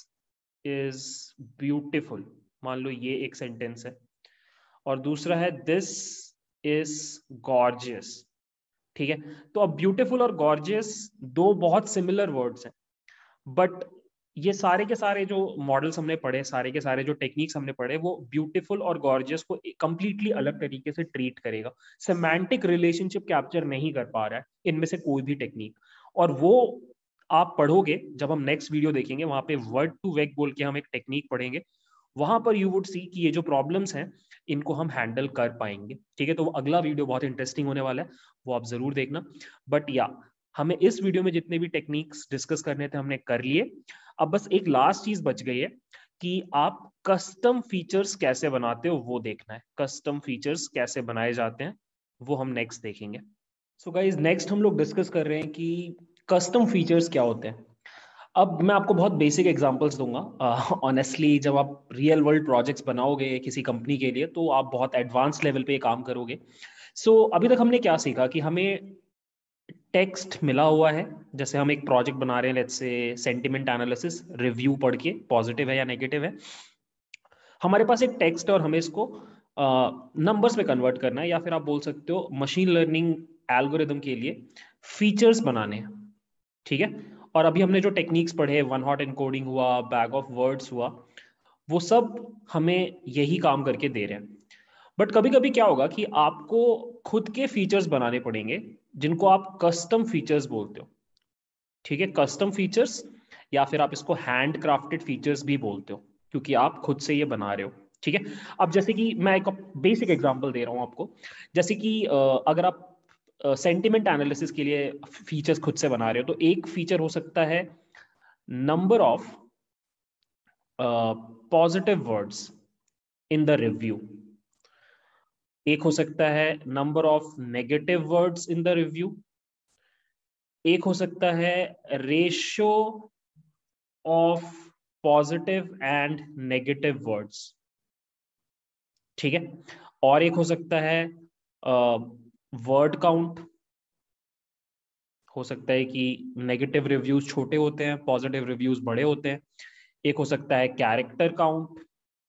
इज ब्यूटिफुल, मान लो ये एक सेंटेंस है, और दूसरा है दिस इज गॉर्जियस, ठीक है। तो अब ब्यूटीफुल और गॉर्जियस दो बहुत सिमिलर वर्ड्स हैं, बट ये सारे के सारे जो मॉडल्स हमने पढ़े, सारे के सारे जो टेक्निक्स हमने पढ़े, वो ब्यूटीफुल और गॉर्जियस को कंप्लीटली अलग तरीके से ट्रीट करेगा। सेमांटिक रिलेशनशिप कैप्चर नहीं कर पा रहा है इनमें से कोई भी टेक्निक, और वो आप पढ़ोगे जब हम नेक्स्ट वीडियो देखेंगे, वहां पे वर्ड टू वेक बोल के हम एक टेक्निक पढ़ेंगे, वहां पर यू वुड सी कि ये जो प्रॉब्लम्स हैं इनको हम हैंडल कर पाएंगे, ठीक है। तो वो अगला वीडियो बहुत इंटरेस्टिंग होने वाला है, वो आप जरूर देखना। बट या हमें इस वीडियो में जितने भी टेक्निक्स डिस्कस करने थे हमने कर लिए। अब बस एक लास्ट चीज बच गई है कि आप कस्टम फीचर्स कैसे बनाते हो वो देखना है। कस्टम फीचर्स कैसे बनाए जाते हैं वो हम नेक्स्ट देखेंगे। सो गाइस, नेक्स्ट हम लोग डिस्कस कर रहे हैं कि कस्टम फीचर्स क्या होते हैं। अब मैं आपको बहुत बेसिक एग्जांपल्स दूंगा। ऑनेस्टली uh, जब आप रियल वर्ल्ड प्रोजेक्ट्स बनाओगे किसी कंपनी के लिए तो आप बहुत एडवांस लेवल पे काम करोगे। सो so, अभी तक हमने क्या सीखा कि हमें टेक्स्ट मिला हुआ है, जैसे हम एक प्रोजेक्ट बना रहे हैं, let's say sentiment analysis, review पढ़ के पॉजिटिव है या नेगेटिव है, हमारे पास एक टेक्स्ट है और हमें इसको नंबर्स uh, में कन्वर्ट करना है, या फिर आप बोल सकते हो मशीन लर्निंग एल्गोरिदम के लिए फीचर्स बनाने हैं, ठीक है। और अभी हमने जो टेक्निक्स पढ़े, वन हॉट एनकोडिंग हुआ, बैग ऑफ वर्ड्स हुआ, वो सब हमें यही काम करके दे रहे हैं। बट कभी कभी क्या होगा कि आपको खुद के फीचर्स बनाने पड़ेंगे जिनको आप कस्टम फीचर्स बोलते हो, ठीक है। कस्टम फीचर्स या फिर आप इसको हैंड क्राफ्टेड फीचर्स भी बोलते हो, क्योंकि आप खुद से ये बना रहे हो। ठीक है, अब जैसे कि मैं एक बेसिक एग्जांपल दे रहा हूं आपको, जैसे कि अगर आप सेंटिमेंट एनालिसिस के लिए फीचर्स खुद से बना रहे हो, तो एक फीचर हो सकता है number of positive words in the review, एक हो सकता है number of negative words in the review, एक हो सकता है ratio of positive and negative words. ठीक है, और एक हो सकता है वर्ड uh, काउंट, हो सकता है कि नेगेटिव रिव्यूज छोटे होते हैं, पॉजिटिव रिव्यूज बड़े होते हैं। एक हो सकता है character count.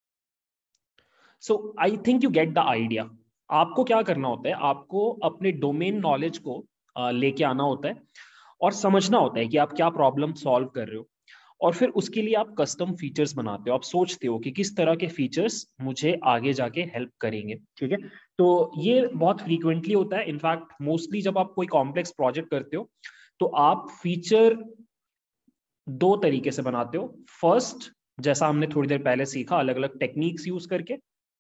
So I think you get the idea. आपको क्या करना होता है, आपको अपने डोमेन नॉलेज को uh, लेके आना होता है और समझना होता है कि आप क्या प्रॉब्लम सॉल्व कर रहे हो, और फिर उसके लिए आप कस्टम फीचर्स बनाते हो। आप सोचते हो कि किस तरह के फीचर्स मुझे आगे जाके हेल्प करेंगे। ठीक है, तो ये बहुत फ्रीक्वेंटली होता है। इनफैक्ट मोस्टली जब आप कोई कॉम्प्लेक्स प्रोजेक्ट करते हो तो आप फीचर दो तरीके से बनाते हो। फर्स्ट, जैसा हमने थोड़ी देर पहले सीखा, अलग अलग टेक्निक्स यूज करके,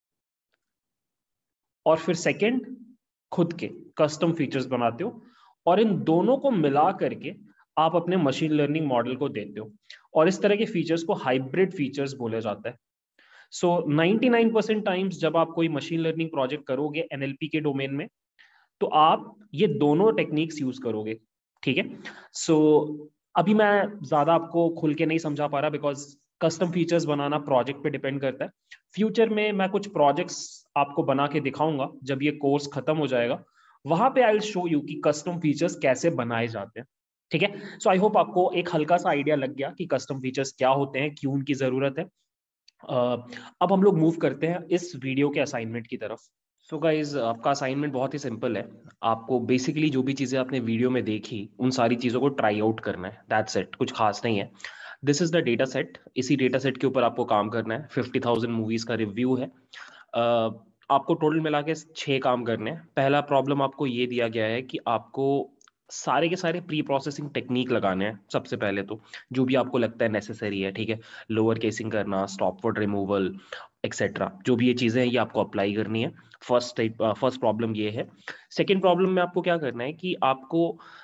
और फिर सेकंड, खुद के कस्टम फीचर्स बनाते हो, और इन दोनों को मिला करके आप अपने मशीन लर्निंग मॉडल को देते हो, और इस तरह के फीचर्स को हाइब्रिड फीचर्स बोला जाता है। So ninety nine percent times जब आप कोई मशीन लर्निंग प्रोजेक्ट करोगे एनएलपी के डोमेन में, तो आप ये दोनों टेक्निक्स यूज करोगे। ठीक है, सो so, अभी मैं ज्यादा आपको खुल के नहीं समझा पा रहा, बिकॉज कस्टम फीचर्स बनाना प्रोजेक्ट पे डिपेंड करता है। फ्यूचर में मैं कुछ प्रोजेक्ट्स आपको बना के दिखाऊंगा जब ये कोर्स खत्म हो जाएगा, वहां पे आई विल शो यू कि कस्टम फीचर्स कैसे बनाए जाते हैं। ठीक है, सो आई होप आपको एक हल्का सा आइडिया लग गया कि कस्टम फीचर्स क्या होते हैं, क्यों उनकी जरूरत है। uh, अब हम लोग मूव करते हैं इस वीडियो के असाइनमेंट की तरफ। सो so गाइज, आपका असाइनमेंट बहुत ही सिंपल है। आपको बेसिकली जो भी चीज़ें आपने वीडियो में देखी उन सारी चीज़ों को ट्राई आउट करना है, दैट्स इट, कुछ खास नहीं है। This is the data set, इसी डेटा सेट के ऊपर आपको काम करना है। फिफ्टी थाउजेंड मूवीज का रिव्यू है। uh, आपको टोटल मिला के छः काम करने हैं। पहला प्रॉब्लम आपको ये दिया गया है कि आपको सारे के सारे प्री प्रोसेसिंग टेक्निक लगाने हैं। सबसे पहले तो जो भी आपको लगता है नेसेसरी है, ठीक है, लोअर केसिंग करना, स्टॉप वर्ड रिमूवल एक्सेट्रा, जो भी ये चीज़ें हैं ये आपको अप्लाई करनी है। फर्स्ट टाइप फर्स्ट प्रॉब्लम ये है। सेकेंड प्रॉब्लम में आपको क्या करना है कि आपको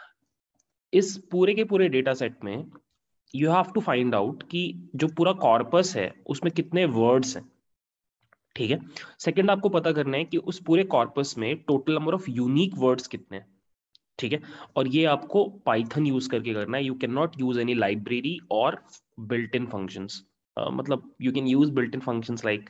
इस पूरे के पूरे डेटा सेट में you have to find out कि जो पूरा कॉर्पस है उसमें कितने वर्ड्स हैं। ठीक है, सेकंड आपको पता करना है कि उस पूरे कॉर्पस में total number of unique words कितने हैं। ठीक है, और ये आपको पाइथन यूज करके करना है। You can not use any library और बिल्ट इन फंक्शंस। मतलब you can use built in functions like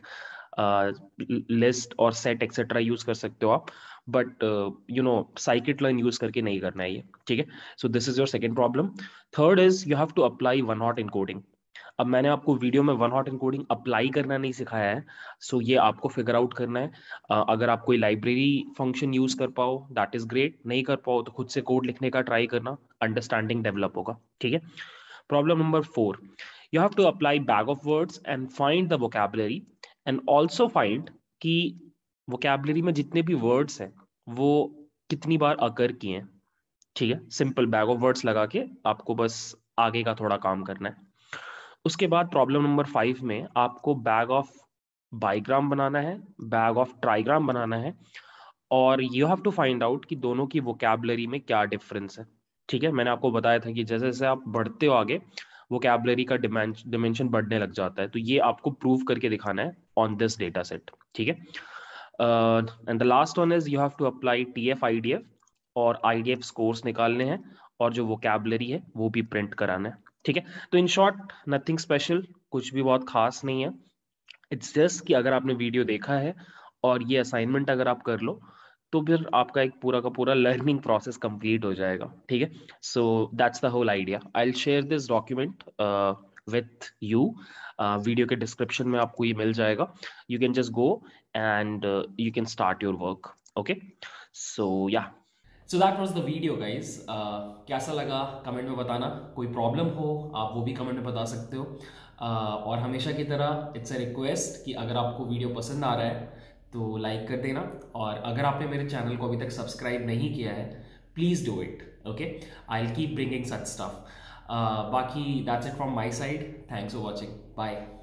list और सेट एक्सेट्रा यूज कर सकते हो आप, but you know scikit learn use करके नहीं करना है ये। ठीक है, so this is your second problem. Third is you have to apply one hot encoding. अब मैंने आपको वीडियो में वन हॉट इनकोडिंग अप्लाई करना नहीं सिखाया है, सो so ये आपको फिगर आउट करना है। uh, अगर आप कोई लाइब्रेरी फंक्शन यूज कर पाओ दैट इज ग्रेट, नहीं कर पाओ तो खुद से कोड लिखने का ट्राई करना, अंडरस्टैंडिंग डेवलप होगा। ठीक है, problem number four, you have to apply bag of words and find the vocabulary and also find कि वोकैबुलरी में जितने भी वर्ड्स हैं वो कितनी बार अकर किए हैं। ठीक है, सिंपल बैग ऑफ वर्ड्स लगा के आपको बस आगे का थोड़ा काम करना है। उसके बाद प्रॉब्लम नंबर फाइव में आपको बैग ऑफ बाईग्राम बनाना है, बैग ऑफ ट्राईग्राम बनाना है, और you have to find out कि दोनों की वोकैबुलरी में क्या डिफरेंस है। ठीक है, मैंने आपको बताया था कि जैसे जैसे आप बढ़ते हो आगे वोकैबुलरी का डिमेंशन बढ़ने लग जाता है, तो ये आपको प्रूव करके दिखाना है ऑन दिस डेटा सेट। ठीक है, and the last one is you have to apply T F I D F और आई डी एफ स्कोर्स निकालने हैं, और जो वोकैबुलरी है वो भी प्रिंट कराना है। ठीक है, तो इन शॉर्ट नथिंग स्पेशल, कुछ भी बहुत खास नहीं है। इट्स जस्ट कि अगर आपने वीडियो देखा है और ये असाइनमेंट अगर आप कर लो तो फिर आपका एक पूरा का पूरा लर्निंग प्रोसेस कंप्लीट हो जाएगा। ठीक है, so that's the whole idea. I will share this document with you, video के डिस्क्रिप्शन में आपको ये मिल जाएगा। You can just go and you can start your work. Okay, so yeah so that was the video guys. कैसा लगा comment में बताना, कोई प्रॉब्लम हो आप वो भी कमेंट में बता सकते हो। uh, और हमेशा की तरह इट्स अ रिक्वेस्ट कि अगर आपको वीडियो पसंद आ रहा है तो लाइक कर देना, और अगर आपने मेरे चैनल को अभी तक सब्सक्राइब नहीं किया है please do it. Okay, I will keep bringing such stuff. बाकी that's it from my side, thanks for watching, bye.